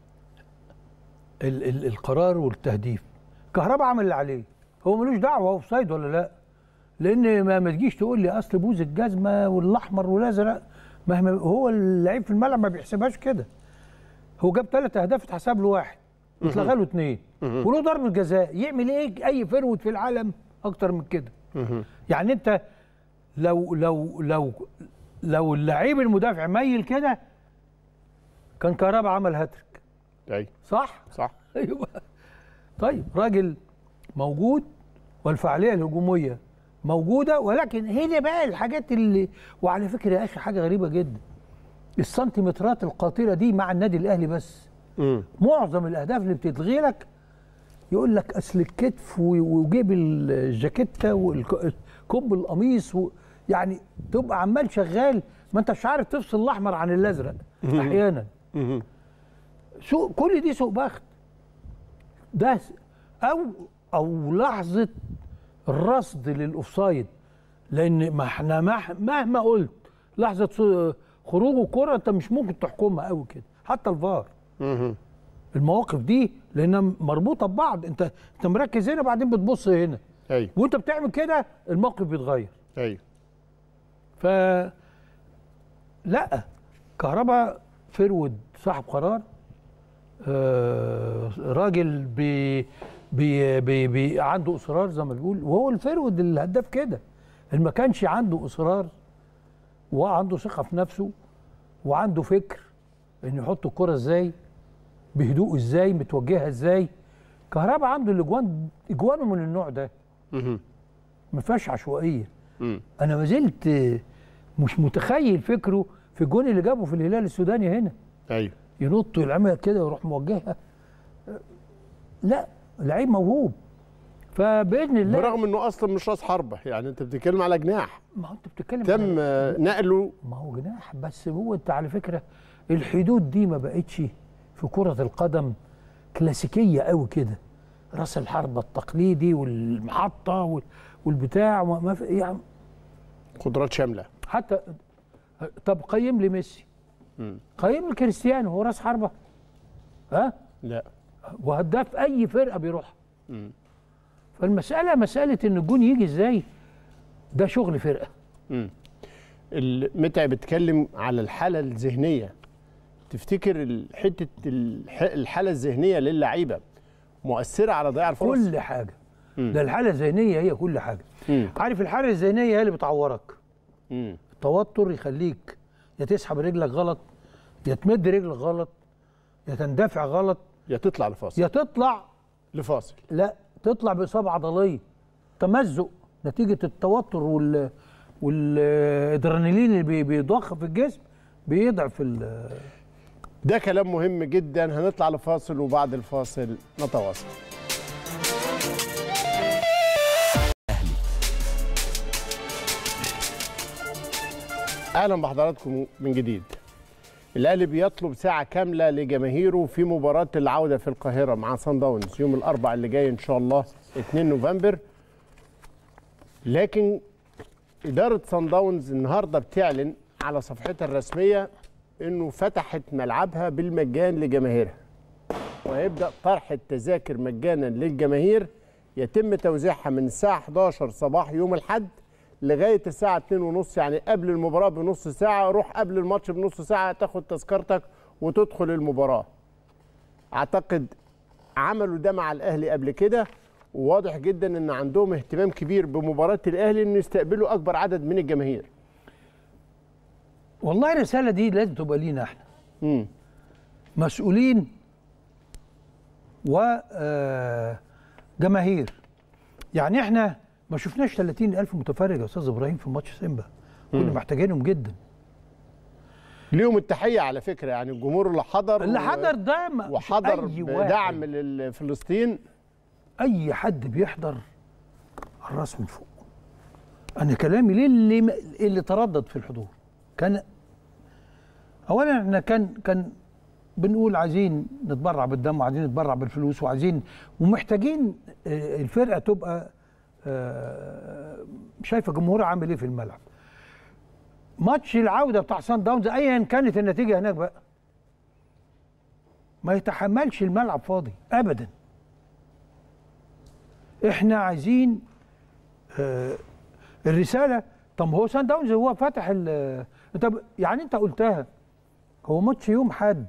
ال... ال... القرار والتهديف، كهربا عمل اللي عليه، هو ملوش دعوه اوف سايد ولا لا، لان ما, ما تجيش تقول لي اصل بوز الجزمه والاحمر والازرق، مهما هو اللعيب في الملعب ما بيحسبهاش كده. هو جاب ثلاث اهداف اتحسب له واحد اتلغى له اثنين وله ضربه جزاء، يعمل ايه اي فرود في العالم اكتر من كده؟ يعني انت لو لو لو لو اللعيب المدافع ميل كده كان كهربا عمل هاتريك. ايوه صح؟ صح. ايوه. طيب راجل موجود والفعاليه الهجوميه موجوده، ولكن هنا بقى الحاجات اللي، وعلى فكره يا اخي حاجه غريبه جدا، السنتيمترات القاتله دي مع النادي الاهلي بس. مم. معظم الاهداف اللي بتتلغي لك يقول لك اصل الكتف وجيب الجاكيته وكب القميص و... يعني تبقى عمال شغال ما انت مش عارف تفصل الاحمر عن الازرق احيانا. سوء، كل دي سوء بخت. ده او او لحظه الرصد للاوفسايد، لان ما احنا مهما قلت لحظه خروج الكره انت مش ممكن تحكمها قوي كده، حتى الفار. المواقف دي لانها مربوطه ببعض، انت انت مركز هنا بعدين بتبص هنا. ايوه وانت بتعمل كده الموقف بيتغير. ايوه. ف لا، كهربا فرود صاحب قرار، آه راجل بي بي بي بي عنده اصرار زي ما بيقول، وهو الفرود الهداف كده اللي ما كانش عنده اصرار وعنده ثقه في نفسه وعنده فكر انه يحط الكره ازاي بهدوء، ازاي متوجهه ازاي. كهربا عنده الاجوان، اجوانه من النوع ده ما فيهاش عشوائيه. انا ما زلت مش متخيل فكره في الجون اللي جابه في الهلال السوداني هنا. ايوه ينط يلعبها كده ويروح موجهها. لا، لعيب موهوب. فباذن الله برغم انه اصلا مش راس حربه، يعني انت بتتكلم على جناح. ما هو انت بتتكلم تم نقله. ما هو جناح، بس هو انت على فكره الحدود دي ما بقتش في كره القدم كلاسيكيه قوي كده، راس الحربه التقليدي والمحطه والبتاع ما في يعني قدرات شامله. حتى طب قيم لي ميسي، قيم لي كريستيانو، هو راس حربه؟ ها؟ لا. وهداف اي فرقه بيروحها. فالمساله مساله ان الجون يجي ازاي، ده شغل فرقه. امم متى بتكلم على الحاله الذهنيه، تفتكر حته الحاله الذهنيه للعيبه مؤثره على ضياع الفرص؟ كل حاجه. مم. ده الحاله الذهنيه هي كل حاجه. مم. عارف الحاله الذهنيه هي اللي بتعورك. مم. التوتر يخليك يا تسحب رجلك غلط، يا تمد رجلك غلط، يا تندفع غلط، يا تطلع لفاصل، يا تطلع لفاصل، لا تطلع باصابه عضليه، تمزق نتيجه التوتر وال والادرينالين اللي بيضخ في الجسم بيضعف ال. ده كلام مهم جدا. هنطلع لفاصل وبعد الفاصل نتواصل. اهلا بحضراتكم من جديد. الاهلي بيطلب ساعه كامله لجماهيره في مباراه العوده في القاهره مع صن داونز يوم الاربعاء اللي جاي ان شاء الله اتنين نوفمبر. لكن اداره صن داونز النهارده بتعلن على صفحتها الرسميه انه فتحت ملعبها بالمجان لجماهيرها. وهيبدا طرح التذاكر مجانا للجماهير، يتم توزيعها من الساعه احداشر صباح يوم الاحد لغايه الساعه اتنين ونص، يعني قبل المباراه بنص ساعه. روح قبل الماتش بنص ساعه تاخد تذكرتك وتدخل المباراه. اعتقد عملوا ده مع الاهلي قبل كده، وواضح جدا ان عندهم اهتمام كبير بمباراه الاهلي ان يستقبلوا اكبر عدد من الجماهير. والله الرساله دي لازم تبقى لينا احنا امم مسؤولين و جماهير. يعني احنا ما شفناش ثلاثين ألف متفرج يا استاذ ابراهيم في ماتش سيمبا، كنا محتاجينهم جدا. ليهم التحيه على فكره، يعني الجمهور اللي حضر اللي حضر ده وحضر بدعم لفلسطين. اي حد بيحضر على الراس من فوق. انا كلامي ليه اللي اللي تردد في الحضور كان اولا احنا كان كان بنقول عايزين نتبرع بالدم وعايزين نتبرع بالفلوس وعايزين ومحتاجين الفرقه تبقى شايفه جمهورها عامل ايه في الملعب. ماتش العوده بتاع سان داونز ايا كانت النتيجه هناك بقى ما يتحملش الملعب فاضي ابدا. احنا عايزين آه الرساله. طب هو سان داونز هو فتح ال طب يعني انت قلتها هو ماتش يوم حد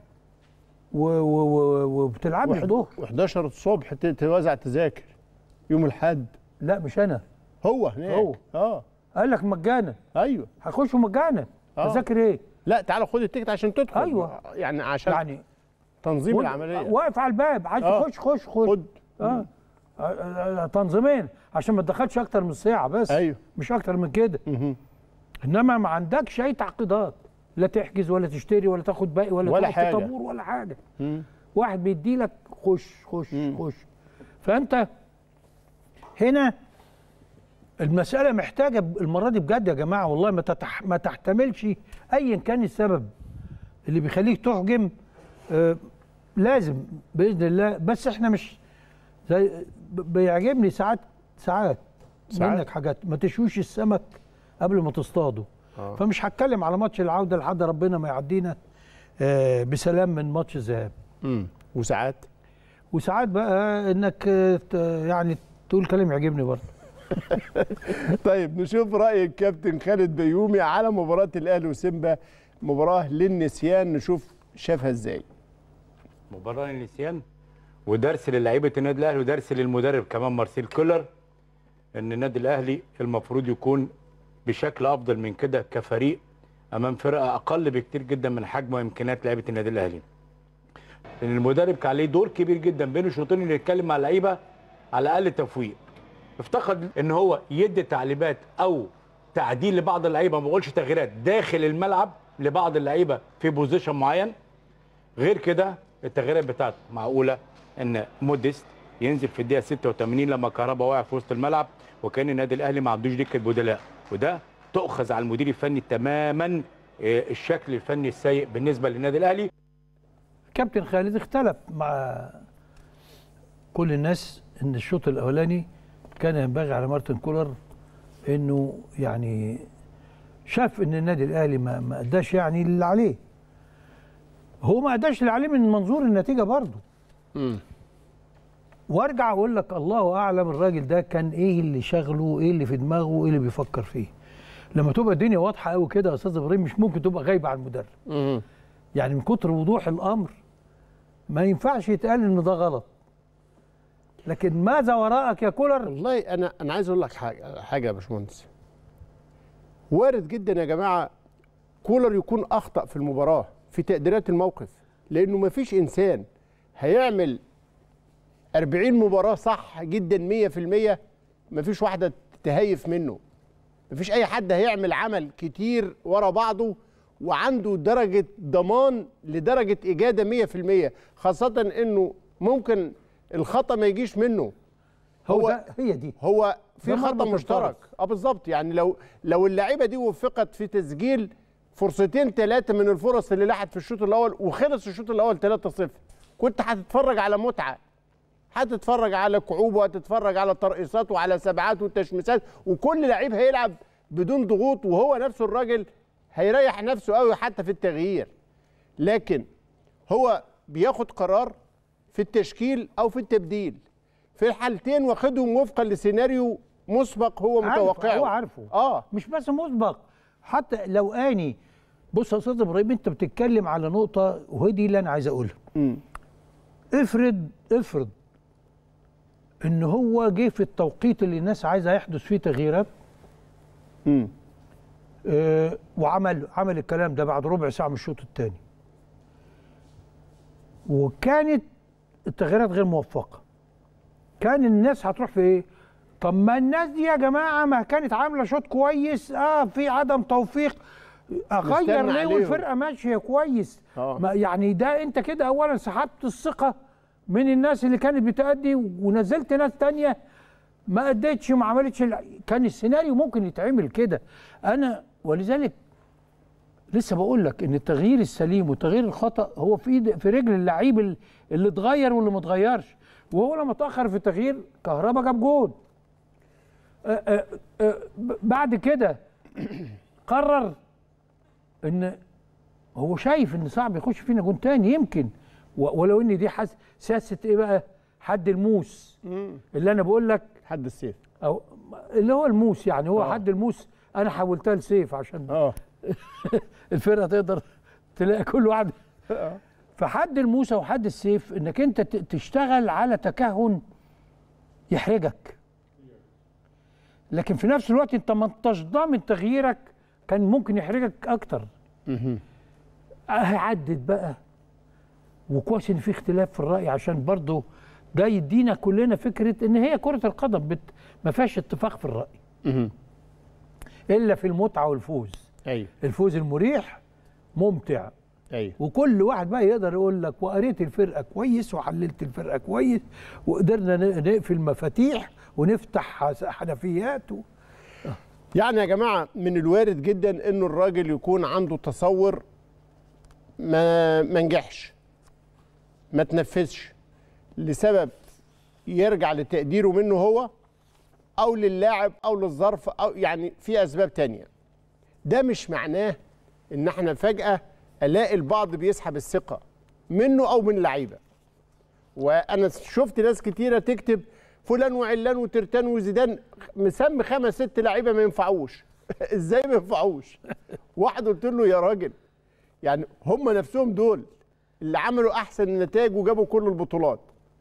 وبتلعب لي الظهر وحداشر الصبح توزع تذاكر يوم الاحد. لا مش انا، هو هناك هو اه قال لك مجانا. ايوه هخشوا مجانا. آه. تذاكر ايه؟ لا تعالى خد التيكت عشان تدخل. ايوه يعني عشان يعني تنظيم العمليه. واقف على الباب عايز آه. تخش خش خش خد اه, آه. تنظيمين عشان ما تدخلش اكتر من ساعه بس. ايوه مش اكتر من كده. مه. انما ما عندكش اي تعقيدات، لا تحجز ولا تشتري ولا تاخد باقي ولا, ولا تقف في حاجة. طابور ولا حاجه. مم. واحد بيدي لك خش خش مم. خش. فانت هنا المساله محتاجه المره دي بجد يا جماعه والله ما تتح... ما تحتملش ايا كان السبب اللي بيخليك تحجم. آه لازم باذن الله. بس احنا مش زي بيعجبني ساعات ساعات منك حاجات ما تشويش السمك قبل ما تصطاده. آه. فمش هتكلم على ماتش العوده لحد ربنا ما يعدينا آه بسلام من ماتش الذهاب. امم وساعات وساعات بقى انك يعني تقول كلام يعجبني برضه. طيب نشوف راي الكابتن خالد بيومي على مباراه الاهلي وسيمبا، مباراه للنسيان، نشوف شافها ازاي. مباراه للنسيان ودرس للاعيبه النادي الاهلي ودرس للمدرب كمان مارسيل كولر، ان النادي الاهلي المفروض يكون بشكل افضل من كده كفريق امام فرقه اقل بكتير جدا من حجم وامكانيات لعيبه النادي الاهلي. لان المدرب كان عليه دور كبير جدا بين الشوطين انه يتكلم مع اللعيبه على الاقل تفويق. افتقد ان هو يدي تعليمات او تعديل لبعض اللعيبه، ما بقولش تغييرات داخل الملعب لبعض اللعيبه في بوزيشن معين. غير كده التغييرات بتاعته معقوله ان موديست ينزل في الدقيقه ستة وثمانين لما كهربا واقع في وسط الملعب وكان النادي الاهلي ما عندوش دكه بدلاء، وده تؤخذ على المدير الفني تماما الشكل الفني السيء بالنسبه للنادي الاهلي. كابتن خالد اختلف مع كل الناس ان الشوط الاولاني كان ينبغي على مارتن كولر انه يعني شاف ان النادي الاهلي ما ما اداش يعني اللي عليه. هو ما اداش اللي عليه من منظور النتيجه برضه. امم وارجع اقول لك الله اعلم الراجل ده كان ايه اللي شغله، ايه اللي في دماغه، ايه اللي بيفكر فيه. لما تبقى الدنيا واضحه قوي كده يا استاذ ابراهيم مش ممكن تبقى غايبه عن المدرب. امم يعني من كتر وضوح الامر ما ينفعش يتقال ان ده غلط. لكن ماذا وراءك يا كولر؟ والله انا انا عايز اقول لك حاجه حاجه يا باشمهندس. وارد جدا يا جماعه كولر يكون اخطا في المباراه في تقديرات الموقف، لانه ما فيش انسان هيعمل أربعين مباراه صح جدا مية في المية، ما فيش واحده تهيف منه. ما فيش اي حد هيعمل عمل كتير ورا بعضه وعنده درجه ضمان لدرجه اجاده مية في المية، خاصه انه ممكن الخطا ما يجيش منه. هو, هو ده هي دي هو في خطا مشترك. اه بالظبط. يعني لو لو اللعيبه دي وفقت في تسجيل فرصتين ثلاثه من الفرص اللي لاحت في الشوط الاول وخلص الشوط الاول ثلاثة صفر، كنت هتتفرج على متعه، هتتفرج على كعوب وهتتفرج على ترقيصات وعلى سبعات وتشميسات، وكل لعيب هيلعب بدون ضغوط، وهو نفسه الراجل هيريح نفسه قوي حتى في التغيير. لكن هو بياخد قرار في التشكيل او في التبديل. في الحالتين واخدهم وفقا لسيناريو مسبق هو متوقعه. هو عارفه. اه مش بس مسبق، حتى لو اني بص يا استاذ ابراهيم، انت بتتكلم على نقطه وهي دي اللي انا عايز اقولها. امم افرض افرض ان هو جه في التوقيت اللي الناس عايزه يحدث فيه تغييرات. امم آه وعمل عمل الكلام ده بعد ربع ساعه من الشوط الثاني، وكانت التغييرات غير موفقه. كان الناس هتروح في ايه؟ طب ما الناس دي يا جماعه ما كانت عامله شوط كويس، اه في عدم توفيق، اغير ليه والفرقه ماشيه كويس؟ آه. ما يعني ده انت كده اولا سحبت الثقه من الناس اللي كانت بتأدي، ونزلت ناس تانية ما أدتش وما عملتش. كان السيناريو ممكن يتعمل كده. أنا ولذلك لسه بقول لك إن التغيير السليم والتغيير الخطأ هو في في رجل اللعيب اللي اتغير واللي ما اتغيرش. وهو لما اتأخر في التغيير كهربا جاب جول. بعد كده قرر إن هو شايف إن صعب يخش فينا جون تاني يمكن، ولو ان دي حس... سياسه ايه بقى؟ حد الموس. مم. اللي انا بقول لك حد السيف، او اللي هو الموس، يعني هو أوه. حد الموس انا حولتها لسيف عشان اه الفرقه تقدر تلاقي كل واحد. فحد الموس او حد السيف انك انت تشتغل على تكهن يحرجك، لكن في نفس الوقت انت ما انتش ضامن تغييرك كان ممكن يحرجك اكتر. هعدد بقى، وكويس ان في اختلاف في الراي عشان برضه ده يدينا كلنا فكره ان هي كره القدم بت... ما فيهاش اتفاق في الراي الا في المتعه والفوز. ايوه الفوز المريح ممتع. ايوه وكل واحد بقى يقدر يقول لك وقريت الفرقه كويس وحللت الفرقه كويس وقدرنا نقفل مفاتيح ونفتح حنفيات و... يعني يا جماعه من الوارد جدا انه الراجل يكون عنده تصور ما ما نجحش، ما تنفذش لسبب يرجع لتقديره منه هو او للاعب او للظرف، او يعني في اسباب تانية. ده مش معناه ان احنا فجأة الاقي البعض بيسحب الثقة منه او من لعيبة. وانا شفت ناس كتيرة تكتب فلان وعلان وترتان وزيدان، مسمي خمس ست لعيبة ما ينفعوش. ازاي ما ينفعوش؟ واحد قلت له يا راجل يعني هم نفسهم دول اللي عملوا احسن النتائج وجابوا كل البطولات.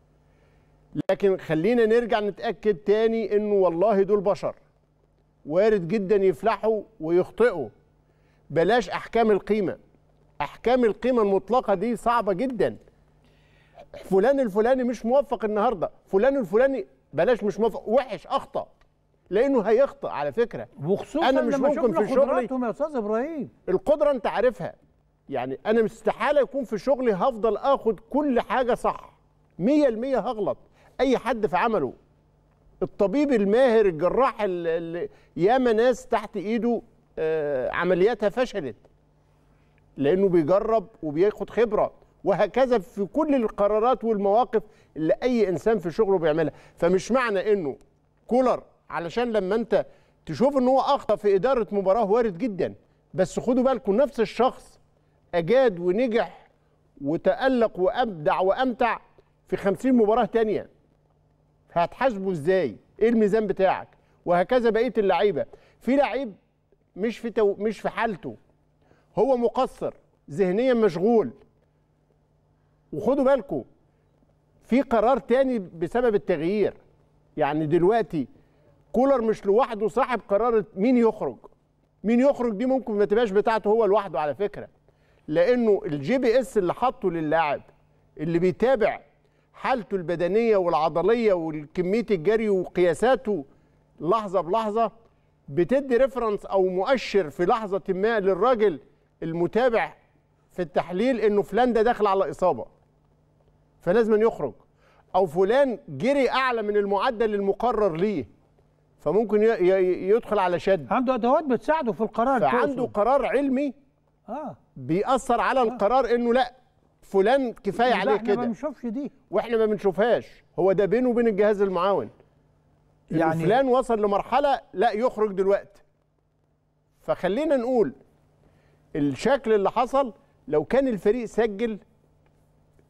لكن خلينا نرجع نتاكد تاني انه والله دول بشر، وارد جدا يفلحوا ويخطئوا. بلاش احكام القيمه، احكام القيمه المطلقه دي صعبه جدا. فلان الفلاني مش موفق النهارده، فلان الفلاني بلاش مش موفق، وحش، اخطا، لانه هيخطئ على فكره. وخصوصا انا مش لما ممكن في شغلي شغلي يا استاذ ابراهيم القدره انت عارفها. يعني انا استحاله يكون في شغلي هفضل اخد كل حاجه صح مية بالمية، هغلط. اي حد في عمله، الطبيب الماهر، الجراح اللي ياما ناس تحت ايده آه عملياتها فشلت لانه بيجرب وبياخد خبره، وهكذا في كل القرارات والمواقف اللي اي انسان في شغله بيعملها. فمش معنى انه كولر علشان لما انت تشوف ان هو اخطا في اداره مباراه، وارد جدا، بس خدوا بالكم نفس الشخص أجاد ونجح وتألق وأبدع وأمتع في خمسين مباراة تانية. هتحاسبه إزاي؟ إيه الميزان بتاعك؟ وهكذا بقية اللعيبة. في لعيب مش في تو... مش في حالته، هو مقصر ذهنيا، مشغول. وخدوا بالكم في قرار تاني بسبب التغيير. يعني دلوقتي كولر مش لوحده صاحب قرار مين يخرج مين يخرج دي ممكن ما تبقاش بتاعته هو لوحده على فكرة، لانه الجي بي اس اللي حاطه للاعب اللي بيتابع حالته البدنيه والعضليه والكميه الجري وقياساته لحظه بلحظه، بتدي ريفرنس او مؤشر في لحظه ما للراجل المتابع في التحليل انه فلان ده داخل على اصابه فلازم يخرج، او فلان جري اعلى من المعدل المقرر ليه فممكن يدخل على شد. عنده ادوات بتساعده في القرار، فعنده قرار علمي اه بيأثر على آه. القرار انه لا فلان كفايه عليه كده. احنا ما بنشوفش دي، واحنا ما بنشوفهاش. هو ده بينه وبين الجهاز المعاون، يعني فلان وصل لمرحله لا يخرج دلوقتي. فخلينا نقول الشكل اللي حصل لو كان الفريق سجل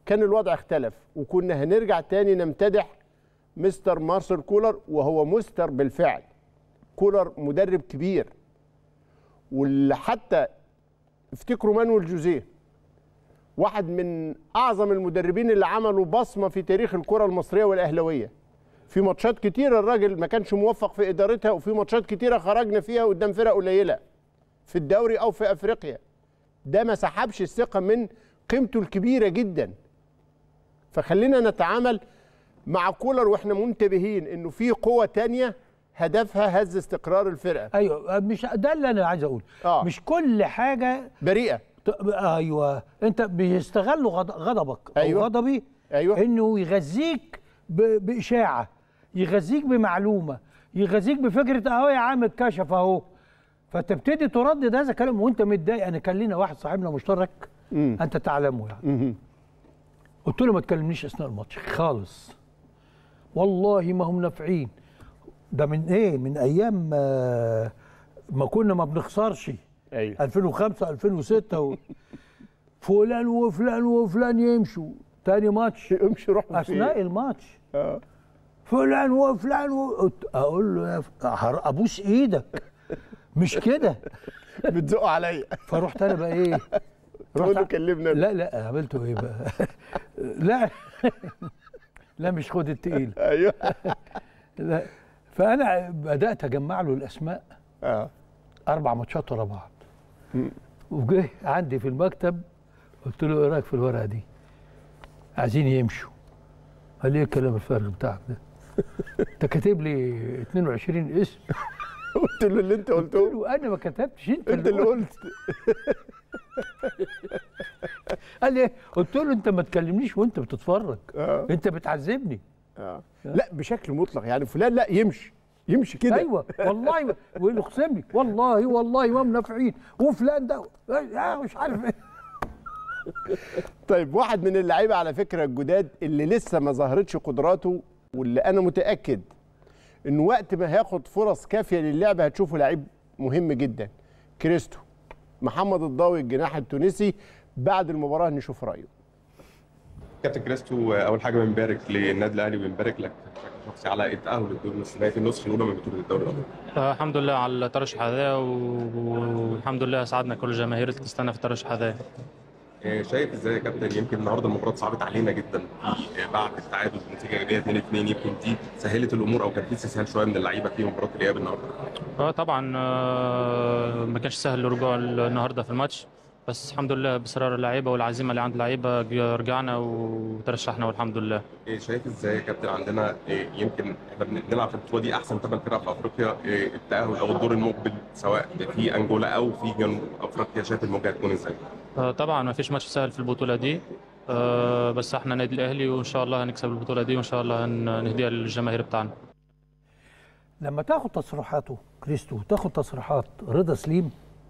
كان الوضع اختلف وكنا هنرجع تاني نمتدح مستر مارسيل كولر، وهو مستر بالفعل. كولر مدرب كبير، واللي حتى افتكروا مانويل جوزيه، واحد من اعظم المدربين اللي عملوا بصمه في تاريخ الكره المصريه والاهلاويه. في ماتشات كتيره الراجل ما كانش موفق في ادارتها، وفي ماتشات كتيره خرجنا فيها قدام فرق قليله في الدوري او في افريقيا. ده ما سحبش الثقه من قيمته الكبيره جدا. فخلينا نتعامل مع كولر واحنا منتبهين انه في قوه تانية هدفها هز استقرار الفرقه. ايوه، مش ده اللي انا عايز اقوله. آه. مش كل حاجه بريئه. ايوه، انت بيستغلوا غضبك أيوة. او غضبي، ايوه، انه يغذيك ب... باشاعه، يغذيك بمعلومه، يغذيك بفكره اهو يا عم اتكشف اهو، فتبتدي تردد هذا الكلام وانت متضايق. انا كان لنا واحد صاحبنا مشترك مم. انت تعلمه يعني. مم. قلت له ما تكلمنيش اثناء الماتش خالص، والله ما هم نافعين. ده من ايه؟ من ايام ما, ما كنا ما بنخسرش. ايوه، ألفين وخمسة ألفين وستة و... فلان وفلان وفلان يمشوا تاني ماتش يمشوا روحوا اثناء الماتش. اه فلان وفلان و... اقول له يا ف... ابوس ايدك مش كده بتزقوا عليا. فرحت انا بقى ايه؟ تقول له كلمنا. لا لا عملته ايه بقى؟ لا لا مش خد التقيل. ايوه. لا، فانا بدات اجمع له الاسماء. اه اربع ماتشات ورا بعض. وجه عندي في المكتب قلت له ايه رايك في الورقه دي؟ عايزين يمشوا. قال لي ايه الكلام الفارغ بتاعك ده؟ انت كاتب لي اتنين وعشرين اسم. قلت له اللي انت قلته. قلت له انا ما كتبتش، انت انت اللي قلت. قال لي ايه؟ قلت له انت ما تكلمنيش وانت بتتفرج. آه. انت بتعذبني. آه. لا بشكل مطلق يعني فلان لا يمشي يمشي كده. ايوه والله واقسم لي والله والله ما منافعين وفلان ده مش عارف ايه. طيب واحد من اللعيبه على فكره الجداد اللي لسه ما ظهرتش قدراته، واللي انا متاكد ان وقت ما هياخد فرص كافيه للعبه هتشوفه لعيب مهم جدا، كريستو. محمد الضاوي الجناح التونسي بعد المباراه نشوف رايه. كابتن كريستو، اول حاجه بنبارك للنادي الاهلي وبنبارك لك شخصي على التاهل للدور نصف النهائي في النسخه الاولى من بطوله الدوري الابيض. الحمد لله على الترشح هذا، والحمد لله ساعدنا كل الجماهير اللي تستنى في الترشح هذا. شايف ازاي يا كابتن؟ يمكن النهارده المباراه صعبت علينا جدا بعد التعادل بنتيجه ايجابيه اتنين اتنين، يمكن دي سهلت الامور او كان في استسهال شويه من اللعيبه في مباراه الاياب النهارده. اه طبعا آه ما كانش سهل الرجوع النهارده في الماتش، بس الحمد لله باصرار اللعيبه والعزيمه اللي عند اللعيبه رجعنا وترشحنا والحمد لله. شايف ازاي يا كابتن؟ عندنا يمكن احنا بنلعب في البطوله دي احسن ثمان فرق في افريقيا، التاهل او الدور المقبل سواء في انجولا او في جنوب افريقيا، شايف المواجهه هتكون ازاي؟ آه طبعا ما فيش ماتش سهل في البطوله دي، آه بس احنا نادي الاهلي وان شاء الله هنكسب البطوله دي وان شاء الله هنهديها للجماهير بتاعنا. لما تاخد تصريحاته كريستو تاخد تصريحات رضا سليم،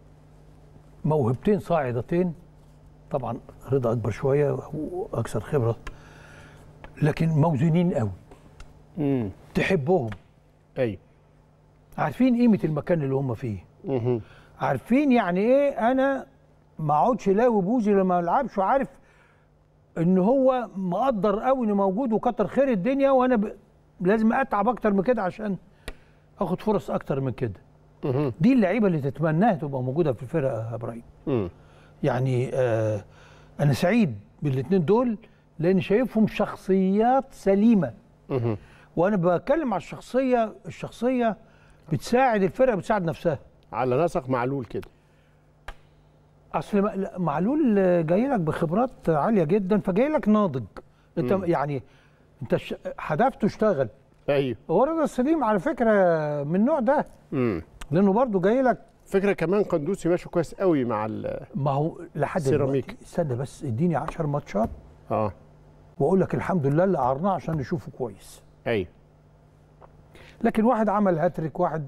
موهبتين صاعدتين، طبعا رضا اكبر شويه واكثر خبره، لكن موزونين قوي. امم تحبهم. ايوه، عارفين قيمه المكان اللي هم فيه. امم عارفين يعني ايه انا ما اقعدش لاوي بوزي لما ما العبش، وعارف ان هو مقدر قوي انه موجود وكتر خير الدنيا، وانا ب... لازم اتعب اكتر من كده عشان اخد فرص اكتر من كده. دي اللعيبه اللي تتمناها تبقى موجوده في الفرقه يا ابراهيم. يعني آه انا سعيد بالاثنين دول لان شايفهم شخصيات سليمه. مم. وانا بتكلم على الشخصيه، الشخصيه بتساعد الفرقه بتساعد نفسها. على نسق معلول كده. اصل معلول جاي لك بخبرات عاليه جدا، فجاي لك ناضج. انت مم. يعني انت هدفته اشتغل. ايوه، هو رضا سليم على فكره من النوع ده. امم لانه برضه جاي لك فكره كمان. قندوسي ماشي كويس قوي مع ما هو لحد سيراميك. استنى بس اديني عشر ماتشات اه واقول لك الحمد لله اللي قعرناه عشان نشوفه كويس. ايوه، لكن واحد عمل هاتريك، واحد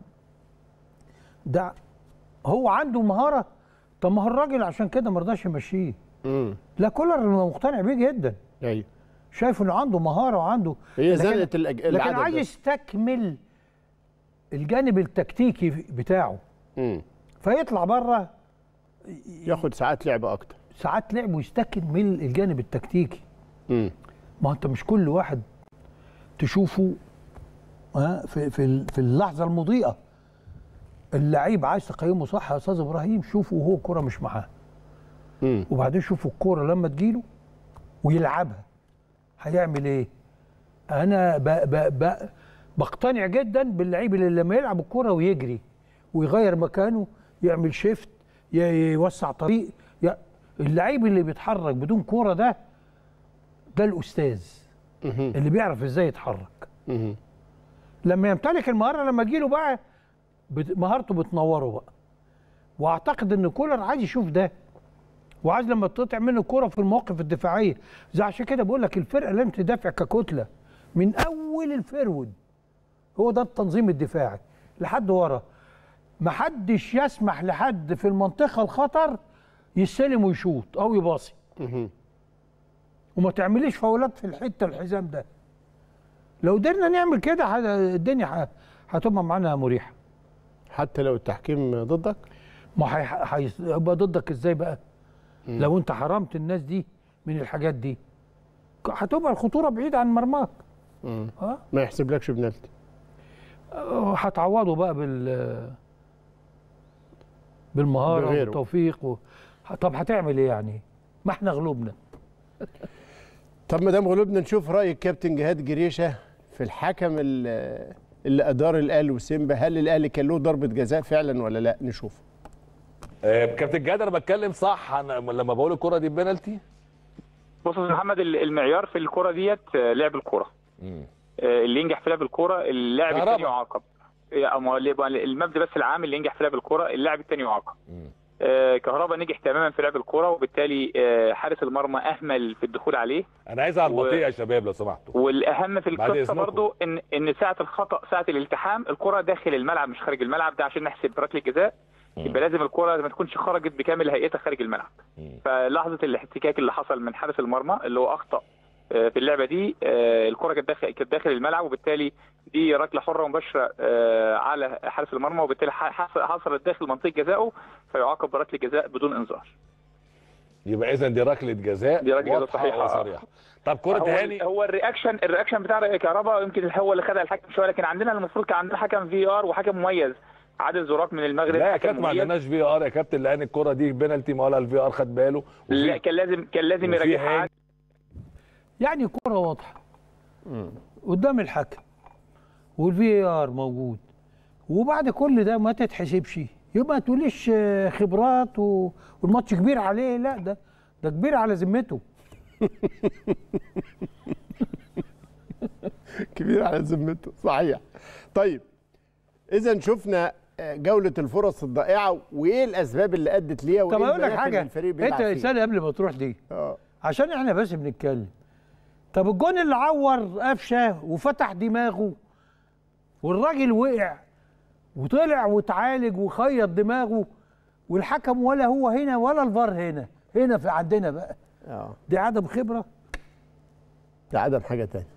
ده هو عنده مهاره. طب ما هو الراجل عشان كده ما رضاش يمشيه. امم لا كولر مقتنع بيه جدا. ايوه، شايف انه عنده مهاره وعنده هي زنقه الأج... لكن عايز يستكمل الجانب التكتيكي بتاعه. امم فيطلع بره ياخد ساعات لعب اكتر، ساعات لعب ويستكمل الجانب التكتيكي. امم ما انت مش كل واحد تشوفه ها في في في اللحظه المضيئه. اللعيب عايز تقيمه صح يا استاذ ابراهيم، شوفه وهو الكوره مش معاه. امم وبعدين شوفوا الكوره لما تجيله ويلعبها هيعمل ايه. انا ب ب ب بقتنع جدا باللعيب اللي لما يلعب الكوره ويجري ويغير مكانه، يعمل شيفت، يوسع طريق. اللعيب اللي بيتحرك بدون كوره ده ده الاستاذ اللي بيعرف ازاي يتحرك. لما يمتلك المهاره لما تجيله بقى مهارته بتنوره بقى. واعتقد ان كولر عايز يشوف ده، وعايز لما تقطع منه الكوره في المواقف الدفاعيه. زي عشان كده بقول لك الفرقه لازم تدافع ككتله من اول الفرود، هو ده التنظيم الدفاعي لحد ورا. محدش يسمح لحد في المنطقه الخطر يستلم ويشوط او يباصي. وما تعمليش فاولات في الحته الحزام ده. لو قدرنا نعمل كده الدنيا هتبقى معانا مريحه. حتى لو التحكيم ضدك؟ ما هيبقى ضدك ازاي بقى؟ مم. لو انت حرمت الناس دي من الحاجات دي هتبقى الخطوره بعيده عن مرماك. اه ما يحسبلكش بنالتي. هتعوضه بقى بال بالمهاره والتوفيق و... طب هتعمل ايه يعني؟ ما احنا غلوبنا. طب ما دام غلوبنا نشوف راي الكابتن جهاد جريشه في الحكم اللي, اللي ادار الاهلي وسيمبا. هل الاهلي كان له ضربه جزاء فعلا ولا لا؟ نشوف. آه كابتن جهاد انا بتكلم صح أنا لما بقول الكره دي بنالتي؟ بص يا محمد، المعيار في الكره ديت لعب الكره. اللي ينجح في لعب الكره اللاعب الثاني يعاقب. المبدا بس العام اللي ينجح في لعب الكره اللاعب الثاني يعاقب. آه كهربا نجح تماما في لعب الكره، وبالتالي آه حارس المرمى اهمل في الدخول عليه. انا عايز على البطيء و... يا شباب لو سمحتوا. والاهم في القصه برضو ان ان ساعه الخطا ساعه الالتحام الكره داخل الملعب مش خارج الملعب، ده عشان نحسب ركله جزاء يبقى لازم الكره ما تكونش خرجت بكامل هيئتها خارج الملعب. مم. فلحظه الاحتكاك اللي حصل من حارس المرمى اللي هو اخطا آه في اللعبه دي، آه الكره كانت داخل كانت داخل الملعب، وبالتالي دي ركله حره مباشره آه على حارس المرمى، وبالتالي حصلت داخل منطقه جزائه فيعاقب بركله جزاء بدون انذار. يبقى اذا دي ركله جزاء دي ركله جزاء صحيحه وصريحه. طب كره هاني هو الرياكشن الرياكشن بتاع كهربا يمكن هو اللي خدها الحكم شويه، لكن عندنا المفروض كان عندنا حكم في ار وحكم مميز عادل زراق من المغرب. لا يا كابتن ما عندناش في ار يا كابتن، لان الكره دي بينالتي ما ولا الفي ار خد باله. لا كان لازم كان لازم يراجعها. يعني كره واضحه قدام الحكم والفي ار موجود، وبعد كل ده ما تتحسبش، يبقى تقوليش خبرات و... والماتش كبير عليه. لا ده ده كبير على ذمته. كبير على ذمته صحيح. طيب اذا شفنا جوله الفرص الضائعه وايه الاسباب اللي ادت ليها. طب اقول لك حاجه، انت انسان قبل ما تروح دي اه عشان احنا بس بنتكلم. طب الجون اللي عور قفشه وفتح دماغه والراجل وقع وطلع وتعالج وخيط دماغه والحكم ولا هو هنا ولا الفار هنا هنا في عندنا بقى. اه دي عدم خبره، دي عدم حاجه تانية.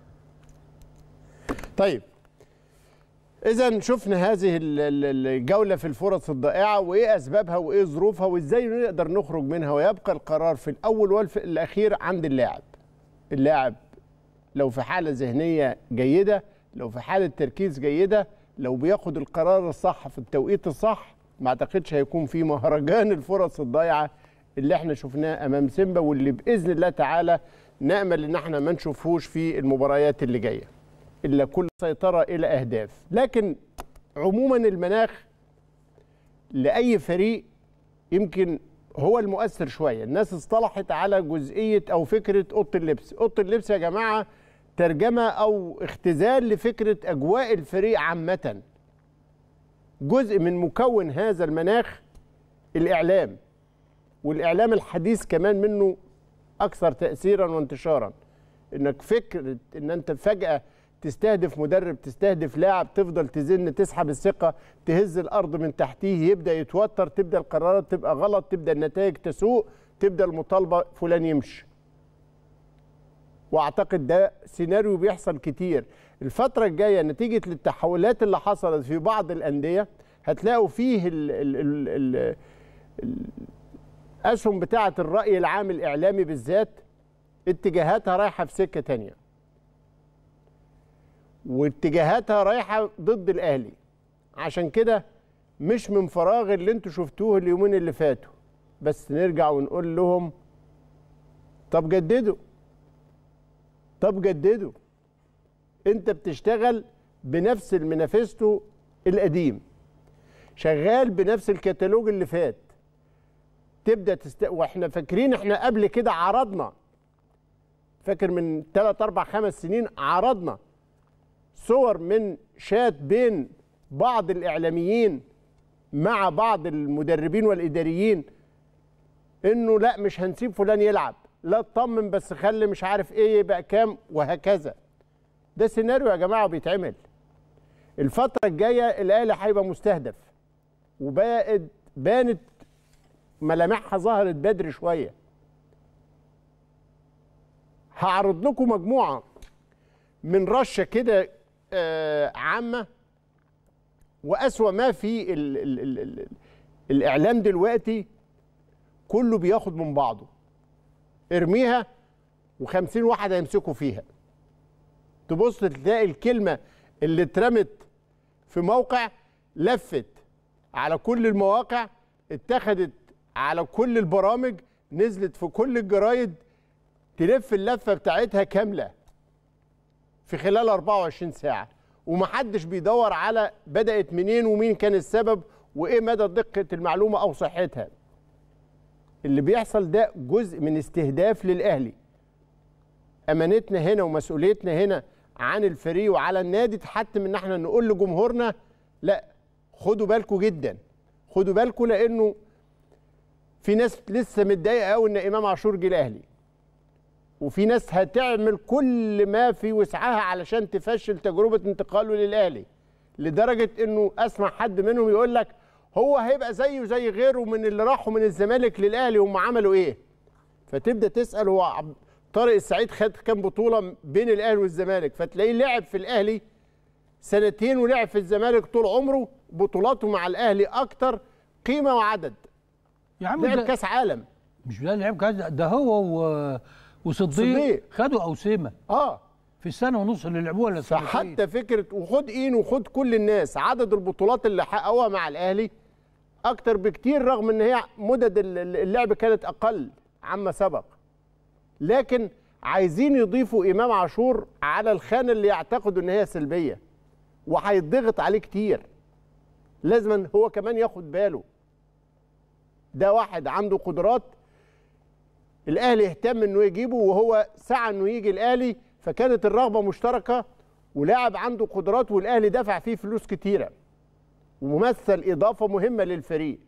طيب اذا شفنا هذه الجوله في الفرص الضائعه وايه اسبابها وايه ظروفها وازاي نقدر نخرج منها، ويبقى القرار في الاول والاخير عند اللاعب. اللاعب لو في حاله ذهنيه جيده، لو في حاله تركيز جيده، لو بياخد القرار الصح في التوقيت الصح، ما اعتقدش هيكون في مهرجان الفرص الضائعه اللي احنا شفناه امام سيمبا، واللي باذن الله تعالى نامل ان احنا ما نشوفوش في المباريات اللي جايه الا كل سيطره الى اهداف. لكن عموما المناخ لاي فريق يمكن هو المؤثر شويه. الناس اصطلحت على جزئيه او فكره اوضه اللبس. اوضه اللبس يا جماعه ترجمه او اختزال لفكره اجواء الفريق عامه. جزء من مكون هذا المناخ الاعلام، والاعلام الحديث كمان منه اكثر تاثيرا وانتشارا. انك فكره ان انت فجاه تستهدف مدرب، تستهدف لاعب، تفضل تزن، تسحب الثقه، تهز الارض من تحتيه، يبدا يتوتر، تبدا القرارات تبقى غلط، تبدا النتائج تسوء، تبدا المطالبه فلان يمشي. واعتقد ده سيناريو بيحصل كتير الفتره الجايه نتيجه للتحولات اللي حصلت في بعض الانديه. هتلاقوا فيه ال ال ال ال الاسهم بتاعه الراي العام الاعلامي بالذات اتجاهاتها رايحه في سكه تانية، واتجاهاتها رايحه ضد الاهلي. عشان كده مش من فراغ اللي انتوا شفتوه اليومين اللي فاتوا، بس نرجع ونقول لهم طب جددوا، طب جددوا. انت بتشتغل بنفس المانيفستو القديم، شغال بنفس الكتالوج اللي فات، تبدا تست... واحنا فاكرين احنا قبل كده عرضنا، فاكر من ثلاث اربع خمس سنين عرضنا صور من شات بين بعض الاعلاميين مع بعض المدربين والاداريين انه لا مش هنسيب فلان يلعب، لا اطمن بس خلي مش عارف ايه يبقى كام وهكذا. ده سيناريو يا جماعه بيتعمل. الفتره الجايه الاهلي هيبقى مستهدف، وبقت بانت ملامحها ظهرت بدري شويه. هعرض لكم مجموعه من رشه كده آه عامه، واسوأ ما في ال ال ال ال الاعلام دلوقتي كله بياخد من بعضه، ارميها وخمسين واحد هيمسكوا فيها. تبص تلاقي الكلمه اللي اترمت في موقع لفت على كل المواقع، اتخذت على كل البرامج، نزلت في كل الجرايد، تلف اللفه بتاعتها كامله في خلال أربعة وعشرين ساعه، ومحدش بيدور على بدأت منين ومين كان السبب وايه مدى دقه المعلومه او صحتها. اللي بيحصل ده جزء من استهداف للاهلي. امانتنا هنا ومسؤوليتنا هنا عن الفريق وعلى النادي تحتم ان احنا نقول لجمهورنا لا خدوا بالكم جدا، خدوا بالكم، لانه في ناس لسه متضايقه قوي ان امام عاشور جه الاهلي، وفي ناس هتعمل كل ما في وسعها علشان تفشل تجربه انتقاله للاهلي، لدرجه انه اسمع حد منهم يقول لك هو هيبقى زيه زي غيره من اللي راحوا من الزمالك للاهلي هم عملوا ايه؟ فتبدا تسال هو طارق السعيد خد كام بطوله بين الاهلي والزمالك؟ فتلاقيه لعب في الاهلي سنتين ولعب في الزمالك طول عمره، بطولاته مع الاهلي اكتر قيمه وعدد. يا عم لعب ده كاس عالم، مش ده لعب كاس، ده هو و... وصديق خدوا اوسمه اه في السنه ونص اللي لعبوها ولا سنتين. فحتى فكره وخد اين وخد كل الناس، عدد البطولات اللي حققوها مع الاهلي اكتر بكتير، رغم ان هي مدد اللعب كانت اقل عما سبق. لكن عايزين يضيفوا امام عاشور على الخانه اللي يعتقدوا ان هي سلبيه، وهيتضغط عليه كتير. لازم هو كمان ياخد باله. ده واحد عنده قدرات الاهلي اهتم انه يجيبه، وهو سعى انه يجي الاهلي، فكانت الرغبه مشتركه، ولاعب عنده قدرات والاهلي دفع فيه فلوس كتيره، وممثل اضافه مهمه للفريق.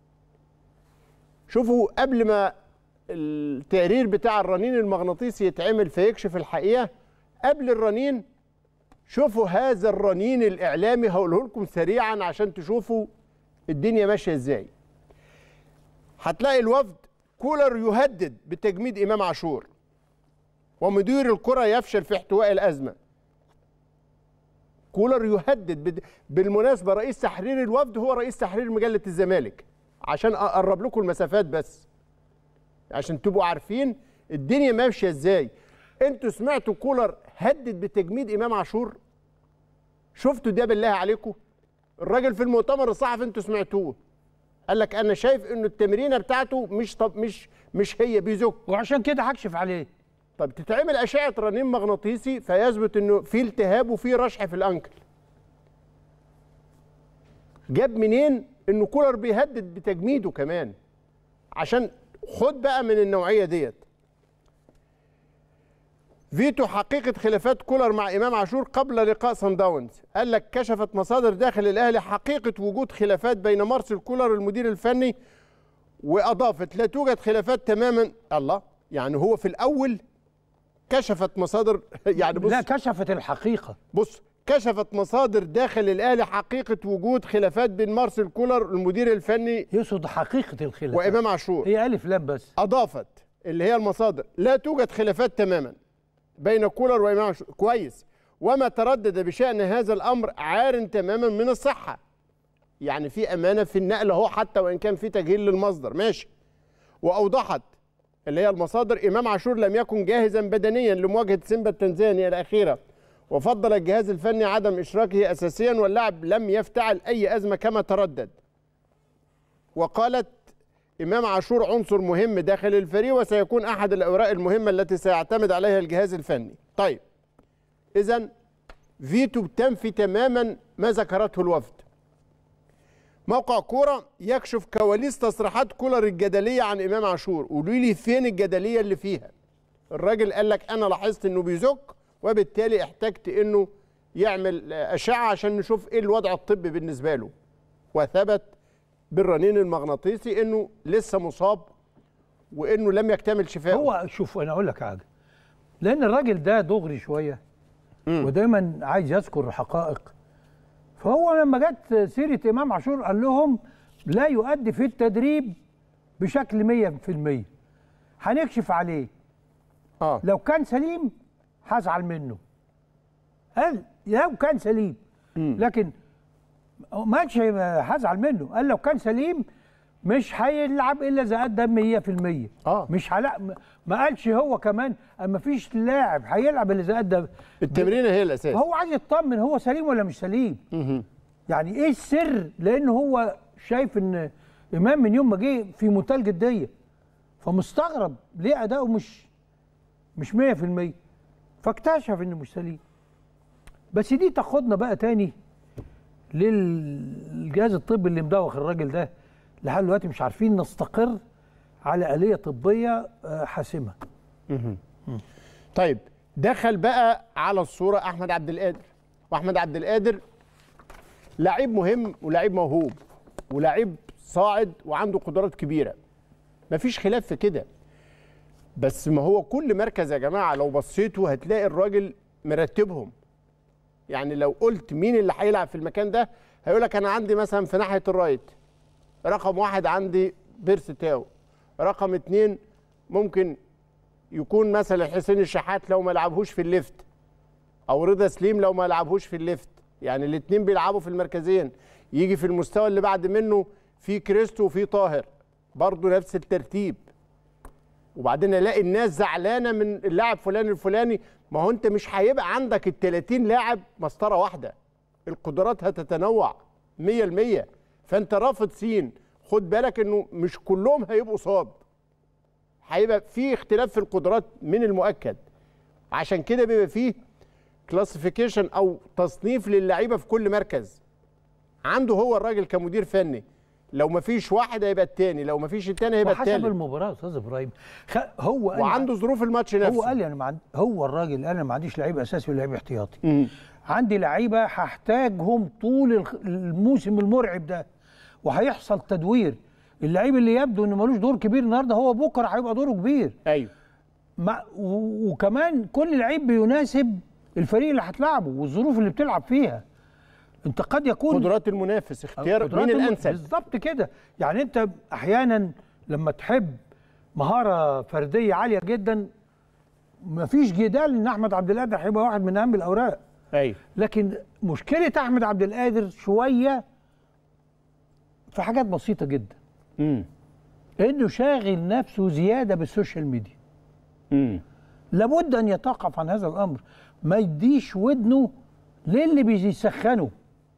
شوفوا قبل ما التقرير بتاع الرنين المغناطيسي يتعمل فيكشف الحقيقه، قبل الرنين شوفوا هذا الرنين الاعلامي، هقوله لكم سريعا عشان تشوفوا الدنيا ماشيه ازاي. هتلاقي الوفد كولر يهدد بتجميد امام عاشور، ومدير الكره يفشل في احتواء الازمه. كولر يهدد بد... بالمناسبه رئيس تحرير الوفد هو رئيس تحرير مجله الزمالك، عشان اقرب لكم المسافات بس عشان تبقوا عارفين الدنيا ماشيه ازاي. انتوا سمعتوا كولر هدد بتجميد امام عاشور؟ شفتوا ده بالله عليكم؟ الراجل في المؤتمر الصحفي انتوا سمعتوه قال لك انا شايف انه التمرينه بتاعته مش طب مش مش هي بيزك، وعشان كده هكشف عليه. طب تتعمل اشعه رنين مغناطيسي فيثبت انه في التهاب وفي رشح في الانكل. جاب منين انه كولر بيهدد بتجميده كمان؟ عشان خد بقى من النوعيه ديت. فيتو حقيقه خلافات كولر مع امام عاشور قبل لقاء صن داونز. قال لك كشفت مصادر داخل الاهلي حقيقه وجود خلافات بين مارسيل كولر المدير الفني، واضافت لا توجد خلافات تماما. الله، يعني هو في الاول كشفت مصادر يعني بص لا كشفت الحقيقه. بص كشفت مصادر داخل الاهلي حقيقه وجود خلافات بين مارسيل كولر المدير الفني، يقصد حقيقه الخلافات، وامام عاشور. هي الف لام بس. اضافت اللي هي المصادر لا توجد خلافات تماما بين كولر وامام عاشور. كويس. وما تردد بشان هذا الامر عار تماما من الصحه. يعني في امانه في النقل اهو، حتى وان كان في تجهيل للمصدر، ماشي. واوضحت اللي هي المصادر، امام عاشور لم يكن جاهزا بدنيا لمواجهه سيمبا التنزاني الاخيره، وفضل الجهاز الفني عدم اشراكه اساسيا، واللاعب لم يفتعل اي ازمه كما تردد. وقالت امام عاشور عنصر مهم داخل الفريق وسيكون احد الاوراق المهمه التي سيعتمد عليها الجهاز الفني. طيب اذا فيتو تنفي تماما ما ذكرته الوفد. موقع كوره يكشف كواليس تصريحات كولر الجدليه عن امام عاشور. قولوا لي فين الجدليه اللي فيها؟ الراجل قال لك انا لاحظت انه بيزك وبالتالي احتجت انه يعمل اشعه عشان نشوف ايه الوضع الطبي بالنسبه له، وثبت بالرنين المغناطيسي انه لسه مصاب وانه لم يكتمل شفاؤه. هو شوف انا اقول لك حاجه، لان الراجل ده دغري شويه ودايما عايز يذكر حقائق. فهو لما جت سيره امام عاشور قال لهم لا يؤدي في التدريب بشكل مية في المية، هنكشف عليه. اه لو كان سليم هزعل منه. قال لو كان سليم، مم. لكن ما قالش هزعل منه، قال لو كان سليم مش هيلعب الا اذا ادى مية في المية. اه مش هلا ما قالش هو كمان ما فيش لاعب هيلعب الا اذا ادى. التمرينه هي الاساس. هو عايز يطمن هو سليم ولا مش سليم. مه. يعني ايه السر؟ لان هو شايف ان امام من يوم ما جه في منتهى الجديه، فمستغرب ليه اداؤه مش مش مية في المية، فاكتشف انه مش سليم. بس دي تاخدنا بقى تاني للجهاز الطبي اللي مدوخ الراجل ده لحد دلوقتي، مش عارفين نستقر على آلية طبية حاسمة. طيب دخل بقى على الصورة أحمد عبد القادر، وأحمد عبد القادر لعيب مهم ولاعيب موهوب ولاعيب صاعد وعنده قدرات كبيرة، مفيش خلاف في كده. بس ما هو كل مركز يا جماعة لو بصيتوا هتلاقي الراجل مرتبهم. يعني لو قلت مين اللي هيلعب في المكان ده هيقول لك انا عندي مثلا في ناحيه الرايت رقم واحد عندي بيرس تاو، رقم اتنين ممكن يكون مثلا حسين الشحات لو ما لعبهوش في الليفت، او رضا سليم لو ما لعبهوش في الليفت. يعني الاثنين بيلعبوا في المركزين. يجي في المستوى اللي بعد منه في كريستو وفي طاهر برضه نفس الترتيب. وبعدين الاقي الناس زعلانه من اللاعب فلان الفلاني. ما هو انت مش هيبقى عندك ال تلاتين لاعب مسطره واحده، القدرات هتتنوع مية في المية. فانت رافض سين، خد بالك انه مش كلهم هيبقوا صاد، هيبقى في اختلاف في القدرات من المؤكد. عشان كده بيبقى فيه كلاسيفيكيشن او تصنيف للعيبه في كل مركز عنده هو الراجل كمدير فني. لو ما فيش واحد هيبقى الثاني، لو ما فيش الثاني هيبقى الثالث. وحسب المباراه يا استاذ ابراهيم. خ... هو وعنده ظروف الماتش نفسه. هو قال لي انا ما عند... هو الراجل انا ما عنديش لعيب اساسي ولا لعيب احتياطي. م. عندي لعيبه هحتاجهم طول الموسم المرعب ده، وهيحصل تدوير. اللعيب اللي يبدو انه ملوش دور كبير النهارده هو بكره هيبقى دوره كبير. ايوه. ما... و... وكمان كل لعيب بيناسب الفريق اللي هتلعبه والظروف اللي بتلعب فيها. انت قد يكون قدرات المنافس، اختيار مين الانسب بالظبط كده. يعني انت احيانا لما تحب مهاره فرديه عاليه جدا مفيش جدال ان احمد عبد القادر هيبقى واحد من اهم الاوراق. ايوه. لكن مشكله احمد عبد القادر شويه في حاجات بسيطه جدا. امم انه شاغل نفسه زياده بالسوشيال ميديا. امم لابد ان يتوقف عن هذا الامر، ما يديش ودنه للي بيسخنه.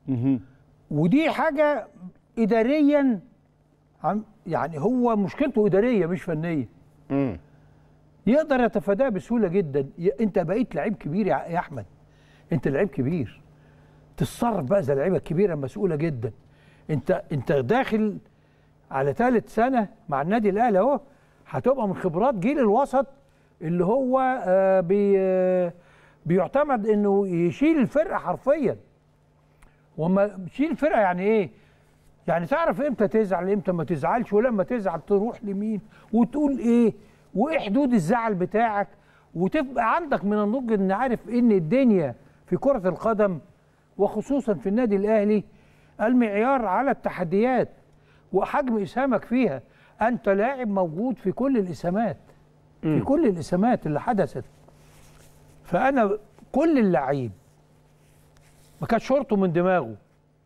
ودي حاجه اداريا يعني هو مشكلته اداريه مش فنيه. امم يقدر يتفاداها بسهوله جدا. انت بقيت لعيب كبير يا احمد، انت لعيب كبير، تتصرف بقى زي اللعيبه الكبيره مسؤوله جدا. انت انت داخل على ثالث سنه مع النادي الاهلي اهو، هتبقى من خبرات جيل الوسط اللي هو آه بي آه بيعتمد انه يشيل الفرقه حرفيا. وما يشيل الفرقه يعني ايه؟ يعني تعرف امتى تزعل امتى ما تزعلش، ولما تزعل تروح لمين وتقول ايه، وايه حدود الزعل بتاعك، وتبقى عندك من النضج ان عارف ان الدنيا في كرة القدم وخصوصا في النادي الاهلي المعيار على التحديات وحجم اسهامك فيها. انت لاعب موجود في كل الاسهامات، في كل الاسهامات اللي حدثت. فانا كل اللعيب ما كانت شرطه من دماغه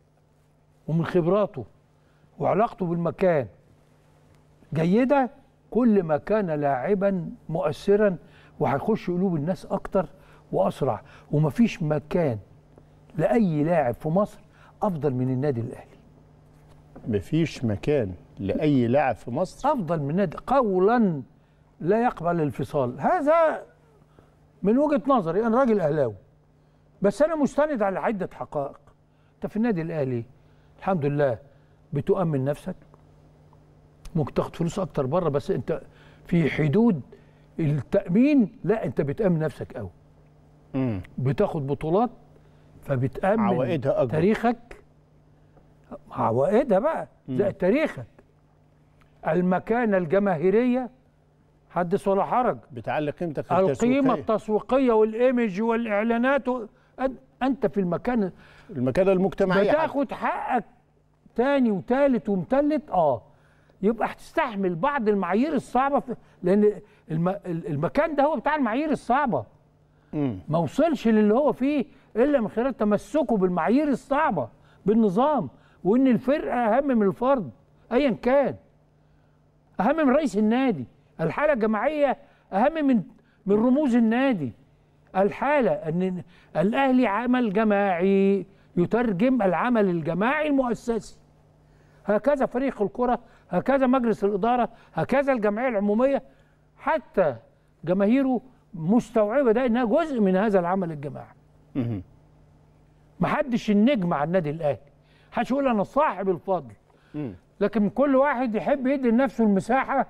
ومن خبراته وعلاقته بالمكان جيده كل ما كان لاعبا مؤثرا وهيخش قلوب الناس اكتر واسرع، ومفيش مكان لاي لاعب في مصر افضل من النادي الاهلي. مفيش مكان لاي لاعب في مصر افضل من النادي قولا لا يقبل الانفصال. هذا من وجهة نظري، انا راجل اهلاوي بس انا مستند على عدة حقائق. انت في النادي الاهلي الحمد لله بتؤمن نفسك، ممكن تاخد فلوس اكتر بره بس انت في حدود التأمين، لا انت بتأمن نفسك قوي. امم بتاخد بطولات فبتأمن عوائدها اكبر، تاريخك عوائدها بقى زي تاريخك. المكانة الجماهيرية حدث ولا حرج، بتعلي قيمتك القيمة التسويقية والايمج والاعلانات و... انت في المكان المكانة المجتمعية بتاخد حقك تاني وتالت ومتلت. اه يبقى هتستحمل بعض المعايير الصعبة في... لان الم... المكان ده هو بتاع المعايير الصعبة. امم ما وصلش للي هو فيه الا من خلال تمسكه بالمعايير الصعبة بالنظام، وان الفرقة اهم من الفرد ايا كان، اهم من رئيس النادي، الحالة الجماعية اهم من من رموز النادي. الحالة ان الاهلي عمل جماعي يترجم العمل الجماعي المؤسسي. هكذا فريق الكرة، هكذا مجلس الإدارة، هكذا الجمعية العمومية، حتى جماهيره مستوعبة ده انها جزء من هذا العمل الجماعي. امم محدش النجم على النادي الاهلي، محدش يقول انا صاحب الفضل، امم لكن كل واحد يحب يدي لنفسه المساحة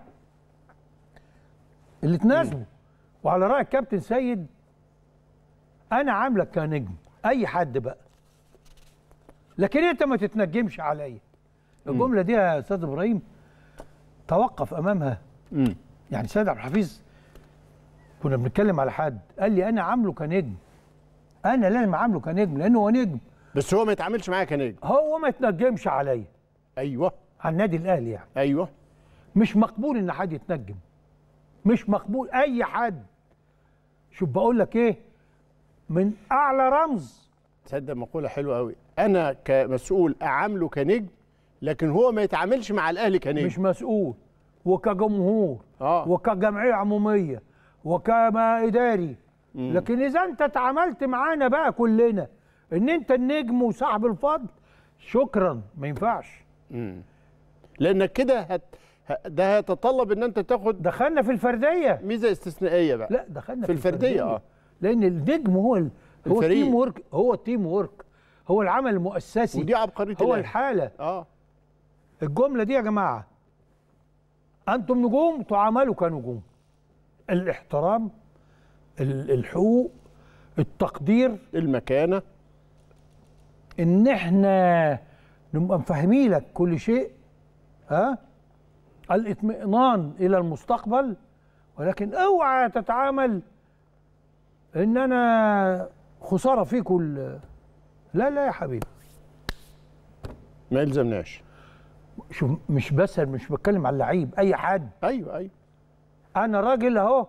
اللي تناسبه. وعلى رأي الكابتن سيد انا عاملك كنجم اي حد بقى، لكن انت ما تتنجمش عليا. الجمله دي يا استاذ ابراهيم توقف امامها. امم يعني سيد عبد الحفيظ كنا بنتكلم على حد قال لي انا عامله كنجم، انا لازم اعامله كنجم لانه هو نجم، بس هو ما يتعاملش معايا كنجم، هو ما يتنجمش عليا. ايوه على النادي الاهلي يعني ايوه مش مقبول ان حد يتنجم، مش مقبول اي حد. شوف بقول لك ايه، من اعلى رمز. تصدق مقوله حلوه قوي، انا كمسؤول اعامله كنجم لكن هو ما يتعاملش مع الاهلي كنجم. مش مسؤول وكجمهور اه وكجمعيه عموميه وكما اداري. مم. لكن اذا انت اتعاملت معانا بقى كلنا ان انت النجم وصاحب الفضل، شكرا ما ينفعش. امم لانك كده هت... ده هيتطلب ان انت تاخد، دخلنا في الفرديه، ميزه استثنائيه بقى. لا دخلنا في, في الفرديه, الفردية. اه لان النجم هو ال... هو التيم ورك، هو التيم ورك، هو العمل المؤسسي، ودي عبقريه هو الأهلي. الحاله. اه الجمله دي يا جماعه، انتم نجوم تعاملوا كنجوم. الاحترام، الحقوق، التقدير، المكانه، ان احنا نبقى مفهمين لك كل شيء، ها، الاطمئنان الى المستقبل. ولكن اوعى تتعامل ان انا خساره فيكم. لا لا يا حبيبي ما يلزمناش. شوف مش بس مش بتكلم على اللعيب، اي حد. ايوه ايوه انا راجل اهو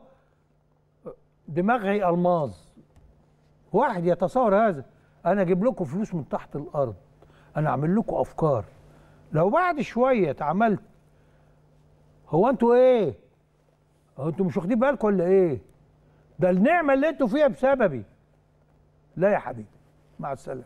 دماغي الماظ، واحد يتصور هذا، انا اجيب لكم فلوس من تحت الارض، انا اعمل لكم افكار. لو بعد شويه اتعملت هو انتوا ايه؟ هو انتوا مش واخدين بالكم ولا ايه؟ ده النعمه اللي انتوا فيها بسببي. لا يا حبيبي مع السلامه.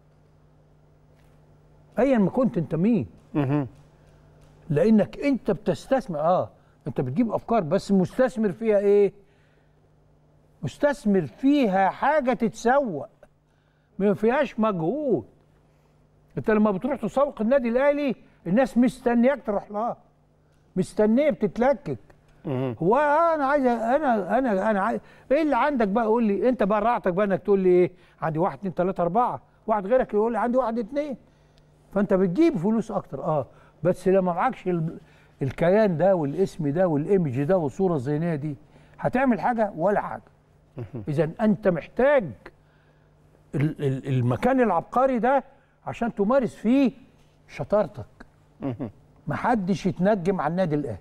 ايا ما كنت انت مين. اها لانك انت بتستثمر، اه انت بتجيب افكار بس مستثمر فيها ايه؟ مستثمر فيها حاجه تتسوق، ما فيهاش مجهود. انت لما بتروح تسوق النادي الاهلي الناس مستنياك تروح لها، مستنيه بتتلكك. هو انا عايز انا انا انا عايز ايه اللي عندك بقى؟ قول لي انت بقى، راحتك بقى انك تقول لي ايه؟ عندي واحد اتنين تلاته اربعه، واحد غيرك يقول لي عندي واحد اتنين. فانت بتجيب فلوس اكتر، اه بس لما معكش ال... الكيان ده والاسم ده والايمج ده والصوره الذهنيه دي، هتعمل حاجه ولا حاجه. اذا انت محتاج ال... ال... المكان العبقري ده عشان تمارس فيه شطارتك. محدش يتنجم على النادي الاهلي.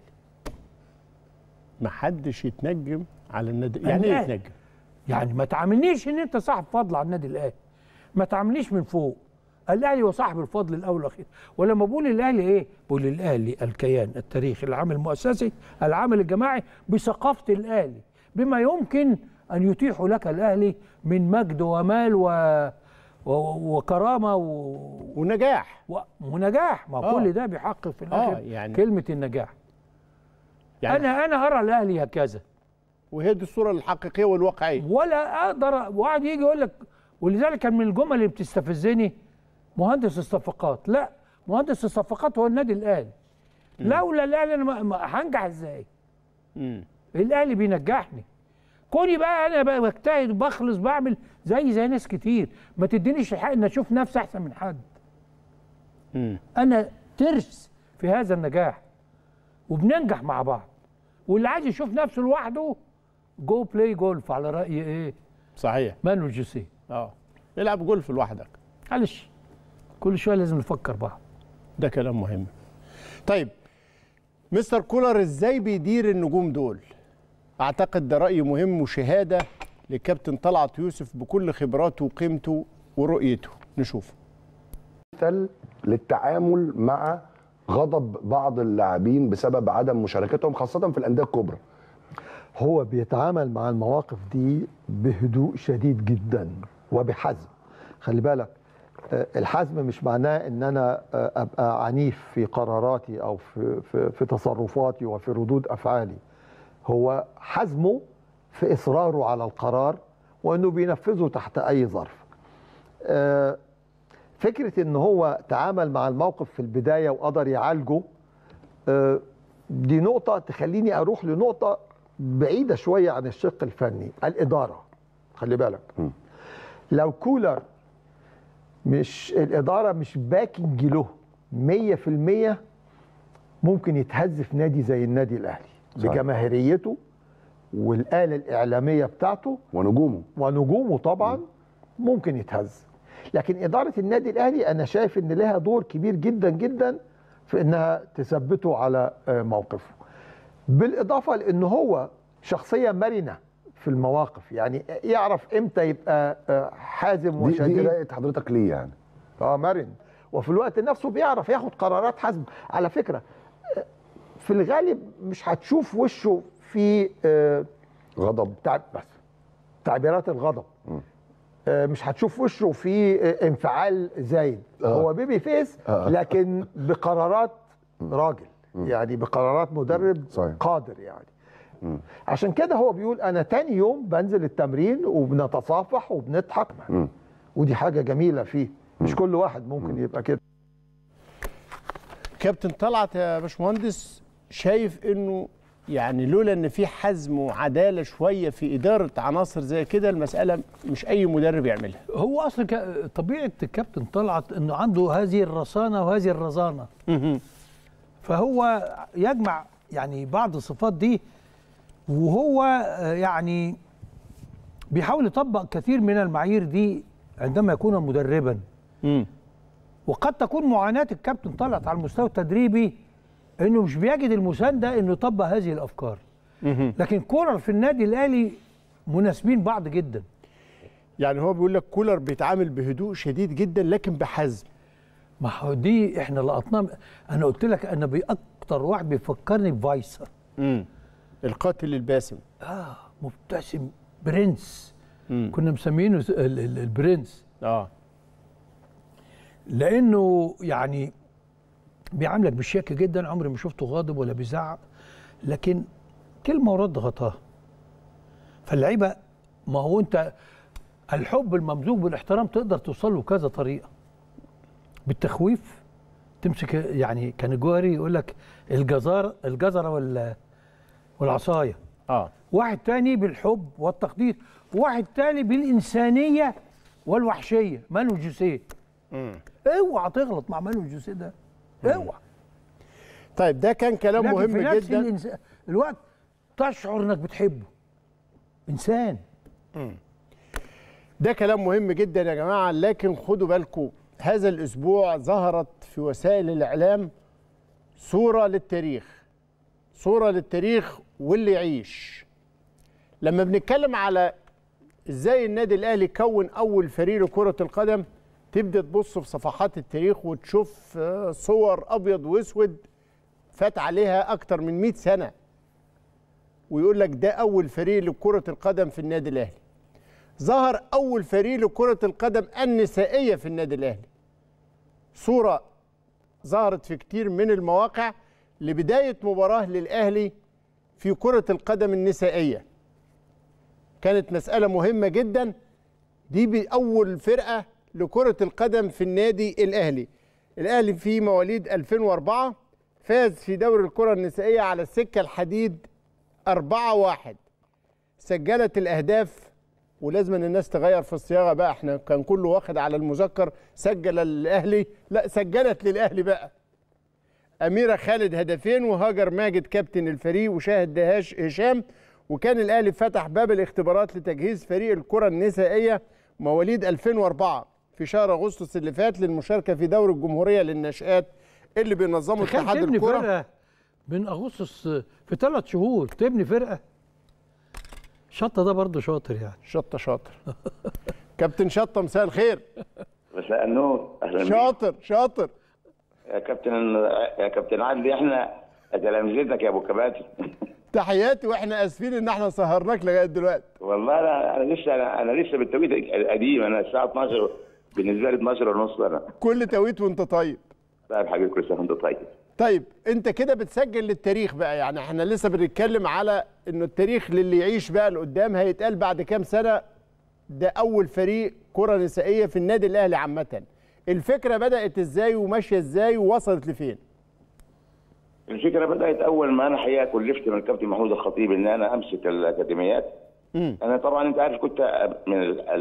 محدش يتنجم على النادي، يعني ايه يتنجم؟ يعني ما تعاملنيش ان انت صاحب فضل على النادي الاهلي، ما تعاملنيش من فوق، الاهلي هو صاحب الفضل الاول والاخير. ولما بقول الاهلي ايه؟ بقول الاهلي الكيان التاريخي العامل المؤسسي العامل الجماعي بثقافه الاهلي بما يمكن ان يتيح لك الاهلي من مجد ومال و... و... وكرامه و... ونجاح و... ونجاح. ما آه. كل ده بيحقق في الاخر آه يعني كلمه النجاح. يعني انا انا ارى الاهلي هكذا، وهي دي الصوره الحقيقيه والواقعيه. ولا اقدر واحد يجي يقول لك، ولذلك كان من الجمل اللي بتستفزني مهندس الصفقات. لا، مهندس الصفقات هو النادي الاهلي. لولا الاهلي انا ما- ما هنجح ازاي؟ مم. الاهلي بينجحني. كوني بقى انا بقى بجتهد وبخلص بعمل زي زي ناس كتير، ما تدينيش الحق ان اشوف نفسي احسن من حد. مم. انا ترس في هذا النجاح وبننجح مع بعض. واللي عايز يشوف نفسه لوحده جو بلاي جولف على راي ايه؟ صحيح مانويل جوسيه. اه العب جولف لوحدك. معلش كل شويه لازم نفكر بعض. ده كلام مهم. طيب مستر كولر ازاي بيدير النجوم دول؟ اعتقد ده راي مهم وشهاده للكابتن طلعت يوسف بكل خبراته وقيمته ورؤيته. نشوف. مثل للتعامل مع غضب بعض اللاعبين بسبب عدم مشاركتهم خاصة في الأندية الكبرى. هو بيتعامل مع المواقف دي بهدوء شديد جدا وبحزم. خلي بالك آه، الحزم مش معناه ان انا آه، ابقى عنيف في قراراتي او في, في, في تصرفاتي وفي ردود افعالي. هو حزمه في اصراره على القرار وانه بينفذه تحت اي ظرف. آه، فكرة ان هو تعامل مع الموقف في البداية وقدر يعالجه، آه، دي نقطة تخليني اروح لنقطة بعيدة شوية عن الشق الفني، الإدارة. خلي بالك م. لو كولر مش الإدارة مش باكنج له مية في المية ممكن يتهز في نادي زي النادي الأهلي صحيح. بجماهيريته والآلة الإعلامية بتاعته ونجومه ونجومه طبعا م. ممكن يتهز. لكن إدارة النادي الأهلي أنا شايف إن لها دور كبير جدا جدا في إنها تثبته على موقفه. بالإضافة لأن هو شخصية مرنة في المواقف، يعني يعرف إمتى يبقى حازم وشديد. دي قراءة حضرتك ليه يعني؟ اه مرن، وفي الوقت نفسه بيعرف ياخد قرارات حازمة. على فكرة في الغالب مش هتشوف وشه في غضب بس تعبيرات الغضب م. مش هتشوف وشه في انفعال زايد. آه. هو بيبي فيس آه. لكن بقرارات راجل م. يعني بقرارات مدرب صحيح. قادر يعني م. عشان كده هو بيقول انا تاني يوم بنزل التمرين وبنتصافح وبنضحك م. ودي حاجة جميلة فيه. مش م. كل واحد ممكن م. يبقى كده. كابتن طلعت يا باشمهندس شايف انه يعني لولا ان في حزم وعداله شويه في اداره عناصر زي كده المساله مش اي مدرب يعملها. هو اصلا طبيعه الكابتن طلعت انه عنده هذه الرصانه وهذه الرزانه. فهو يجمع يعني بعض الصفات دي، وهو يعني بيحاول يطبق كثير من المعايير دي عندما يكون مدربا. وقد تكون معاناه الكابتن طلعت على المستوى التدريبي انه مش بيجد المسانده انه يطبق هذه الافكار. لكن كولر في النادي الاهلي مناسبين بعض جدا. يعني هو بيقول لك كولر بيتعامل بهدوء شديد جدا لكن بحزم. ما هو دي احنا لقطناه. انا قلت لك انا باكتر واحد بيفكرني بفايسر. امم القاتل الباسم. اه مبتسم برنس. مم. كنا مسمينه البرنس. اه لانه يعني بيعاملك بشياكه جدا، عمري ما شفته غاضب ولا بيزعق، لكن كلمه ورد غطاها. فاللعيبه ما هو انت الحب الممزوج بالاحترام تقدر توصل له كذا طريقه. بالتخويف تمسك، يعني كان جوهري يقول لك الجزار الجزره ولا والعصايه. اه واحد تاني بالحب والتقدير، واحد تاني بالانسانيه والوحشيه. مانويل جوسيه. امم اوعى تغلط مع مانويل جوسيه ده. اوعى. طيب ده كان كلام مهم في نفس جدا. الإنس... الوقت تشعر انك بتحبه. انسان. مم. ده كلام مهم جدا يا جماعه، لكن خدوا بالكم هذا الاسبوع ظهرت في وسائل الاعلام صوره للتاريخ. صوره للتاريخ واللي يعيش. لما بنتكلم على ازاي النادي الاهلي كون اول فريق لكره القدم، تبدا تبص في صفحات التاريخ وتشوف صور ابيض واسود فات عليها اكتر من مئة سنه، ويقول لك ده اول فريق لكره القدم في النادي الاهلي. ظهر اول فريق لكره القدم النسائيه في النادي الاهلي، صوره ظهرت في كتير من المواقع لبدايه مباراه للاهلي في كره القدم النسائيه. كانت مساله مهمه جدا، دي باول فرقه لكره القدم في النادي الاهلي. الاهلي في مواليد ألفين وأربعة فاز في دوري الكره النسائيه على السكه الحديد أربعة واحد. سجلت الاهداف، ولازم ان الناس تغير في الصياغه بقى، احنا كان كله واخد على المذكر سجل الاهلي، لا سجلت للاهلي بقى. اميره خالد هدفين، وهاجر ماجد كابتن الفريق، وشاهد دهاش هشام. وكان الاهلي فتح باب الاختبارات لتجهيز فريق الكره النسائيه مواليد ألفين وأربعة في شهر اغسطس اللي فات للمشاركه في دوري الجمهوريه للناشئات اللي بينظمه اتحاد الكره. فرقه من اغسطس في ثلاث شهور تبني فرقه. شطه ده برضه شاطر يعني. شطه شاطر. كابتن شطه مساء الخير. مساء النور، اهلا بيك. شاطر شاطر يا كابتن يا كابتن عادل، احنا تلامذتك يا ابو كباتن. تحياتي، واحنا اسفين ان احنا سهرناك لغايه دلوقتي. والله انا انا لسه انا, أنا لسه بالتوقيت القديم، انا الساعه اتناشر بالنسبه لي اتناشر ونص انا. كل توقيت وانت طيب. طيب حبيبي، كل سنه وانت طيب. طيب انت كده بتسجل للتاريخ بقى، يعني احنا لسه بنتكلم على انه التاريخ للي يعيش بقى لقدام هيتقال بعد كام سنه. ده اول فريق كره نسائيه في النادي الاهلي عامه. الفكره بدات ازاي وماشيه ازاي ووصلت لفين؟ الفكره بدات اول ما انا حقيقه كلفت من الكابتن محمود الخطيب ان انا امسك الاكاديميات. مم. انا طبعا انت عارف كنت من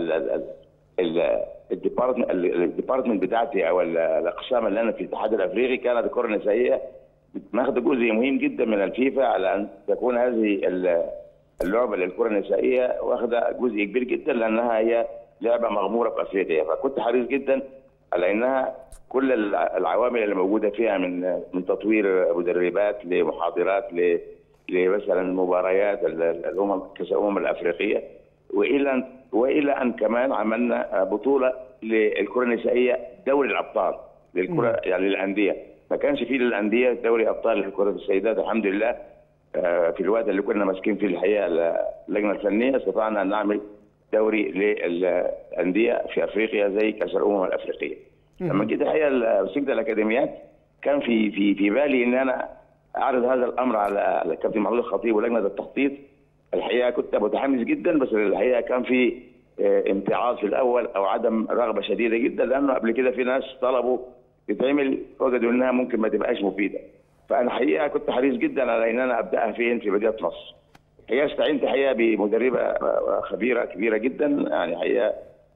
الديبارتمنت الديبارتمنت بتاعتي او الاقسام اللي انا في الاتحاد الافريقي كانت الكره النسائيه ماخذه جزء مهم جدا من الفيفا على ان تكون هذه اللعبه للكره النسائيه واخذه جزء كبير جدا لانها هي لعبه مغموره في افريقيا، فكنت حريص جدا على انها كل العوامل اللي موجوده فيها من من تطوير مدربات لمحاضرات لمثلا مباريات الامم كاس الامم الافريقيه، والى والى ان كمان عملنا بطوله للكره النسائيه دوري الابطال للكره يعني للانديه. ما كانش فيه للانديه دوري ابطال لكره السيدات، الحمد لله في الوقت اللي كنا ماسكين فيه الحقيقه اللجنه الفنيه استطعنا ان نعمل دوري للانديه في افريقيا زي كاس الامم الافريقيه. لما جيت الحقيقه مسكت الاكاديميات كان في في في بالي ان انا اعرض هذا الامر على الكابتن محمود الخطيب ولجنه التخطيط. الحقيقه كنت متحمس جدا، بس الحقيقه كان في امتعاض في الاول او عدم رغبه شديده جدا، لانه قبل كده في ناس طلبوا تتعمل وجدوا انها ممكن ما تبقاش مفيده. فانا حقيقه كنت حريص جدا على ان انا ابداها فين في مدينه نصر. هي استعينت حقيقه بمدربه خبيره كبيره جدا، يعني حقيقه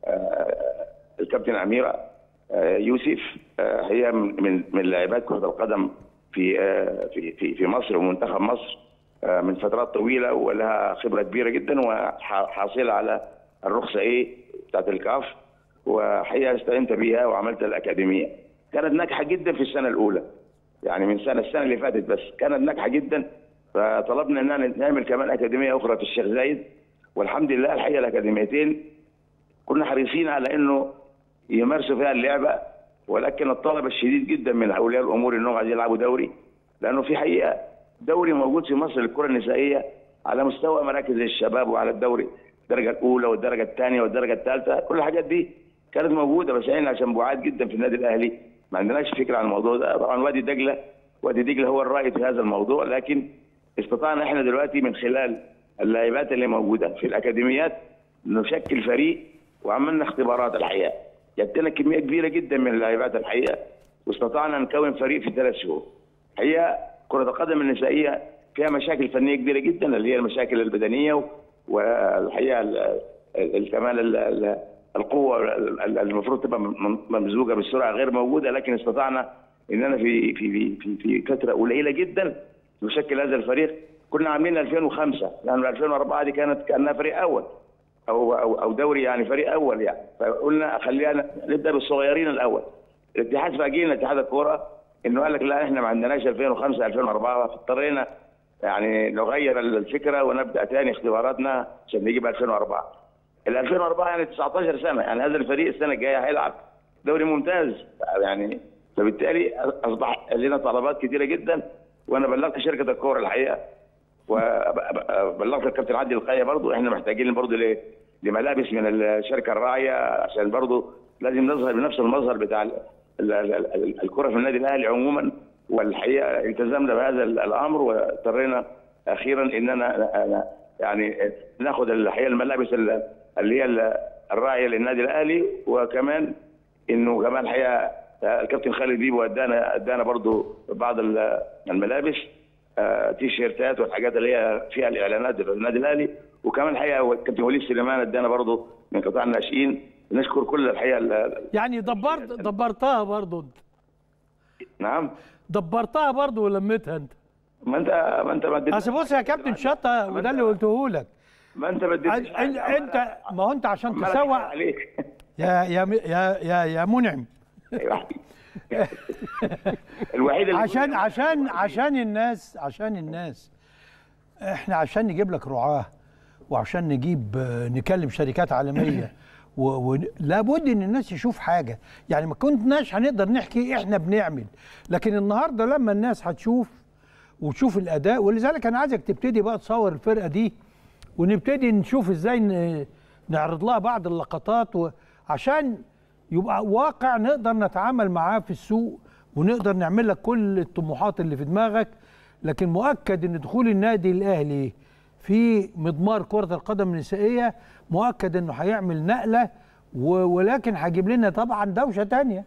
الكابتن اميره يوسف، هي من من لاعبات كره القدم في في في في مصر ومنتخب مصر من فترات طويله، ولها خبره كبيره جدا وحاصله على الرخصه ايه بتاعت الكاف، وحقيقه استعينت بيها وعملت الاكاديميه. كانت ناجحه جدا في السنه الاولى، يعني من سنه السنه اللي فاتت بس كانت ناجحه جدا، فطلبنا ان نعمل كمان اكاديميه اخرى في الشيخ زايد، والحمد لله الحقيقه الاكاديميتين كنا حريصين على انه يمارسوا فيها اللعبه، ولكن الطلب الشديد جدا من اولياء الامور انهم عايزين يلعبوا دوري، لانه في حقيقه دوري موجود في مصر للكره النسائيه على مستوى مراكز الشباب وعلى الدوري الدرجه الاولى والدرجه الثانيه والدرجه الثالثه، كل الحاجات دي كانت موجوده، بس احنا عشان بعاد جدا في النادي الاهلي ما عندناش فكره عن الموضوع ده. طبعا وادي دجله وادي دجله هو الرائد في هذا الموضوع، لكن استطعنا احنا دلوقتي من خلال اللاعبات اللي موجوده في الاكاديميات نشكل فريق، وعملنا اختبارات الحقيقه، جت لنا كميه كبيره جدا من اللاعبات الحقيقه، واستطعنا نكون فريق في ثلاث شهور. الحقيقه كره القدم النسائيه فيها مشاكل فنيه كبيره جدا اللي هي المشاكل البدنيه، والحقيقه كمان القوه المفروض تبقى ممزوجه بالسرعه غير موجوده، لكن استطعنا اننا في في في في فتره قليله جدا نشكل هذا الفريق. كنا عاملين ألفين وخمسة، يعني ألفين وأربعة دي كانت كانها فريق اول او او او دوري يعني فريق اول يعني، فقلنا خلينا نبدا بالصغيرين الاول. الاتحاد فاجئنا اتحاد الكوره انه قال لك لا احنا ما عندناش ألفين وخمسة ألفين وأربعة، فاضطرينا يعني نغير الفكره ونبدا ثاني اختباراتنا عشان نجيب ألفين وأربعة. ال ألفين وأربعة يعني تسعتاشر سنه، يعني هذا الفريق السنه الجايه هيلعب دوري ممتاز يعني. فبالتالي اصبح لنا طلبات كثيره جدا، وانا بلغت شركه الكوره الحقيقه، وبلغت الكابتن عادل القايه برضه احنا محتاجين برضه لملابس من الشركه الراعيه، عشان برضه لازم نظهر بنفس المظهر بتاع الكره في النادي الاهلي عموما. والحقيقه التزمنا بهذا الامر، واضطرينا اخيرا اننا يعني ناخذ الحقيقه الملابس اللي هي الراعيه للنادي الاهلي، وكمان انه كمان الحقيقه الكابتن خالد بيبو ادانا ادانا برضه بعض الملابس، تي شيرتات والحاجات اللي هي فيها الاعلانات للنادي الاهلي. وكمان الحقيقه الكابتن وليد سليمان ادانا برضه من قطاع الناشئين. نشكر كل الحقيقه يعني دبرت دبرتها برضه انت. نعم دبرتها برضه ولميتها انت. ما انت ما انت ما اصل بص يا كابتن شطه، وده اللي قلته لك. ما انت بديتش انت ما هو انت عشان تسوق يا يا يا يا يا منعم الوحيد اللي عشان عشان عشان الناس عشان الناس احنا عشان نجيب لك رعاه، وعشان نجيب نكلم شركات عالميه ولابد ان الناس يشوف حاجه. يعني ما كناش هنقدر نحكي احنا بنعمل، لكن النهارده لما الناس هتشوف وتشوف الاداء، ولذلك انا عايزك تبتدي بقى تصور الفرقه دي، ونبتدي نشوف ازاي نعرض لها بعض اللقطات، عشان يبقى واقع نقدر نتعامل معاه في السوق، ونقدر نعمل لك كل الطموحات اللي في دماغك. لكن مؤكد ان دخول النادي الاهلي في مضمار كرة القدم النسائية مؤكد انه هيعمل نقلة، ولكن هيجيب لنا طبعا دوشة تانية.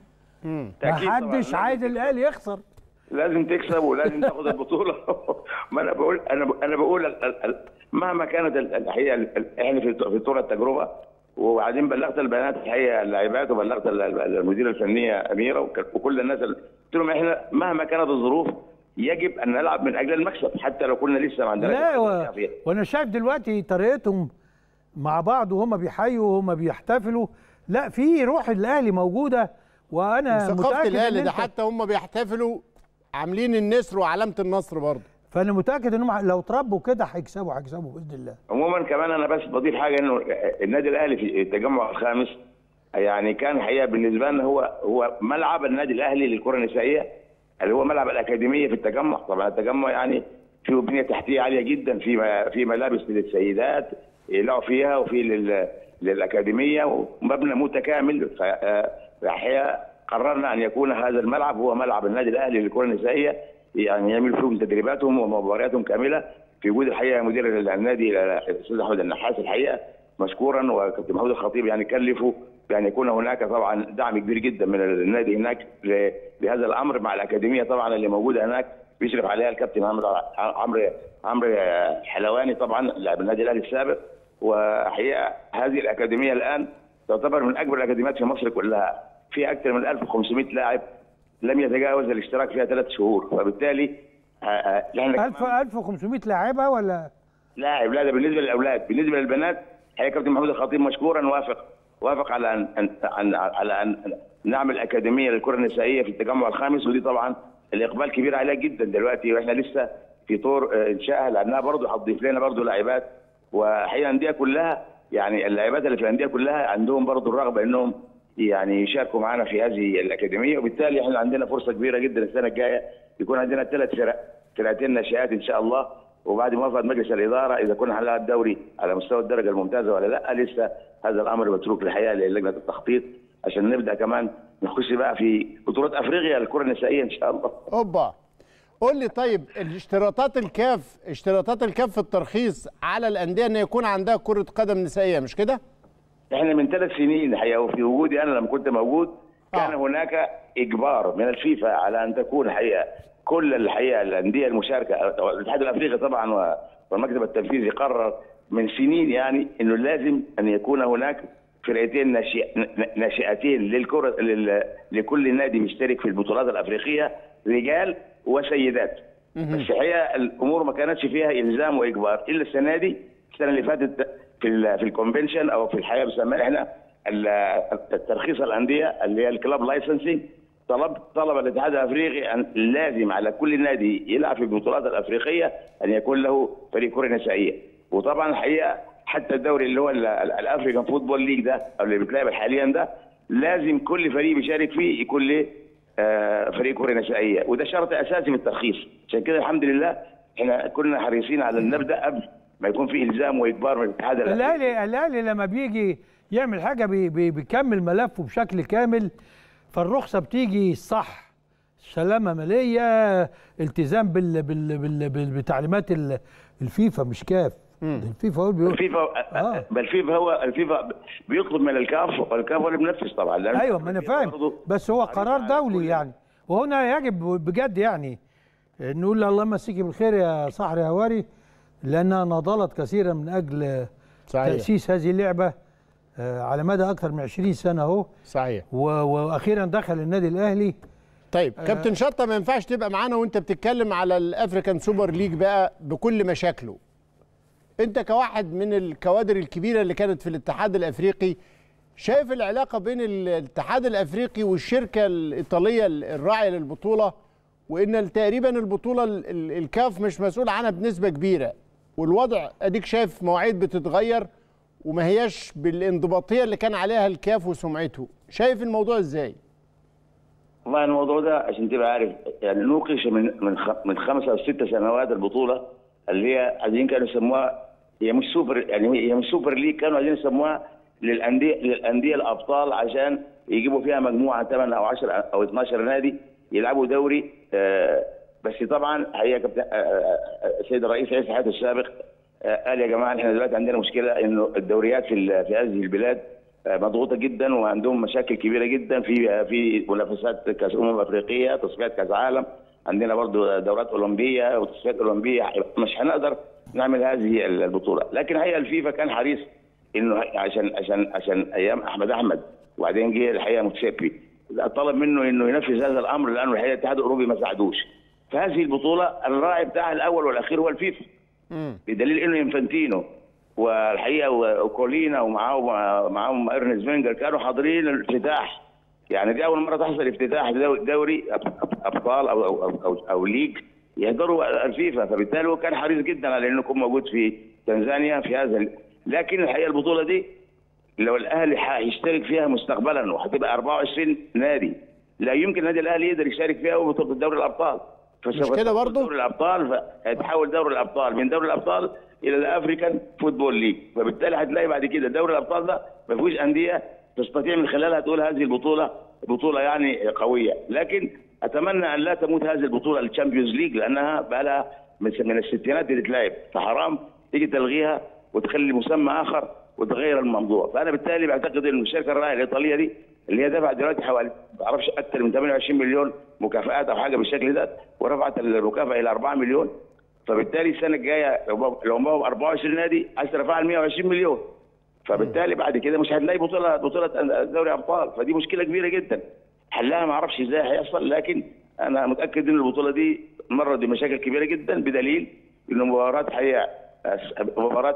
ما حدش عايز الاهلي يخسر. لازم تكسب ولازم تاخد البطولة. ما انا بقول انا انا بقول مهما كانت الحقيقة احنا في طور التجربة، وبعدين بلغت البيانات الحقيقة اللاعبات، وبلغت المديرة الفنية أميرة وكل الناس، قلت لهم احنا مهما كانت الظروف يجب ان نلعب من اجل المكسب، حتى لو كنا لسه ما عندناش. لا و... وانا شايف دلوقتي طريقتهم مع بعض وهم بيحيوا وهم بيحتفلوا، لا في روح الاهلي موجوده. وانا متاكد الاهلي ده حتى هم بيحتفلوا عاملين النسر وعلامه النصر برضه. فانا متاكد انهم لو تربوا كده هيكسبوا هيكسبوا باذن الله. عموما كمان انا بس بضيف حاجه، انه النادي الاهلي في التجمع الخامس يعني كان الحقيقه بالنسبه لنا هو هو ملعب النادي الاهلي للكره النسائيه، اللي هو ملعب الاكاديميه في التجمع. طبعا التجمع يعني فيه بنيه تحتيه عاليه جدا، في في ملابس للسيدات يلعبوا فيها، وفي لل للاكاديميه، ومبنى متكامل. فالحقيقه قررنا ان يكون هذا الملعب هو ملعب النادي الاهلي للكره النسائيه، يعني يعملوا فيهم تدريباتهم ومبارياتهم كامله في وجود الحقيقه مدير النادي الاستاذ احمد النحاس الحقيقه مشكورا، وكابتن محمود الخطيب يعني كلفوا بان يكون هناك طبعا دعم كبير جدا من النادي هناك لهذا الامر، مع الاكاديميه طبعا اللي موجوده هناك بيشرف عليها الكابتن عمرو عمرو حلواني طبعا لاعب النادي الاهلي السابق. وحقيقه هذه الاكاديميه الان تعتبر من اكبر الاكاديميات في مصر كلها، فيها اكثر من ألف وخمسمائة لاعب لم يتجاوز الاشتراك فيها ثلاث شهور. فبالتالي ألف وخمسمائة لاعبه ولا لاعب؟ لا ده بالنسبه للاولاد. بالنسبه للبنات حقيقه كابتن محمود الخطيب مشكورا وافق وافق على ان أن على ان نعمل اكاديميه للكره النسائيه في التجمع الخامس، ودي طبعا الاقبال كبير عليها جدا دلوقتي، واحنا لسه في طور انشائها، لانها برضه هتضيف لنا برضه لاعبات. وحقيقه الانديه كلها يعني اللاعبات اللي في الانديه كلها عندهم برضه الرغبه انهم يعني يشاركوا معنا في هذه الاكاديميه، وبالتالي احنا عندنا فرصه كبيره جدا السنه الجايه يكون عندنا ثلاث فرق فرقتين ناشئات ان شاء الله، وبعد موافقه مجلس الاداره اذا كنا هنلعب الدوري على مستوى الدرجه الممتازه ولا لا. لسه هذا الامر متروك الحقيقه للجنه التخطيط عشان نبدا كمان نخش بقى في بطولات افريقيا للكره النسائيه ان شاء الله. اوبا قول لي طيب، الاشتراطات الكاف اشتراطات الكاف في الترخيص على الانديه ان يكون عندها كره قدم نسائيه مش كده؟ احنا من ثلاث سنين الحقيقه وفي وجودي انا لما كنت موجود كان آه. هناك اجبار من الفيفا على ان تكون الحقيقه كل الحقيقه الانديه المشاركه، الاتحاد الافريقي طبعا والمكتب التنفيذي قرر من سنين يعني انه لازم ان يكون هناك فرقتين ناشئتين للكره لكل نادي مشترك في البطولات الافريقيه، رجال وسيدات. بس الحقيقه الامور ما كانتش فيها الزام واجبار الا السنه دي. السنه اللي فاتت في في الكونفنشن او في الحقيقه بنسميها احنا الترخيص الانديه اللي هي الكلاب لايسنسنج، طلب طلب الاتحاد الافريقي ان لازم على كل نادي يلعب في البطولات الافريقيه ان يكون له فريق كره نسائيه. وطبعا الحقيقه حتى الدوري اللي هو الافريكان فوتبول ليج ده او اللي بيتلعب حاليا ده لازم كل فريق بيشارك فيه يكون له آه فريق كره نسائيه، وده شرط اساسي في الترخيص. عشان كده الحمد لله احنا كنا حريصين على ان نبدا قبل ما يكون في الزام واجبار من الاتحاد. الاهلي الاهلي لما بيجي يعمل حاجه بي بي بيكمل ملفه بشكل كامل، فالرخصه بتيجي صح، سلامه ماليه، التزام بال بال بال بال بتعليمات الفيفا مش كاف. الفيفا هو بيقول الفيفا آه. الفيفا هو الفيفا بيطلب من الكاف، والكاف هو اللي بينفذ طبعا. ايوه ما انا فاهم، بس هو قرار دولي يعني، وهنا يجب بجد يعني نقول الله يمسيكي بالخير يا صحري هواري، لانها نضلت كثيرا من اجل صحيح. تاسيس هذه اللعبه على مدى اكثر من عشرين سنه اهو. صحيح. واخيرا دخل النادي الاهلي. طيب كابتن شطه، ما ينفعش تبقى معانا وانت بتتكلم على الافريكان سوبر ليج بقى بكل مشاكله. انت كواحد من الكوادر الكبيره اللي كانت في الاتحاد الافريقي، شايف العلاقه بين الاتحاد الافريقي والشركه الايطاليه الراعيه للبطوله، وان تقريبا البطوله الكاف مش مسؤول عنها بنسبه كبيره، والوضع اديك شايف مواعيد بتتغير وما هياش بالانضباطيه اللي كان عليها الكاف وسمعته، شايف الموضوع ازاي؟ والله الموضوع ده عشان تبقى عارف يعني نوقش من من من خمسه او ست سنوات البطوله اللي هي عايزين كانوا يسموها، هي مش سوبر يعني هي مش سوبر ليج، كانوا عايزين يسموها للانديه للانديه الابطال عشان يجيبوا فيها مجموعه ثمانية او عشرة او اثناشر نادي يلعبوا دوري. آه بس طبعا هي كابتن السيد الرئيس عيسى حياته السابق آه قال يا جماعه احنا دلوقتي عندنا مشكله انه الدوريات في في هذه البلاد آه مضغوطه جدا، وعندهم مشاكل كبيره جدا في في منافسات كاس امم افريقيه، تصفيات كاس عالم، عندنا برضه دورات اولمبيه وتصفيات اولمبيه، مش هنقدر نعمل هذه البطوله. لكن هي الفيفا كان حريص انه عشان عشان عشان ايام احمد احمد وبعدين جه الحقيقه موتسيبي طلب منه انه ينفذ هذا الامر، لانه الحقيقه الاتحاد الاوروبي ما ساعدوش. فهذه البطوله الراعي بتاعها الاول والاخير هو الفيفا. امم بدليل انه انفانتينو والحقيقه وكولينا ومعاهم معاهم ايرنست فينجر كانوا حاضرين الافتتاح. يعني دي اول مره تحصل افتتاح دوري ابطال او او او, أو, أو ليج يحضروا الفيفا، فبالتالي هو كان حريص جدا على انه يكون موجود في تنزانيا في هذا. لكن الحقيقه البطوله دي لو الاهلي هيشترك فيها مستقبلا وهتبقى أربعة وعشرين نادي، لا يمكن النادي الاهلي يقدر يشارك فيها وبطوله دوري الابطال. مش كده برضه؟ دوري الابطال هيتحول دوري الابطال من دوري الابطال الى الافريكان فوتبول ليج، فبالتالي هتلاقي بعد كده دوري الابطال ده ما فيهوش انديه تستطيع من خلالها تقول هذه البطوله بطوله يعني قويه. لكن اتمنى ان لا تموت هذه البطوله الشامبيونز ليج، لانها بقى لها من الستينات بتتلعب، فحرام تيجي تلغيها وتخلي مسمى اخر وتغير الموضوع. فانا بالتالي بعتقد ان الشركه الراعيه الايطاليه دي اللي هي دفعت دلوقتي حوالي ما اعرفش اكثر من ثمانية وعشرين مليون مكافآت او حاجه بالشكل ده، ورفعت المكافاه الى أربعة مليون، فبالتالي السنه الجايه لو ما هو أربعة وعشرين نادي عايز ترفعها ل مئة وعشرين مليون، فبالتالي بعد كده مش هتلاقي بطوله بطوله دوري ابطال، فدي مشكله كبيره جدا. حلها ما اعرفش ازاي هيحصل، لكن انا متاكد ان البطوله دي مرت بمشاكل كبيره جدا، بدليل ان مباراه حقيقه مباراه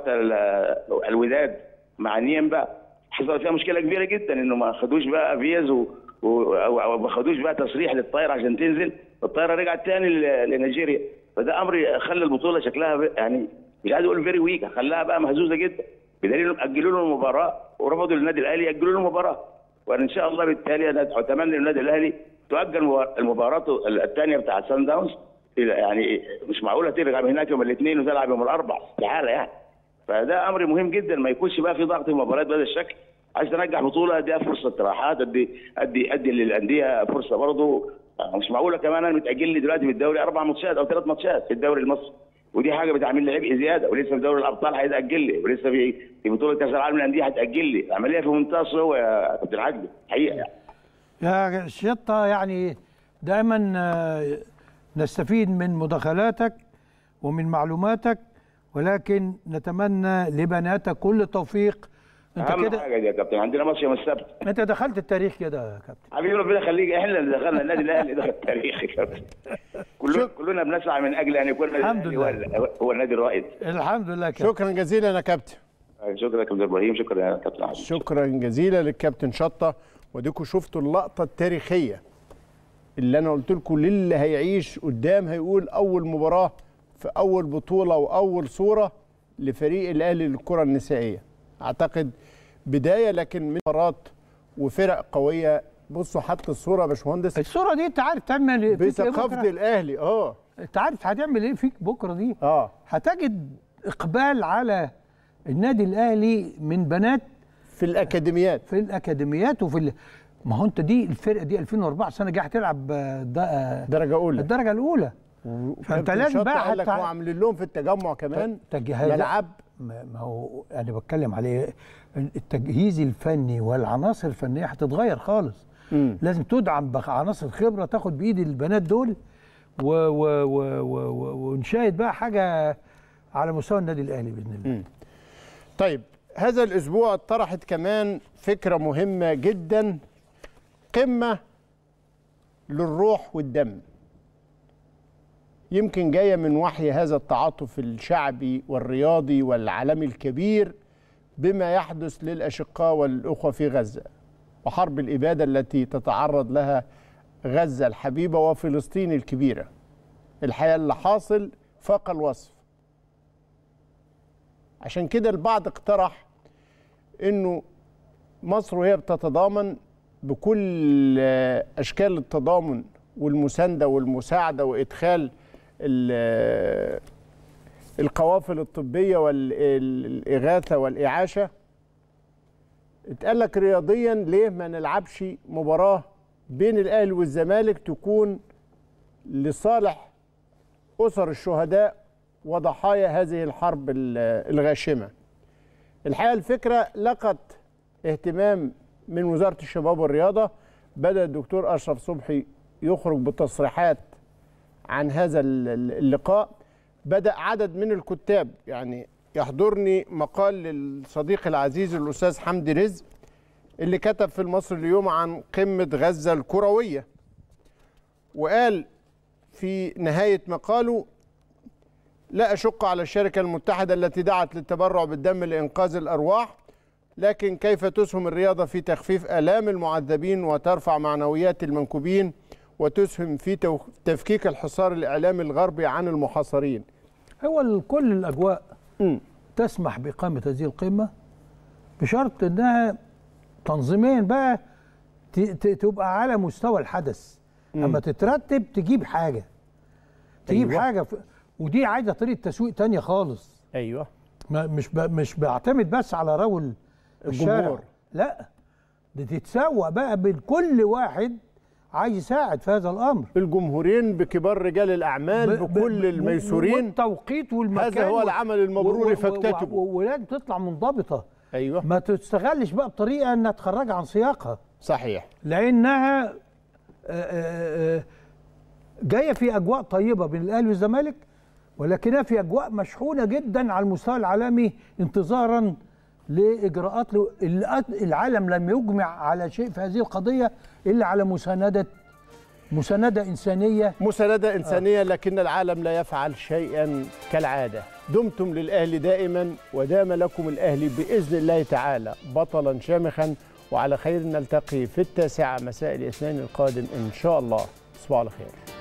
الوداد مع نيمبا حصل فيها مشكله كبيره جدا، انه ما خدوش بقى فيز و... و... او ما خدوش بقى تصريح للطائره عشان تنزل، الطائره رجعت تاني لنيجيريا، فده امر خلى البطوله شكلها يعني مش عايز اقول فيري ويك، خلاها بقى مهزوزه جدا، بدليل انهم اجلوا له المباراه ورفضوا للنادي الاهلي ياجلوا له المباراه. وانا ان شاء الله بالتالي اتمنى للنادي الاهلي تؤجل المباراه الثانيه بتاعت سان داونز، يعني مش معقوله ترجع من هناك يوم الاثنين وتلعب يوم الاربعاء استحاله يعني. فده امر مهم جدا، ما يكونش بقى في ضغط المباريات بهذا الشكل. عايز تنجح بطوله اديها فرصه راحات، ادي ادي ادي للانديه فرصه برضه، مش معقوله كمان انا متاجل لي دلوقتي في الدوري اربع ماتشات او ثلاث ماتشات في الدوري المصري، ودي حاجه بتعمل لي عبء زياده، ولسه في دوري الابطال هيتاجل لي، ولسه في في بطوله كاس العالم للانديه هتاجل لي، عمليه في منتهى الصعوبه يا كابتن عدلي حقيقه يعني. يا شطه يعني دائما نستفيد من مداخلاتك ومن معلوماتك، ولكن نتمنى لبناتك كل التوفيق. انت اهم كده حاجه يا كابتن، عندنا ماتش يوم السبت. انت دخلت التاريخ كده يا كابتن. حبيبي ربنا يخليك، احنا اللي دخلنا النادي الاهلي دخل التاريخ يا كابتن. كلنا كلنا بنسعى من اجل ان يكون النادي الاهلي هو, هو النادي الرائد. الحمد لله كابتن. شكرا جزيلا يا كابتن. شكرا يا كابتن ابراهيم، شكرا يا كابتن عبد. شكرا جزيلا للكابتن شطه، وديكم شفتوا اللقطه التاريخيه اللي انا قلت لكم، للي هيعيش قدام هيقول اول مباراه في اول بطوله واول صوره لفريق الاهلي للكره النسائيه. اعتقد بدايه، لكن من مباراه وفرق قويه. بصوا حط الصوره يا باشمهندس، الصوره دي انت عارف تعمل ايه بثقافه الاهلي. اه انت عارف هتعمل ايه فيك بكره دي؟ اه هتجد اقبال على النادي الاهلي من بنات في الاكاديميات في الاكاديميات وفي ال... ما هو انت دي الفرقه دي ألفين وأربعة سنه جايه هتلعب درجه اولى الدرجه الاولى، فانت لازم بقى قال لك وعاملين لهم في التجمع كمان ملعب. ما هو انا بتكلم عليه التجهيز الفني والعناصر الفنيه هتتغير خالص. م. لازم تدعم بعناصر خبره تاخد بايد البنات دول و و و و و ونشاهد بقى حاجه على مستوى النادي الاهلي باذن الله. م. طيب هذا الاسبوع طرحت كمان فكره مهمه جدا، قمه للروح والدم، يمكن جايه من وحي هذا التعاطف الشعبي والرياضي والعالمي الكبير بما يحدث للاشقاء والاخوه في غزه وحرب الاباده التي تتعرض لها غزه الحبيبه وفلسطين الكبيره. الحقيقه اللي حاصل فاق الوصف. عشان كده البعض اقترح انه مصر وهي بتتضامن بكل اشكال التضامن والمسانده والمساعده وادخال القوافل الطبيه والاغاثه والاعاشه، اتقال لك رياضيا ليه ما نلعبش مباراه بين الاهلي والزمالك تكون لصالح اسر الشهداء وضحايا هذه الحرب الغاشمه. الحقيقه الفكره لقت اهتمام من وزاره الشباب والرياضه، بدا الدكتور اشرف صبحي يخرج بتصريحات عن هذا اللقاء، بدأ عدد من الكتاب، يعني يحضرني مقال للصديق العزيز الأستاذ حمدي رزق اللي كتب في المصري اليوم عن قمة غزة الكروية، وقال في نهاية مقاله: لا أشق على الشركة المتحدة التي دعت للتبرع بالدم لإنقاذ الأرواح، لكن كيف تسهم الرياضة في تخفيف آلام المعذبين وترفع معنويات المنكوبين وتسهم في تفكيك الحصار الإعلامي الغربي عن المحاصرين. هو كل الأجواء م. تسمح بإقامة هذه القمة بشرط أنها تنظيميا بقى تبقى على مستوى الحدث. م. أما تترتب تجيب حاجة تجيب أيوة. حاجة ف... ودي عايزة طريقة تسويق تانية خالص. أيوة ما مش ب... مش بعتمد بس على رول الجمهور، لا دي تتسوق بقى بين كل واحد عايز يساعد في هذا الامر، الجمهورين بكبار رجال الاعمال ب... بكل الميسورين، والتوقيت والمكان، هذا هو العمل المبرور فاكتتبه، ولازم تطلع منضبطه. ايوه ما تستغلش بقى بطريقه انها تخرجها عن سياقها. صحيح، لانها جايه في اجواء طيبه بين الاهلي والزمالك، ولكنها في اجواء مشحونه جدا على المستوى العالمي انتظارا لاجراءات العالم لم يجمع على شيء في هذه القضيه الا على مسانده مسانده انسانيه مسانده انسانيه آه. لكن العالم لا يفعل شيئا كالعاده. دمتم للاهلي دائما ودام لكم الاهلي باذن الله تعالى بطلا شامخا، وعلى خير نلتقي في التاسعه مساء الاثنين القادم ان شاء الله. تصبحوا على خير.